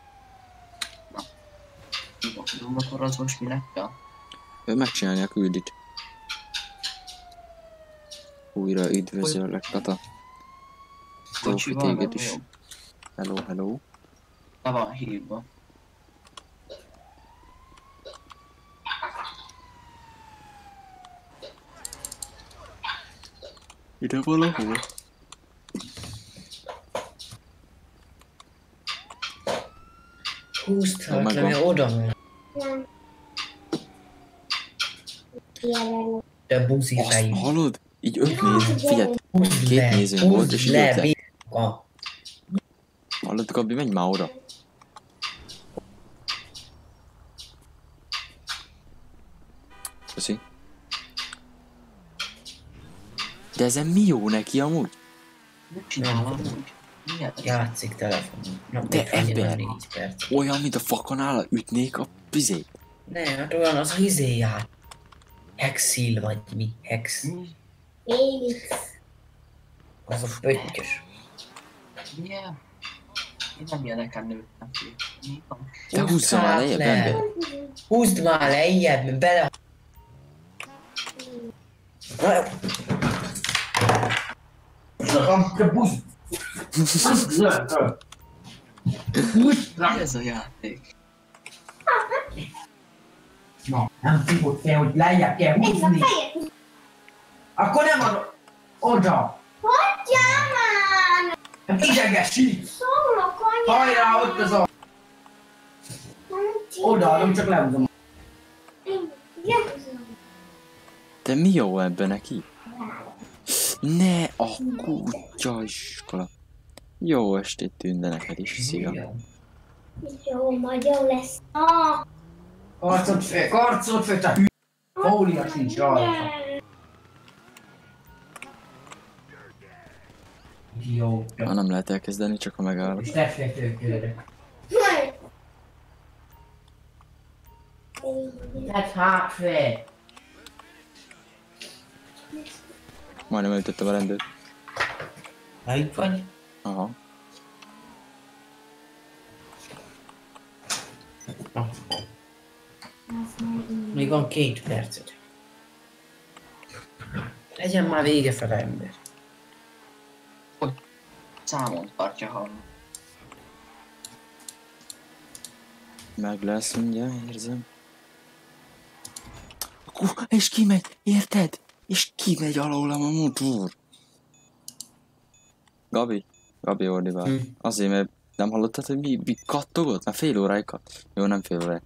Akkor az most minek kell? Megcsinálni a küldit. Újra üdvözöllek, Kata. Tófi, téged is. Hello, hello. Le van hívva. Ide valahol? Húztak megvan. le, oda megy. Nem. Jelen. De buzi Azt fejű. hallod? Így 5 néző, figyelj, Húzd két le, nézőnk volt, és húzd így le, öt lett. birka. Hallod, Gabi, menj már oda. Köszi. De ezen mi jó neki amúgy? Mit csinál amúgy? Miért? Játszik telefonon. Na, De még annyi ember. van 4 perc. Olyan, mint a fakanál, ütnék a pizét. Ne, hát olyan az a izéját. Hexil vagy mi? Hex. Félix. Az a pöttyös. Milyen? Én nem ilyeneken nőttem ki. Mi van? Te húzzam már lejjebb, ember. Húzd már lejjebb, bele... Te busz! Mi ez a játék? Na, nem tudod fel, hogy lejjebb kell Nézd a húzni. fejét. Akkor nem adod. Oda. Hagyjál már! Idegesi. Szólok, anyám! Hajrá, ott az a... Oda adom, csak lehúzom. Lehúzom. De mi jó ebben neki? Ne, a kutya iskola. Jó estét tűnde neked is, szia. Jó, majd jó lesz. Ah! Karcot fel, te hű. Fólia sincs rajta. Jó. Ha nem lehet elkezdeni, csak ha megállok. És reflektőkörök. Hát hátfel. Majdnem elütöttem a rendőrt. Melyik vagy? Aha. Még van 2 percet. Legyen már vége fel, ember. Számon tartja hallom. Meg lesz, mindjárt érzem. És kimegy, érted? És kimegy alólam a motor. Gabi ordibál. Azért, mert nem hallottad, hogy mi kattogott? Már fél óráig Jó, nem fél óráig.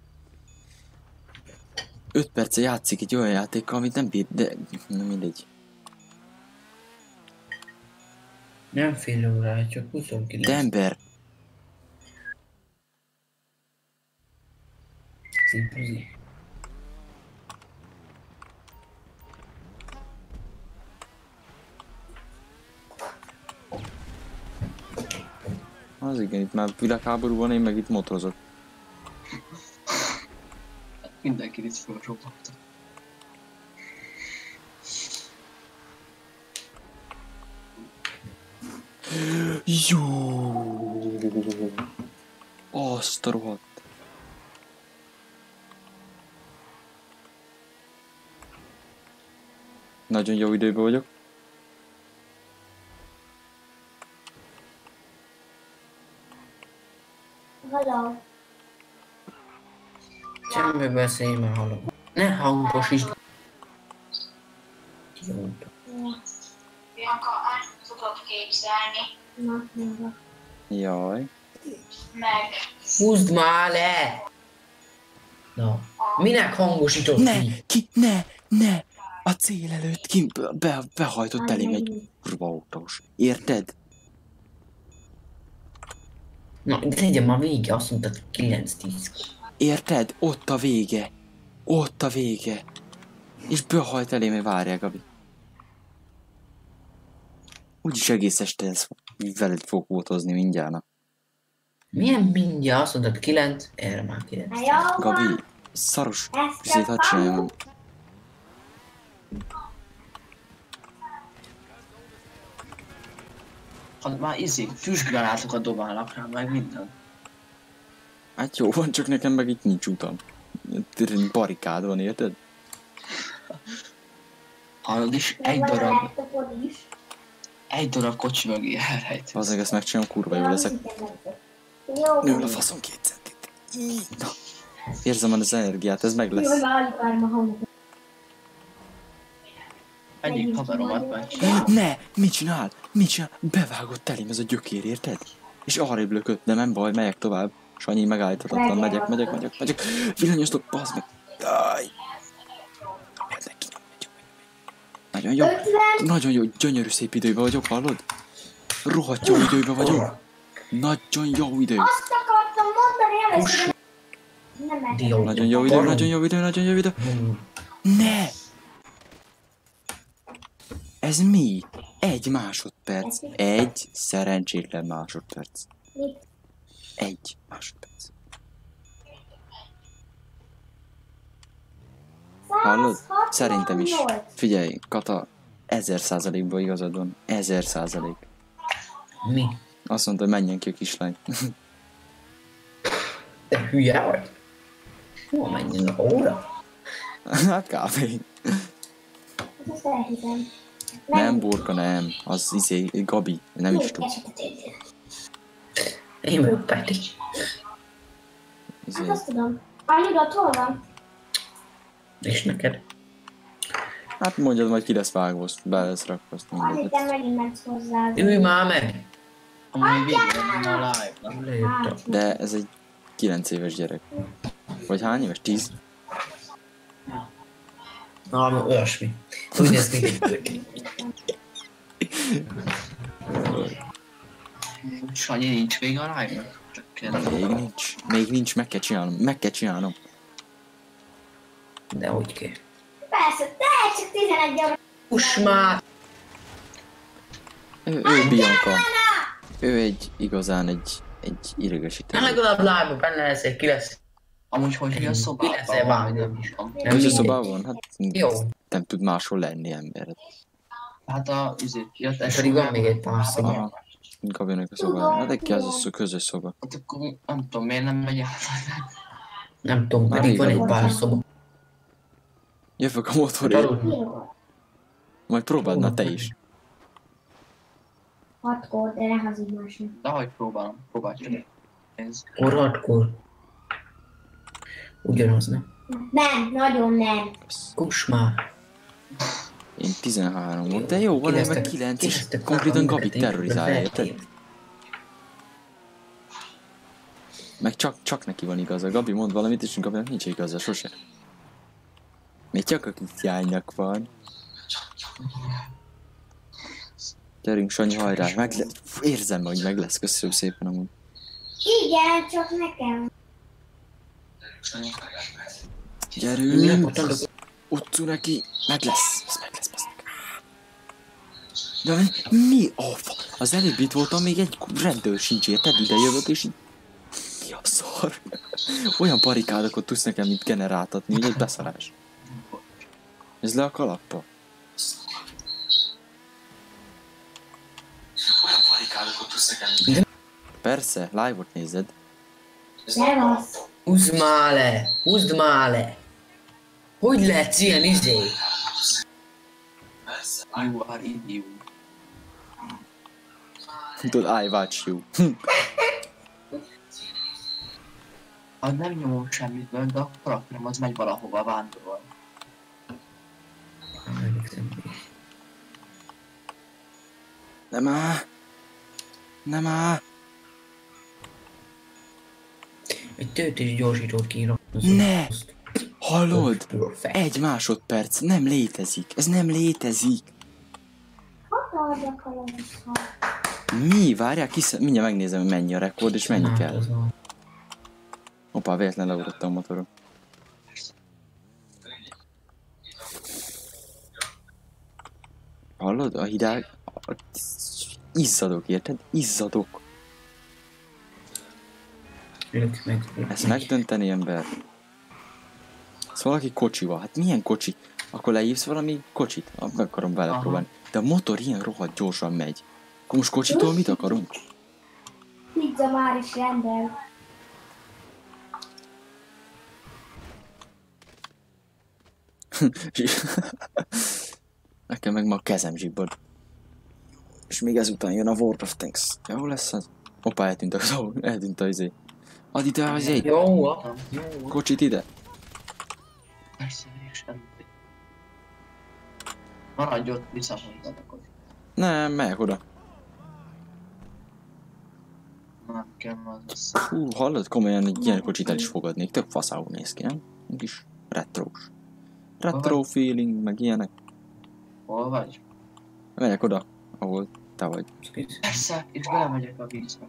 5 perce játszik egy olyan játékkal, amit nem bír, de nem mindegy. Nem fél órája, csak 29. De ember, Szimpuzi. az igen, itt már világháború van, én meg itt motorozok. Mindenki itt fölrobbant. Jó. Azt a rohadt. Nagyon jó időben vagyok. Hello. Semmi beszélj, már hallom. Ne hangosítsd. Jó. Bianca, el tudod képzelni, Na, nézd. Jaj. meg Húzd már le! Na, minek hangosítod Ne, ki? ne! A cél előtt ki behajtott elém egy kurva autós. Érted? Na, de legyen már vége, azt mondtad 9-10. Érted? Ott a vége. Ott a vége. És behajt elém, hogy várjál, Gabi. Úgyis egész este ez veled fog fotózni mindjárt. Na. Milyen mindjárt azt mondtad 9, erre már 9. Na, jó van. Gabi, szaros Ezt vizét hadd csináljam. már füstgranátokat dobálnak rá, meg minden. Hát jó van, csak nekem meg itt nincs utam. Barikád van, érted? Hallod is, egy darab kocsi mögé elrejt. Azért ezt megcsinálom, kurva jó leszek. Nő a faszom 2 centit. Na. Érzem az energiát, ez meg lesz. Egyik haveromat meg. Ne! Mit csinál? Mit csinál? Bevágott elém ez a gyökér, érted? És arrébb lökött, de nem baj, megyek tovább. Sanyi megállíthatatlan, megyek. Villanyostok, bazd meg. Aj. Nagyon jó, gyönyörű szép időben vagyok, hallod? Rohadt jó időben vagyok. Nagyon jó idő. Azt akartam mondani először. Nem Nagyon jó idő. Ne! Ez mi? 1 másodperc. 1 szerencsétlen másodperc. 1 másodperc. Hallod? Szerintem is. Figyelj, Kata, 1000%-ban igazad van. 1000%. Mi? Azt mondta, hogy menjen ki a kislány. Te hülye vagy? Hol menjen a óra? Hát kb. Ezt elhiszem. Nem, Burka, nem. Az Gabi, nem is tud. Én vagyok Peti. Hát azt tudom. Anyudat hol van? És neked? Hát mondjad, majd ki lesz vágva, be lesz rakva, azt mindegy. Anyutam megint mensz hozzá. Ülj már meg! Amúgy végre van a live-nak. Leírtam. De ez egy 9 éves gyerek. Vagy hány éves? 10? Olyasmi. Úgy néz ki. Sanyi, nincs vége a live-nak? Csak kérdezem. Még nincs, meg kell csinálnom. De úgy kell. Persze, te csak 11 óra. Fuss már! Ő Bianca. Ő igazán egy idegesítő. Legalább live-ba benne lesz, ki lesz. Amúgy hogy a szobában? Ki lesz bármi. Közös szobában? Hát Jó. nem tud máshol lenni ember. Hát a jött És pedig van még egy pár szoba. Aha. Gabinak a szobája. Hát neki az a közös szoba. Hát akkor nem tudom, miért nem megy át. Nem tudom, pedig van egy pár szoba. Jövök a motorért. Aludni. Majd próbáld már te is. 6-kor, de ne hazudj másnak. De hogy próbálom, próbálj. Ez. Orradkor. Ugyanaz, nem? Nem, nagyon nem. Kuss már. Én 13 volt, de jó, van meg 9, és konkrétan Gabi terrorizálja, érted? Meg csak neki van igaza. Gabi mond valamit, és Gabinak nincs igaza, sose. Még csak a kityánynak van. Gyerünk, Sanyi, hajrá, érzem, hogy meg lesz, köszönöm szépen amúgy. Igen, csak nekem. Gyerünk! Utcu neki, meg lesz, ez meg lesz, basznak. De mi? Az előbb itt voltam, még egy rendőr sincs, érted? Ide jövök, és így... Mi a szar? Olyan barikádokat tudsz nekem itt generáltatni, hogy egy beszarás. Ez le a kalappa. Olyan barikádokat tudsz nekem... Persze, live-ot nézed. Nem az. Húzd már le! Hogy lehetsz ilyen izé? You are idiot. Tudod, I watch you. Ha nem nyomom semmit benne, de a karakterem az megy valahova vándorol. Nem áll. Egy töltés gyorsítót kírok. Ne! Hallod? 1 másodperc, nem létezik. Ez nem létezik. Hadd adjak a levelet. Mi? Várjál, mindjárt megnézem, hogy mennyi a rekord, és mennyi kell. Hoppá, véletlen leugrottam a motoron. Hallod? A hideg... Izzadok, érted? Izzadok. Ezt megdönteni, ember. Ez valaki kocsival. Hát milyen kocsi? Akkor lehívsz valami kocsit? Meg akarom vele próbálni. De a motor ilyen rohadt gyorsan megy. Akkor most kocsitól mit akarunk? Pizza már is rendel. Nekem meg ma a kezem zsibbad. És még ezután jön a World of Tanks. Jó lesz az? Hoppá, eltűnt a izé. Add ide az egy Jó, jó. kocsit ide. Persze, és semmi. Maradj ott, visszafonzad a kocsit. Nem, megyek oda. Nem kell az lesz. Hú, hallod, komolyan egy ilyen kocsit el is fogadnék. Tök faszául néz ki, nem? Egy kis retrós. Retro feeling, meg ilyenek. Hol vagy? Megyek oda, ahol te vagy. Persze, és belemegyek a vízbe.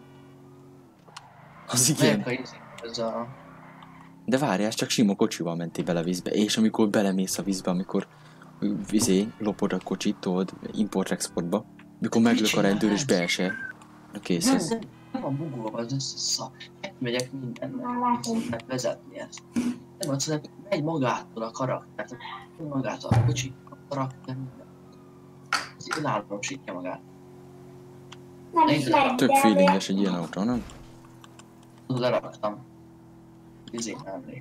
Az igen. Megyek a vízbe, a... De várjál, csak sima kocsival mentél bele vízbe. És amikor belemész a vízbe, amikor lopod a kocsit, tudod, import-exportba, mikor meglök a rendőr és beesel. Na kész ez. Nem a bugolva az összes szar. Megyek mindennek. Már látom. Meg vezetni ezt. Nem azt mondom, megy magától a karakter. Magától a kocsi, a karakter, minden. Ez önállósítja magát. Nem is megy, Tök de feelinges egy ilyen autó, nem? Leraktam. Izén emlék.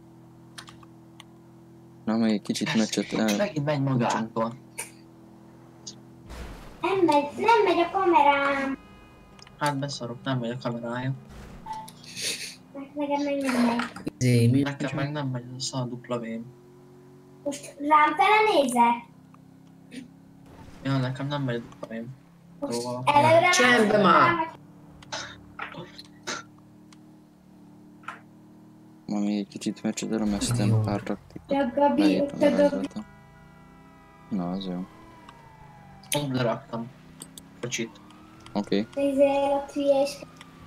Na, még egy kicsit meccset el... Megint megy magától. nem megy a kamerám. Hát beszarok, nem megy a kamerája. Nekem meg nem megy. Izé, mi? Nekem meg nem megy ez a szar dupla vém. Most rám fele nézek? Ja, nekem nem megy a dupla vém. Most Szóval- előre Csendbe már! Ma még egy kicsit meccset elemeztem, Jó. pár taktikát. Csak Gabi, Leírtam, csak Gabi. rajzoltam. Na, az jó. Ott leraktam. Kocsit. Oké. Ott hülyés.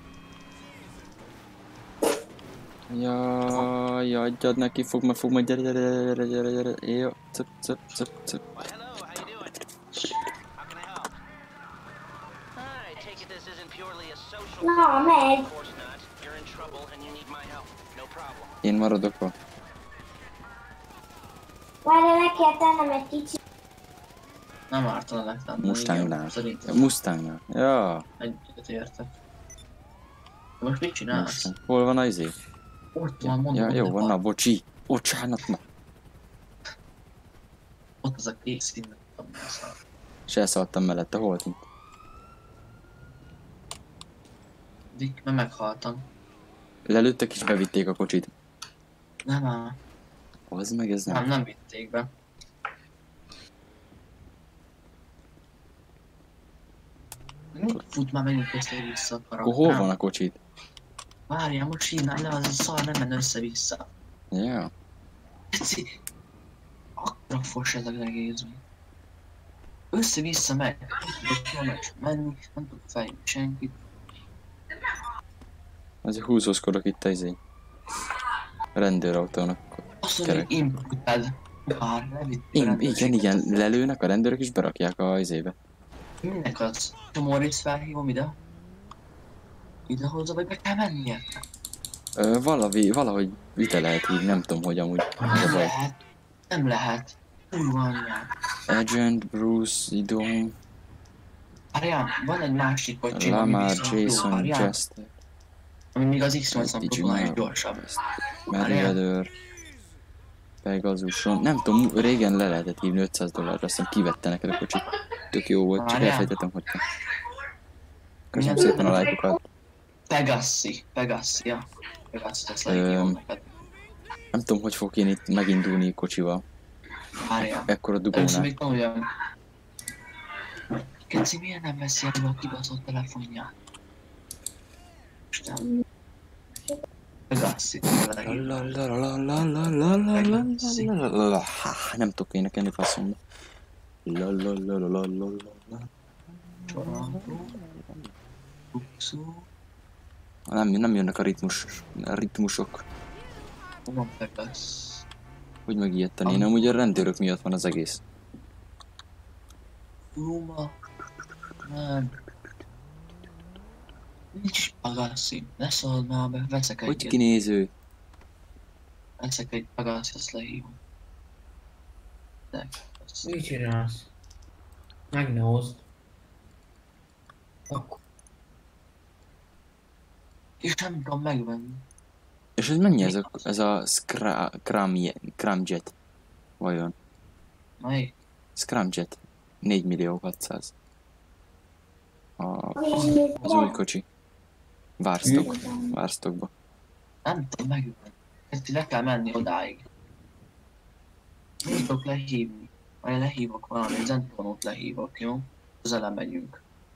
Jaj, adjad neki, fog majd, gyere. Jó, cöp. Well, hello, how you doing? How can I help? I take it this isn't purely a social Na, megy. Of course not. You're in trouble and you need my help. No problem. Én maradok va. Várj, le kell tennem egy kicsit. Nem ártana legtenni. Mustangnál. Szerintem Mustangnál. Ja, egyet értek. De most mit csinálsz? Mustang. Hol van az izé? Ott van, mondom. Ja, jó, hogy van, na, bocsi. Bocsánat, ma. Ott az a kék színű. És elszaladtam mellette, hol volt? Dick, mert meghaltam. Lelőttek és bevitték a kocsit. Nem áll. Az meg ez nem. Nem vitték be. Mit fut már megint össze-vissza a karakter? Akkor hol van a kocsit? Várjál, most sínálj le, az a szar nem menne össze-vissza. Ja. Eci! Akkora fos ez az egész. Össze-vissza megy. Nem tudok menni, nem tudok fejlődni senkit. Azért húzózkodok itt izé. Rendőrautónak. Azt mondja, hogy inputed. Bár, levitt. Igen, lelőnek a rendőrök és berakják a izébe. Minek az? Moritz felhívom ide? Idehozza, vagy be kell mennie? Valahogy ide lehet így, nem tudom, hogy amúgy. Nem lehet. Nem lehet. Úgy van ilyen. Agent, Bruce, Idom, Várjál, van egy másik kocsi, ami Lamar, viszont jó, Jason, várjál. Chester, Ami még az X-80 próbálja és gyorsabb. Merriweather, Pegazuson. Nem tudom, régen le lehetett hívni $500, aztán kivette neked a kocsit. Tök jó volt, csak Várjál. elfejtettem, hogy te. Köszönöm szépen a lájkokat. Pegassi, ja. Pegassi, ez legjobb neked. Nem tudom, hogy fogok én itt megindulni kocsival. Várjál. Ekkora Először dugónál. még tanuljam. Keci, miért nem veszi elő a kibaszott telefonját? Isten. Pegassi, Nem tudok énekelni faszomba. Nem jönnek a ritmusok. Van Pegassi. Hogy megijedten én, amúgy a rendőrök miatt van az egész. Ruma. Nem. Nincs is Pegassi. Ne szóld már be, veszek Hogy egyet. kinéző? Veszek egy Pegassi, azt lehívom. De. Mit csinálsz? Meg ne hozd. Akkor. És nem tudom megvenni. És ez mennyi ez a Scramjet? Vajon? Melyik? Scramjet. 4.600.000. Az új kocsi. Várstockba. Nem tudom megvenni. Ezt le kell menni odáig. Nem tudok lehívni. Majd lehívok valami, Zentonót lehívok, jó? Közel megyünk.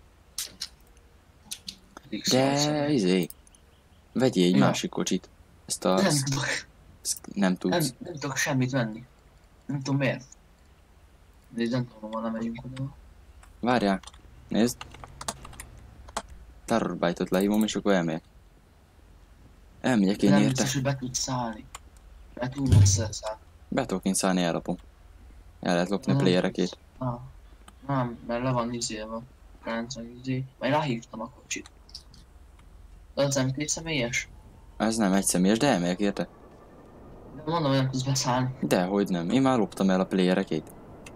De vegyél egy másik kocsit. Ezt a... Nem tudok. Nem tudsz. Nem tudok semmit venni. Nem tudom miért. De Zentonóval nem megyünk oda. Várjál. Nézd. Terrorbite-ot lehívom és akkor elmegyek. Elmegyek én Nem érte. biztos, hogy be tudsz szállni. Be tudunk összeszállni. Be tudok én szállni, ellopom. El lehet lopni a playerekét. Nem, mert le van izélve. Majd ráhívtam a kocsit. De az nem két személyes? Ez nem egy személyes, de elmegyek érte. De mondom, hogy nem tudsz beszállni. Dehogy nem. Én már loptam el a playerekét.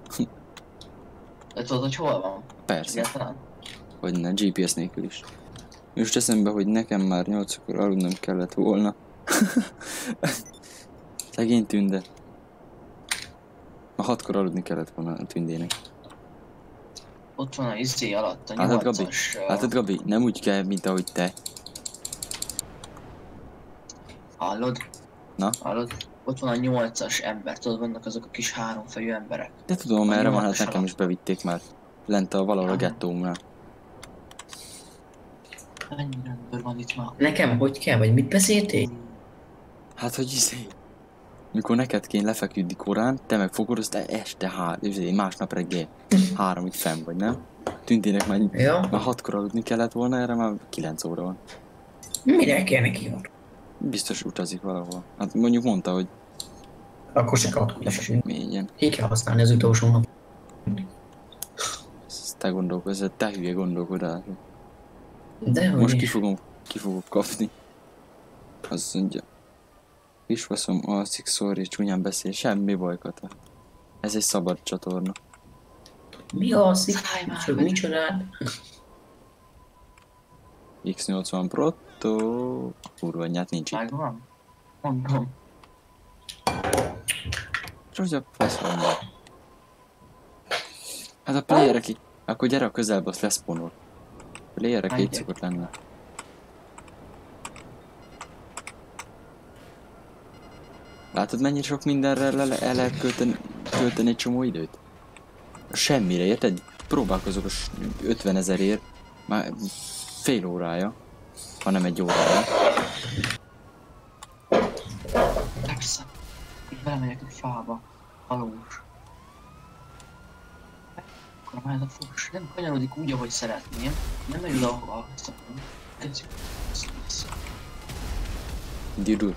De tudod, hogy hol van? Persze. Egyáltalán? Hogy ne, GPS nélkül is. Most eszembe, hogy nekem már 8-kor aludnom kellett volna. Szegény Tünde. Ma 6-kor aludni kellett volna a Tündének. Ott van a izé alatt, a Látod, Gabi? 8-as... Látod, Gabi? Nem úgy kell, mint ahogy te. Hallod? Na? Hallod? Ott van a 8-as ember, tudod, vannak azok a kis háromfejű emberek. De tudom, A erre van, hát 8-as nekem is bevitték már. Lent a valahol a gettómnál. Mennyi rendőr van itt már? Nekem hogy kell, vagy mit beszéltél? Hát, hogy mikor neked kéne lefeküdni korán, te meg fogod, azt este másnap reggel 3-ig fenn vagy, nem? Tündének már 6-kor aludni kellett volna, erre már 9 óra van. Mire kell neki van? Biztos utazik valahol. Hát mondjuk mondta, hogy Akkor se kapkodás. mélyen. Ki kell használni az utolsó nap. Ezt te gondolkozz, te hülye gondolkodás. Dehogy Most is. ki fogok kapni. Azt mondja. Kisfaszom alszik, sorry, csúnyán beszél, semmi baj, Kata. Ez egy szabad csatorna. Mi alszik? Szállj már Csak meg. micsodát? X80 Proto... Kurva anyját nincs itt. Megvan? Mondom. Csúszja, faszom. Hát a playerek így... Akkor gyere a közelbe, azt leszponol. Playerek így szokott lenne. Látod, mennyire sok mindenre el lehet költeni egy csomó időt? Semmire, érted? Próbálkozok a 50 000-ért. Már fél órája. Ha nem egy órája. Persze. Így belemegyek egy fába. Valós. Akkor majd a fos nem kanyarodik úgy, ahogy szeretném. Nem megy oda, ahova szeretném. Kezdjük. Didul.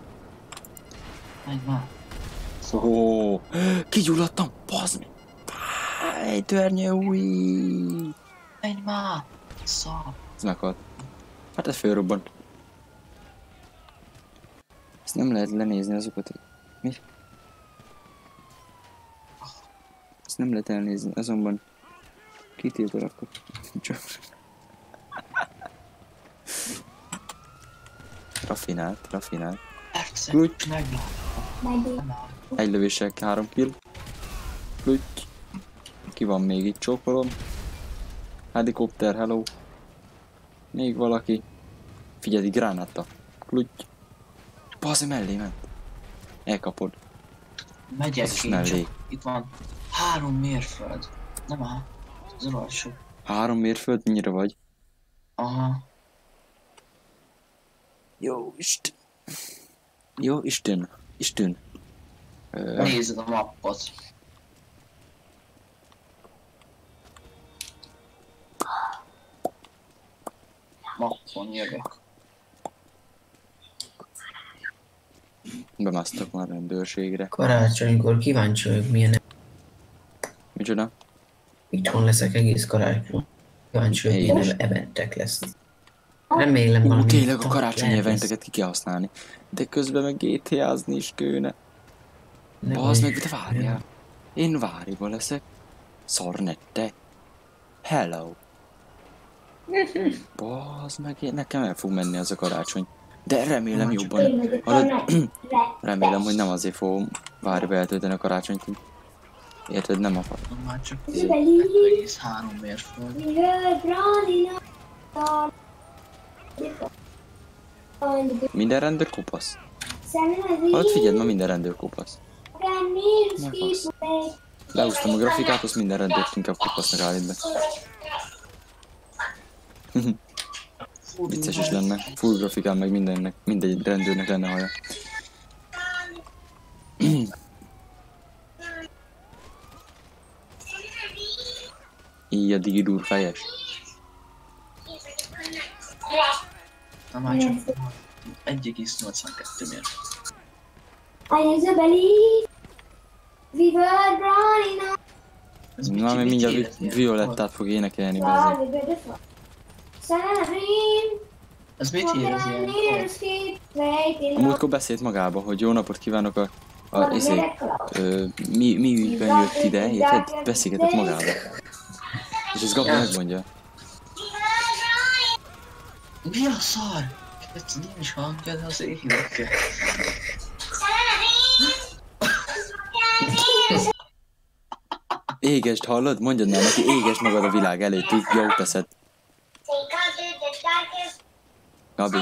Menj már. Ó, kigyulladtam, bazd meg. Egy törnyő, új. Menj már. Szar. Ez meghalt. Hát ez fölrobbant. Ezt nem lehet lenézni azokat. Mi? Ezt nem lehet elnézni, azonban kitiltod akkor. Csak. Rafinált. Persze. Úgy. Meglátom. Egy lövéssel 3 kill. Úgy. Ki van még itt, csókolom. Helikopter, hello. Még valaki. Figyelj, gránáta. Klutty. Bazd, mellé ment. Elkapod. Megyek Az is én mellé. csak. Itt van 3 mérföld. Nem áll. Az alsó. 3 mérföld, mennyire vagy? Aha. Jó Isten. Nézed a mappot. Mappon jövök. Bemásztak már rendőrségre. Karácsonykor kíváncsi vagyok milyen... Micsoda? Itthon leszek egész karácsony. Kíváncsi vagyok Én is. milyen eventek lesznek. Remélem valami... Tényleg a tart karácsonyi lehet eventeket ki kell használni. De közben meg GTA-zni is kőne. lesz. Bazd meg, de várjál. Én váriba leszek. Szarnette. Hello. Bazd meg, nekem el fog menni az a karácsony. De remélem Én jobban. vagyok a Hallod? nagy Remélem, hogy nem azért fogom várj beeltölteni a karácsonyt. Érted, nem akar. Már csak Zsibeli. 2,3 mérföld. Minden rendőr kopasz. Hallod, figyeld, ma minden rendőr kopasz. Leúztam a grafikát, azt minden rendőrt inkább kopasznak állít be. Vicces is lenne. Full grafikán meg mindennek, mindegy rendőrnek lenne haja. Így a digidúr fejes. Na már csak 1,82 mérföld. Na, még mindjárt Violettát fog énekelni be. Ez mit ír az ilyen? A múltkor beszélt magába, hogy jó napot kívánok mi ügyben jött ide, érted? Beszélgetett magába. És ez Gabi megmondja. Mi a szar? Ez nincs hangja, de az éhülökkel. Égesd, hallod? Mondjad már neki, égesd magad a világ előtt, így jó teszed. Gabi,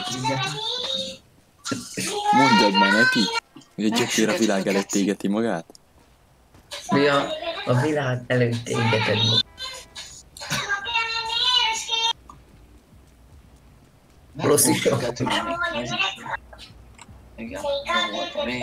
mondjad már neki, hogy a gyökér a világ előtt égeti magát. Mi a világ előtt égeted magad. Rossz is. Igen, nem volt a még.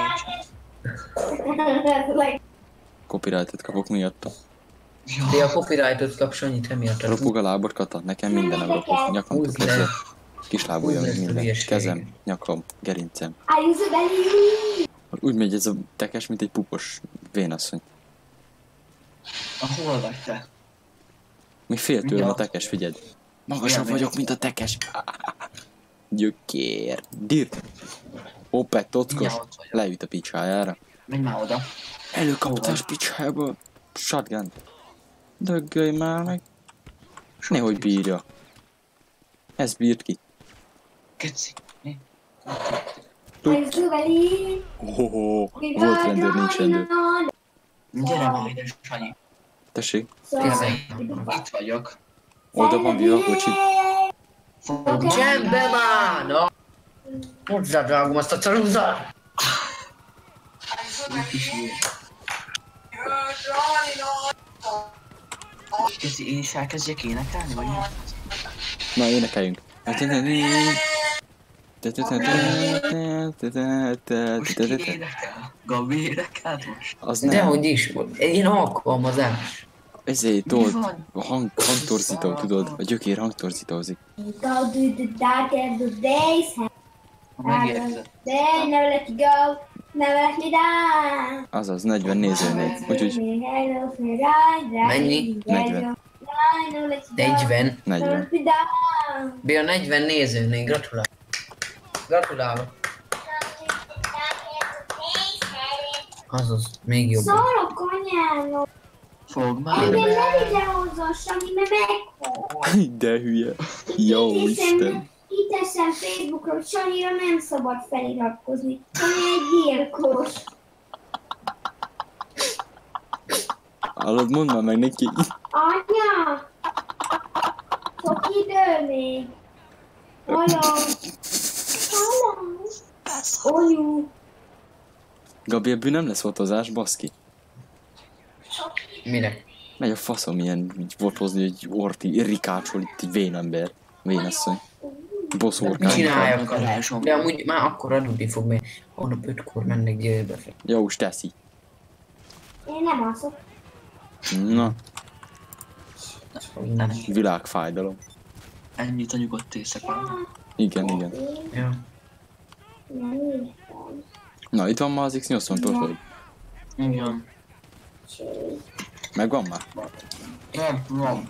Copyrightet kapok miatta. De a copyrightot kap Sanyit emiatt. Ropog a lábad, Kata, nekem mindenem ropog. Nyakamtól kezdve. Kislábúja meg minden. Kezem, nyakam, gerincem. Úgy megy ez a tekes, mint egy pupos vénasszony. Hol vagy te? Még fél tőlem a tekes, figyeld. Magasabb vagyok, mint a tekes. Gyökér. Dirt. Hoppá, tockos. Leüt a picsájára. Menj már oda. Előkaptál picsájába. Shotgun. Döggölj már meg. Nehogy bírja. Ez bírt ki. Keci. Mi? Hoho. Volt rendőr, nincs rendőr. Gyere már ide, Sanyi. Tessék. Itt vagyok. Oda van vilakocsi. Csendbe már! Na! Hozzádragom azt a carúzat! Keci, én is elkezdjek énekelni, vagy mi? Na, énekeljünk. Most ki énekel? Gabi énekelt most? Az nem. Dehogy is volt. Egy ilyen alkalmazás. Ezért tudod, hangtorzító, tudod? A gyökér hangtorzítózik. Megérted. Azaz, 40 nézőnél. Úgyhogy Mennyi? 40. 40. 40. Béla 40 nézőnél, gratulálok. Gratulálok. Azaz, még jobb. Szólok anyának. Fog már. Engem ne videózzon, Sanyi, mert meghol. De hülye. Jó Isten. Kiteszem Facebookra, hogy Sanyira nem szabad feliratkozni. Sanyi egy gyilkos. Hallod, mondd már meg neki. Anya! Sok idő még. Halló! Halló! Onyu! Gabi, ebből nem lesz fotozás, baszki. Mire? Megy a faszom ilyen így fotózni, hogy orti rikácsol itt egy vénember. Vénasszony. Mit Boszorkány. csináljak a de amúgy már akkor aludni fog, mert holnap 5-kor mennek győrbe fel. Jó, és teszi. Én nem alszok. Na, Nem. világfájdalom. Ennyit a nyugodt éjszaka. Igen, igen. Ja. Nem írtam. Na, itt van ma az X80 profil. Igen. Megvan már? Nem.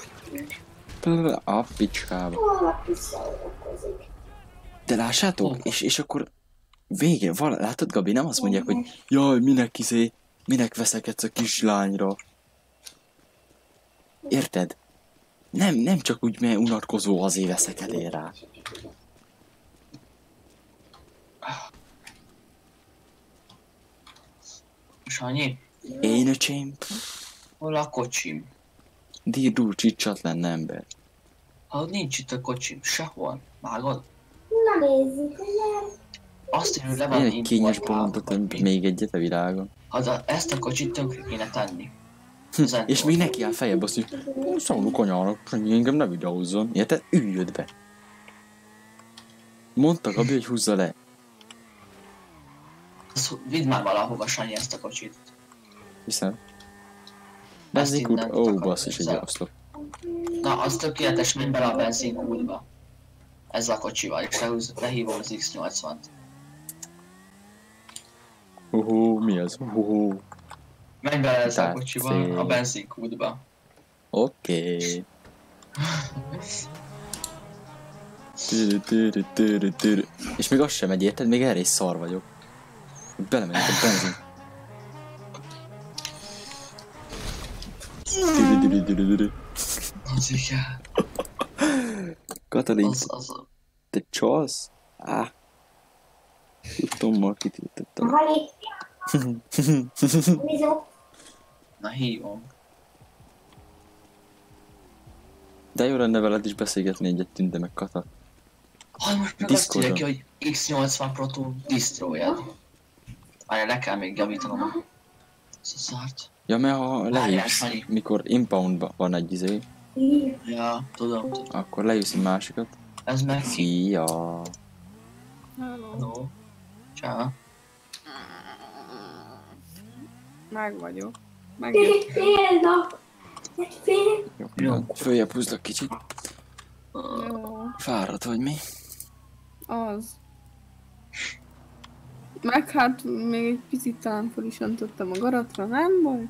A picsába. Hol visszaolakozik? De lássátok, és akkor végén, látod Gabi, nem azt mondják, hogy jaj, minek veszekedsz a kislányra. Érted? Nem csak úgy, mert unatkozó azért veszek elé rá. Sanyi, Én öcsém, hol a kocsim? dírdú csicsatlan ember. Ha nincs itt a kocsim, sehol. Vágod? Na nézzük, hogy nem. Azt én, hogy le Én van egy kényes importálva, bolondot, vagy mi. még egyet a világon. Ezt a kocsit tönkre kéne tenni. És még neki áll feljebb azt, hogy szóló konyának, hogy engem ne videózzon. Érted? Üljött be. Mondta Gabi, hogy húzza le. Vidd már valahova, Sanyi, ezt a kocsit. Hiszem. Benzinkút? innen Ó, akarod basszus, egy ezzel. oszlop. Na, az tökéletes, menj bele a benzinkútba. Ezzel a kocsival, és lehívom az X80-t. Mi ez? Menj bele ezzel a Tehát kocsival cél. a benzinkútba. Oké. És még az sem megy, érted? Még erre is szar vagyok. Belemegyek a benzin. Az igen. Katalin, Az. te csalsz? Tudtommal kitiltottam. Hali. Bizony. Na, hívom. De jó lenne veled is beszélgetni egyet, Tünde meg Kata. Most meg azt Discordon. írja ki, hogy X80 Proton destroyed. Várjál, le kell még javítanom. Ez a szart. Ja, mert ha Várjál, lejössz, Sanyi. mikor impoundban van egy izé, Ja, tudom. akkor lejössz egy másikat. Ez meg ki. Szia! No. Csá. Meg vagyok. Megjöttem. Félnak. Egy fél. Jó, följebb húzlak kicsit. Jó. Fáradt vagy mi? Az. Meg hát még egy picit talán fel is öntottem a garatra, nem baj?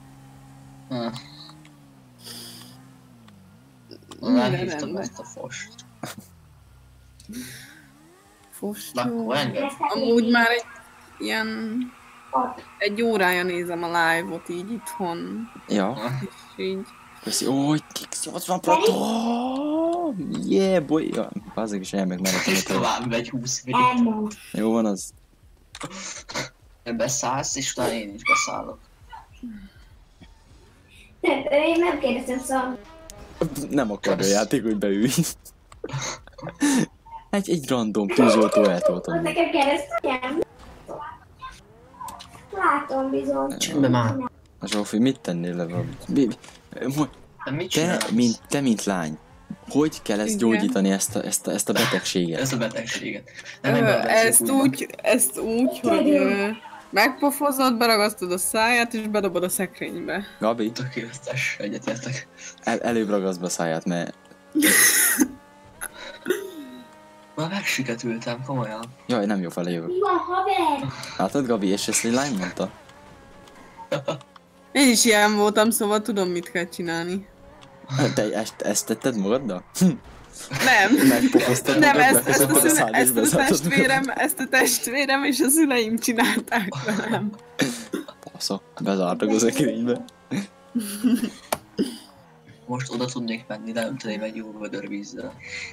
Nem Minden hívtam rendben. ezt a fost. Fos, Na, jó. akkor enged. Amúgy már egy órája nézem a live-ot így itthon, Ja, és így. köszi. Ó, X80 Proton! Yeah, boy! Ja, bazzeg is elmegmeredtem És a tőle. tovább megy 20 minut. Elmond. Jó van az. Beszállsz, és utána én is beszállok. Én nem kérdeztem, szóval. Nem a játék, hogy beülj. Egy random tűzoltó Az eltoltom. nekem keresztanyám. Látom bizony. Csöndbe már. Zsófi, mit tennél le valamit? De mit Te, csinálsz? mint lány, hogy kell ezt Igen. gyógyítani, ezt a betegséget? Ez a betegséget. Nem menj be a Ezt úgy, hogy megpofozod, beragasztod a száját, és bedobod a szekrénybe. Gabi, Tökéletes, egyetértek. előbb ragaszd be a száját, mert... Már megsiketültem, komolyan. Jaj, nem jó fele jövök. Mi van, haver? Látod, Gabi, és ezt egy lány mondta? Én is ilyen voltam, szóval tudom, mit kell csinálni. Te ezt tetted magaddal? Nem. Megpofoztad Nem, magad, ezt bekapod a szád, és beszálltad ezt a testvérem és a szüleim csinálták velem. Passza, bezártak az ekrénybe. Most oda tudnék menni, leönteném egy jó vödörvízzel.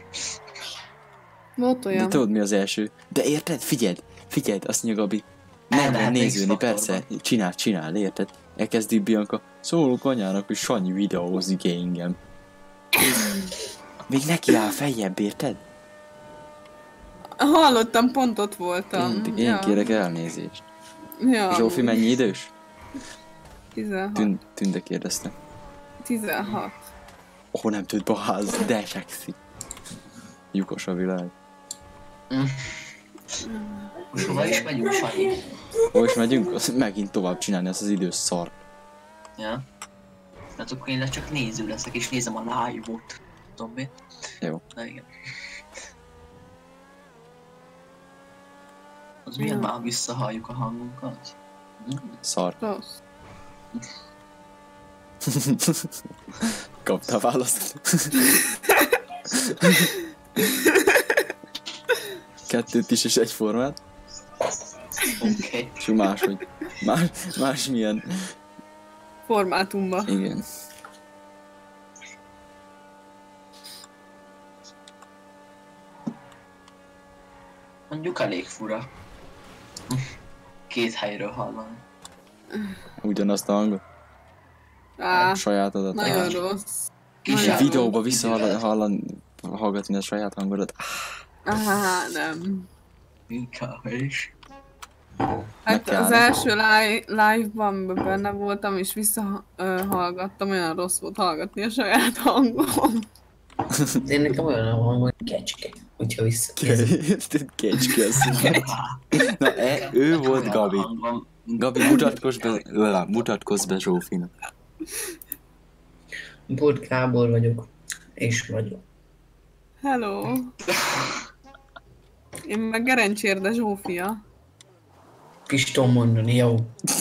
Volt De olyan. tudod mi az első? De érted? Figyeld, azt mondja Gabi. Nem lehet Elmehetnék nézőni, X-faktorba. persze. Csinál, érted? Elkezdi Bianca. Szólok anyának, hogy Sanyi videózik engem. Még neki áll feljebb, érted? Hallottam, pont ott voltam. Én kérek elnézést. Ja, Zsófi mennyi idős? 16. Tünde kérdezte. 16. Ó, nem tud beház, de sexy. Lyukos a világ. Most hova is megyünk, Sanyi? Most megyünk, megint tovább csinálni ezt az idős szart. Ja. Hát akkor én csak néző leszek, és nézem a live-ot. Tudom mi? Jó. Na igen. Az milyen már visszahalljuk a hangunkat? Szar. Rossz. Kaptál választ. Kettőt is és egyformát. Oké. És máshogy. Más milyen. Formátumba. Igen. Mondjuk elég fura. Két helyről hallani. Ugyanazt a hangot. Á, Sajátodat. nagyon rossz. A videóba hallgatni a saját hangodat. Á, nem. Inkább is. Hát az első live-ban benne voltam, és visszahallgattam, olyan rossz volt hallgatni a saját hangom. Én nekem olyan a hangom, hogy kecske, hogyha visszakérdez. Kecske az. Na, ő volt Gabi. Gabi, mutatkozz be Zsófinak. Bort Gábor vagyok, és vagyok. Hello. Én meg Gerencsérde Zsófia. Piston mondani, jó.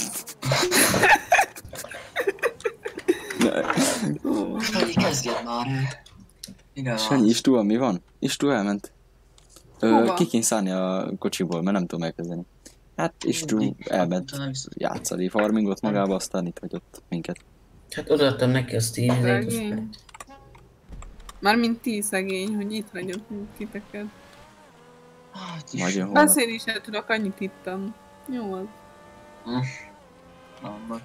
Sanyi, kezdjed már. Igen. Sanyi, Istvan, mi van? Istu elment. Hova? Ki kéne szállni a kocsiból, mert nem tudom elkezdeni. Hát Istu elment játszani farmingot magába, aztán itt hagyott minket. Hát odaadtam neki azt így. Szegény. Mármint ti szegény, hogy itt hagyott titeket. Nagyon holnap. Beszélni sem tudok, annyit ittam. Jó az. Nem baj.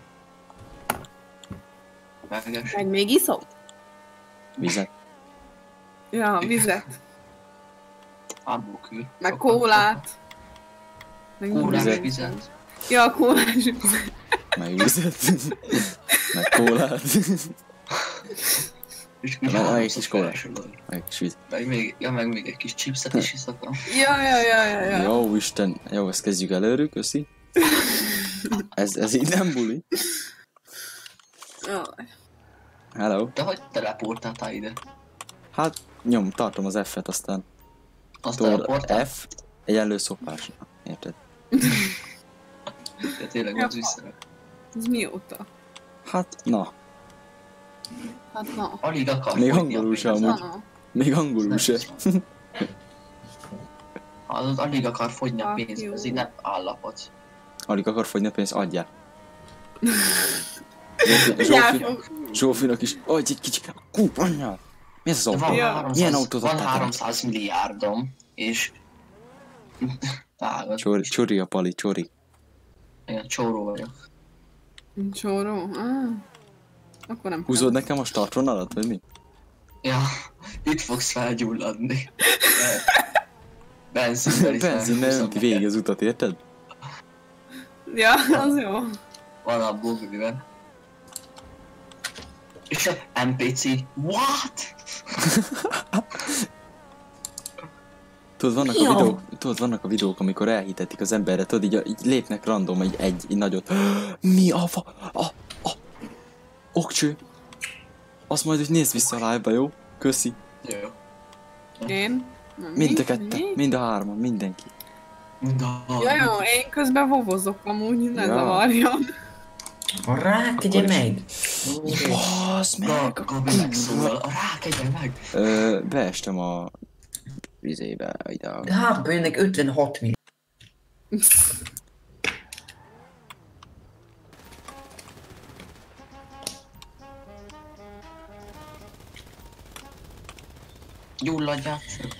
Vágás. Meg még iszom? Vizet. Ja, vizet. Árbókül. Meg kólát. Meg Kólás minden. vizet. Ja, kólás vizet. Meg vizet. Meg kólát. És Meg egy kis kólás. Meg kis vizet. Meg még egy kis chipset is iszakom. Ja. Jó Isten, jó, ezt kezdjük előről, köszi. Ez így nem buli. Jaj. Hello. De hogy teleportáltál ide? Hát tartom az F-et, aztán Azt tudod, teleportál? F egyenlő szopás. Érted? De tényleg Ja. az vissza. Ez mióta? Hát, na. Hát na. Alig akar Még fogyni angolul a sem pénz. amúgy. Na. Még angolul se. Az alig akar fogyni a Ah, pénz, jó. ez így nem állapot. Alig akar fogyni a pénzt, adjál. Zsófinak is, adj egy kicsi, anyjál! Mi ez az De autó? van Milyen autót van adtál? 300 milliárdom, és... Vágod. Csori a pali, csori. Én csóró vagyok. Csóró? Akkor nem. Húzod nekem a startvonalat, vagy mi? Ja, itt fogsz felgyulladni. Benzinnel is Benzinnel elhúzom önti végig az utat, érted? Ja, az jó. Van a bugriben. És a NPC, what? Vannak a videók, amikor elhitetik az emberre, tudod, így lépnek random egy nagyot. Mi a fa... Okcső. Azt majd, hogy nézd vissza a live-ba, jó? Köszi. Jó. Én? Mind a ketten, mind a hárman, mindenki. Ja, jó, én közben vovozok amúgy, ne Ja. zavarjon. Rákegye meg! Basz meg! Gabi megszólal, rákegye meg! Beestem a... vizébe, ide a... De hátba jönnek 56 millió. Gyulladjál föl.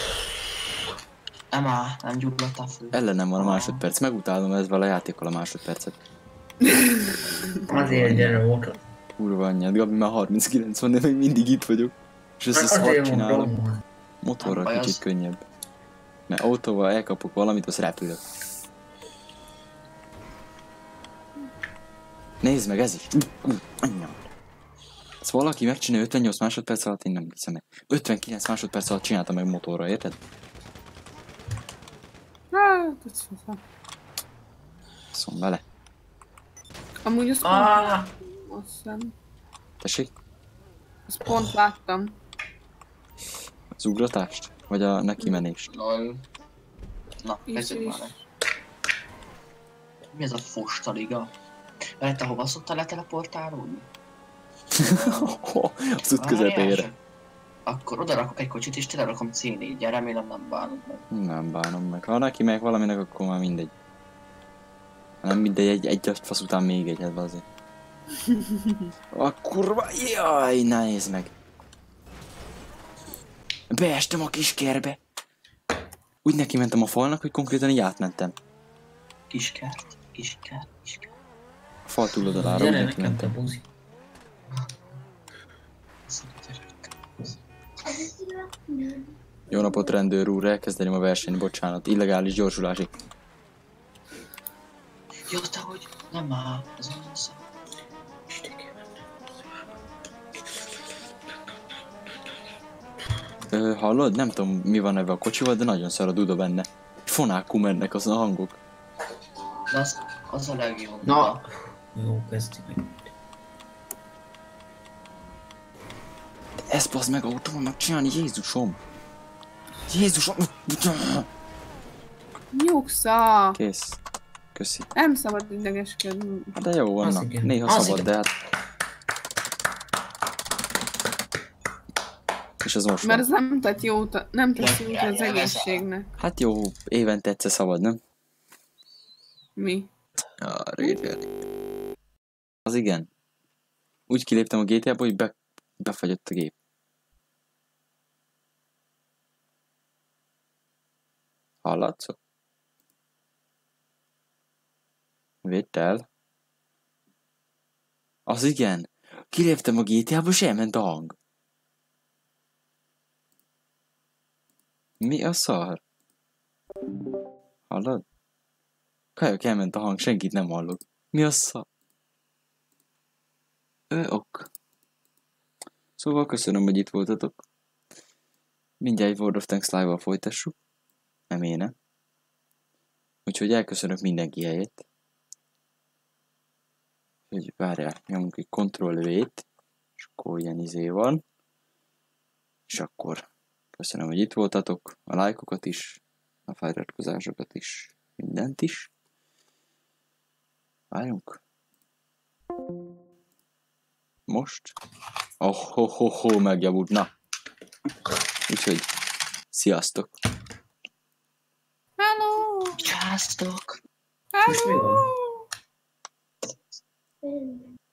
Nem gyulladtál föl. Ellenem van a másodperc, megutálom ezzel a játékkal a másodpercet. Azért gyere volt. Kurva anyját, Gabi már 39 van, de még mindig itt vagyok. És ezt Hát hadd azért csinálom. mondom. Motorral Nem baj, kicsit az- könnyebb. Mert autóval elkapok valamit, az repülök. Nézd meg, ez is. Anyjam. Ezt valaki megcsinálja 58 másodperc alatt, én nem hiszem meg. 59 másodperc alatt csinálta meg motorra, érted? Hát, ez fasz. Szom vele. Amúgy azt Ah, azt hiszem. Tessék? Azt pont láttam. Az ugratást? Vagy a neki menést? Lol. Na, Is, kezdjük is. már el. Mi ez a fostaliga? Te hova szoktál leteleportálódni? Az út közepére. Akkor oda rakok egy kocsit és telerakom C4-jel, remélem nem bánod meg. Nem bánom meg. Ha neki meg valaminek, akkor már mindegy. Ha nem mindegy, egy fasz után még egyet, azért. A kurva, jaj, nézd meg. Beestem a kis kerbe. úgy neki mentem a falnak, hogy konkrétan így átmentem. Kiskert. A fal túloldalára úgy Gyere neki nekem, te mentem. buzi. Jó napot, rendőr úr, elkezdeném a versenyt, bocsánat. Illegális gyorsulási. Jó, te hogy? Nem áll. Ez olyan szó. Hallod? Nem tudom, mi van ebben a kocsival, de nagyon szar a duda benne. Fonákú mennek az a hangok. De az a legjobb. Na. Jó, kezdjük meg. De ezt bazd meg autónak csinálni, Jézusom! Jézusom! Nyugsza! Kész. Köszi. Nem szabad idegeskedni. Hát de jó Az vannak. igen. Néha Az szabad, igen. de hát... És az most Mert van. ez nem tett jót, nem tesz jót az egészségnek. Hát jó, évente egyszer szabad, nem? Mi? Az igen. Úgy kiléptem a GTA-ba, hogy befagyott a gép. Hallatszol? Védd el. Az igen. Kiléptem a GTA-ba, és elment a hang. Mi a szar? Hallod? Kajak, elment a hang, senkit nem hallok. Mi a szar? Ok. Szóval köszönöm, hogy itt voltatok. Mindjárt egy World of Tanks live-val folytassuk. Nem éne. Úgyhogy elköszönök mindenki helyett. Úgyhogy várjál, nyomunk egy Ctrl-V-t. És akkor ilyen izé van. És akkor köszönöm, hogy itt voltatok. A lájkokat is, a feliratkozásokat is, mindent is. Várjunk. Most? Oh, megjavult, na. Úgyhogy, sziasztok. Hello! Sziasztok! Most mi van? Hello!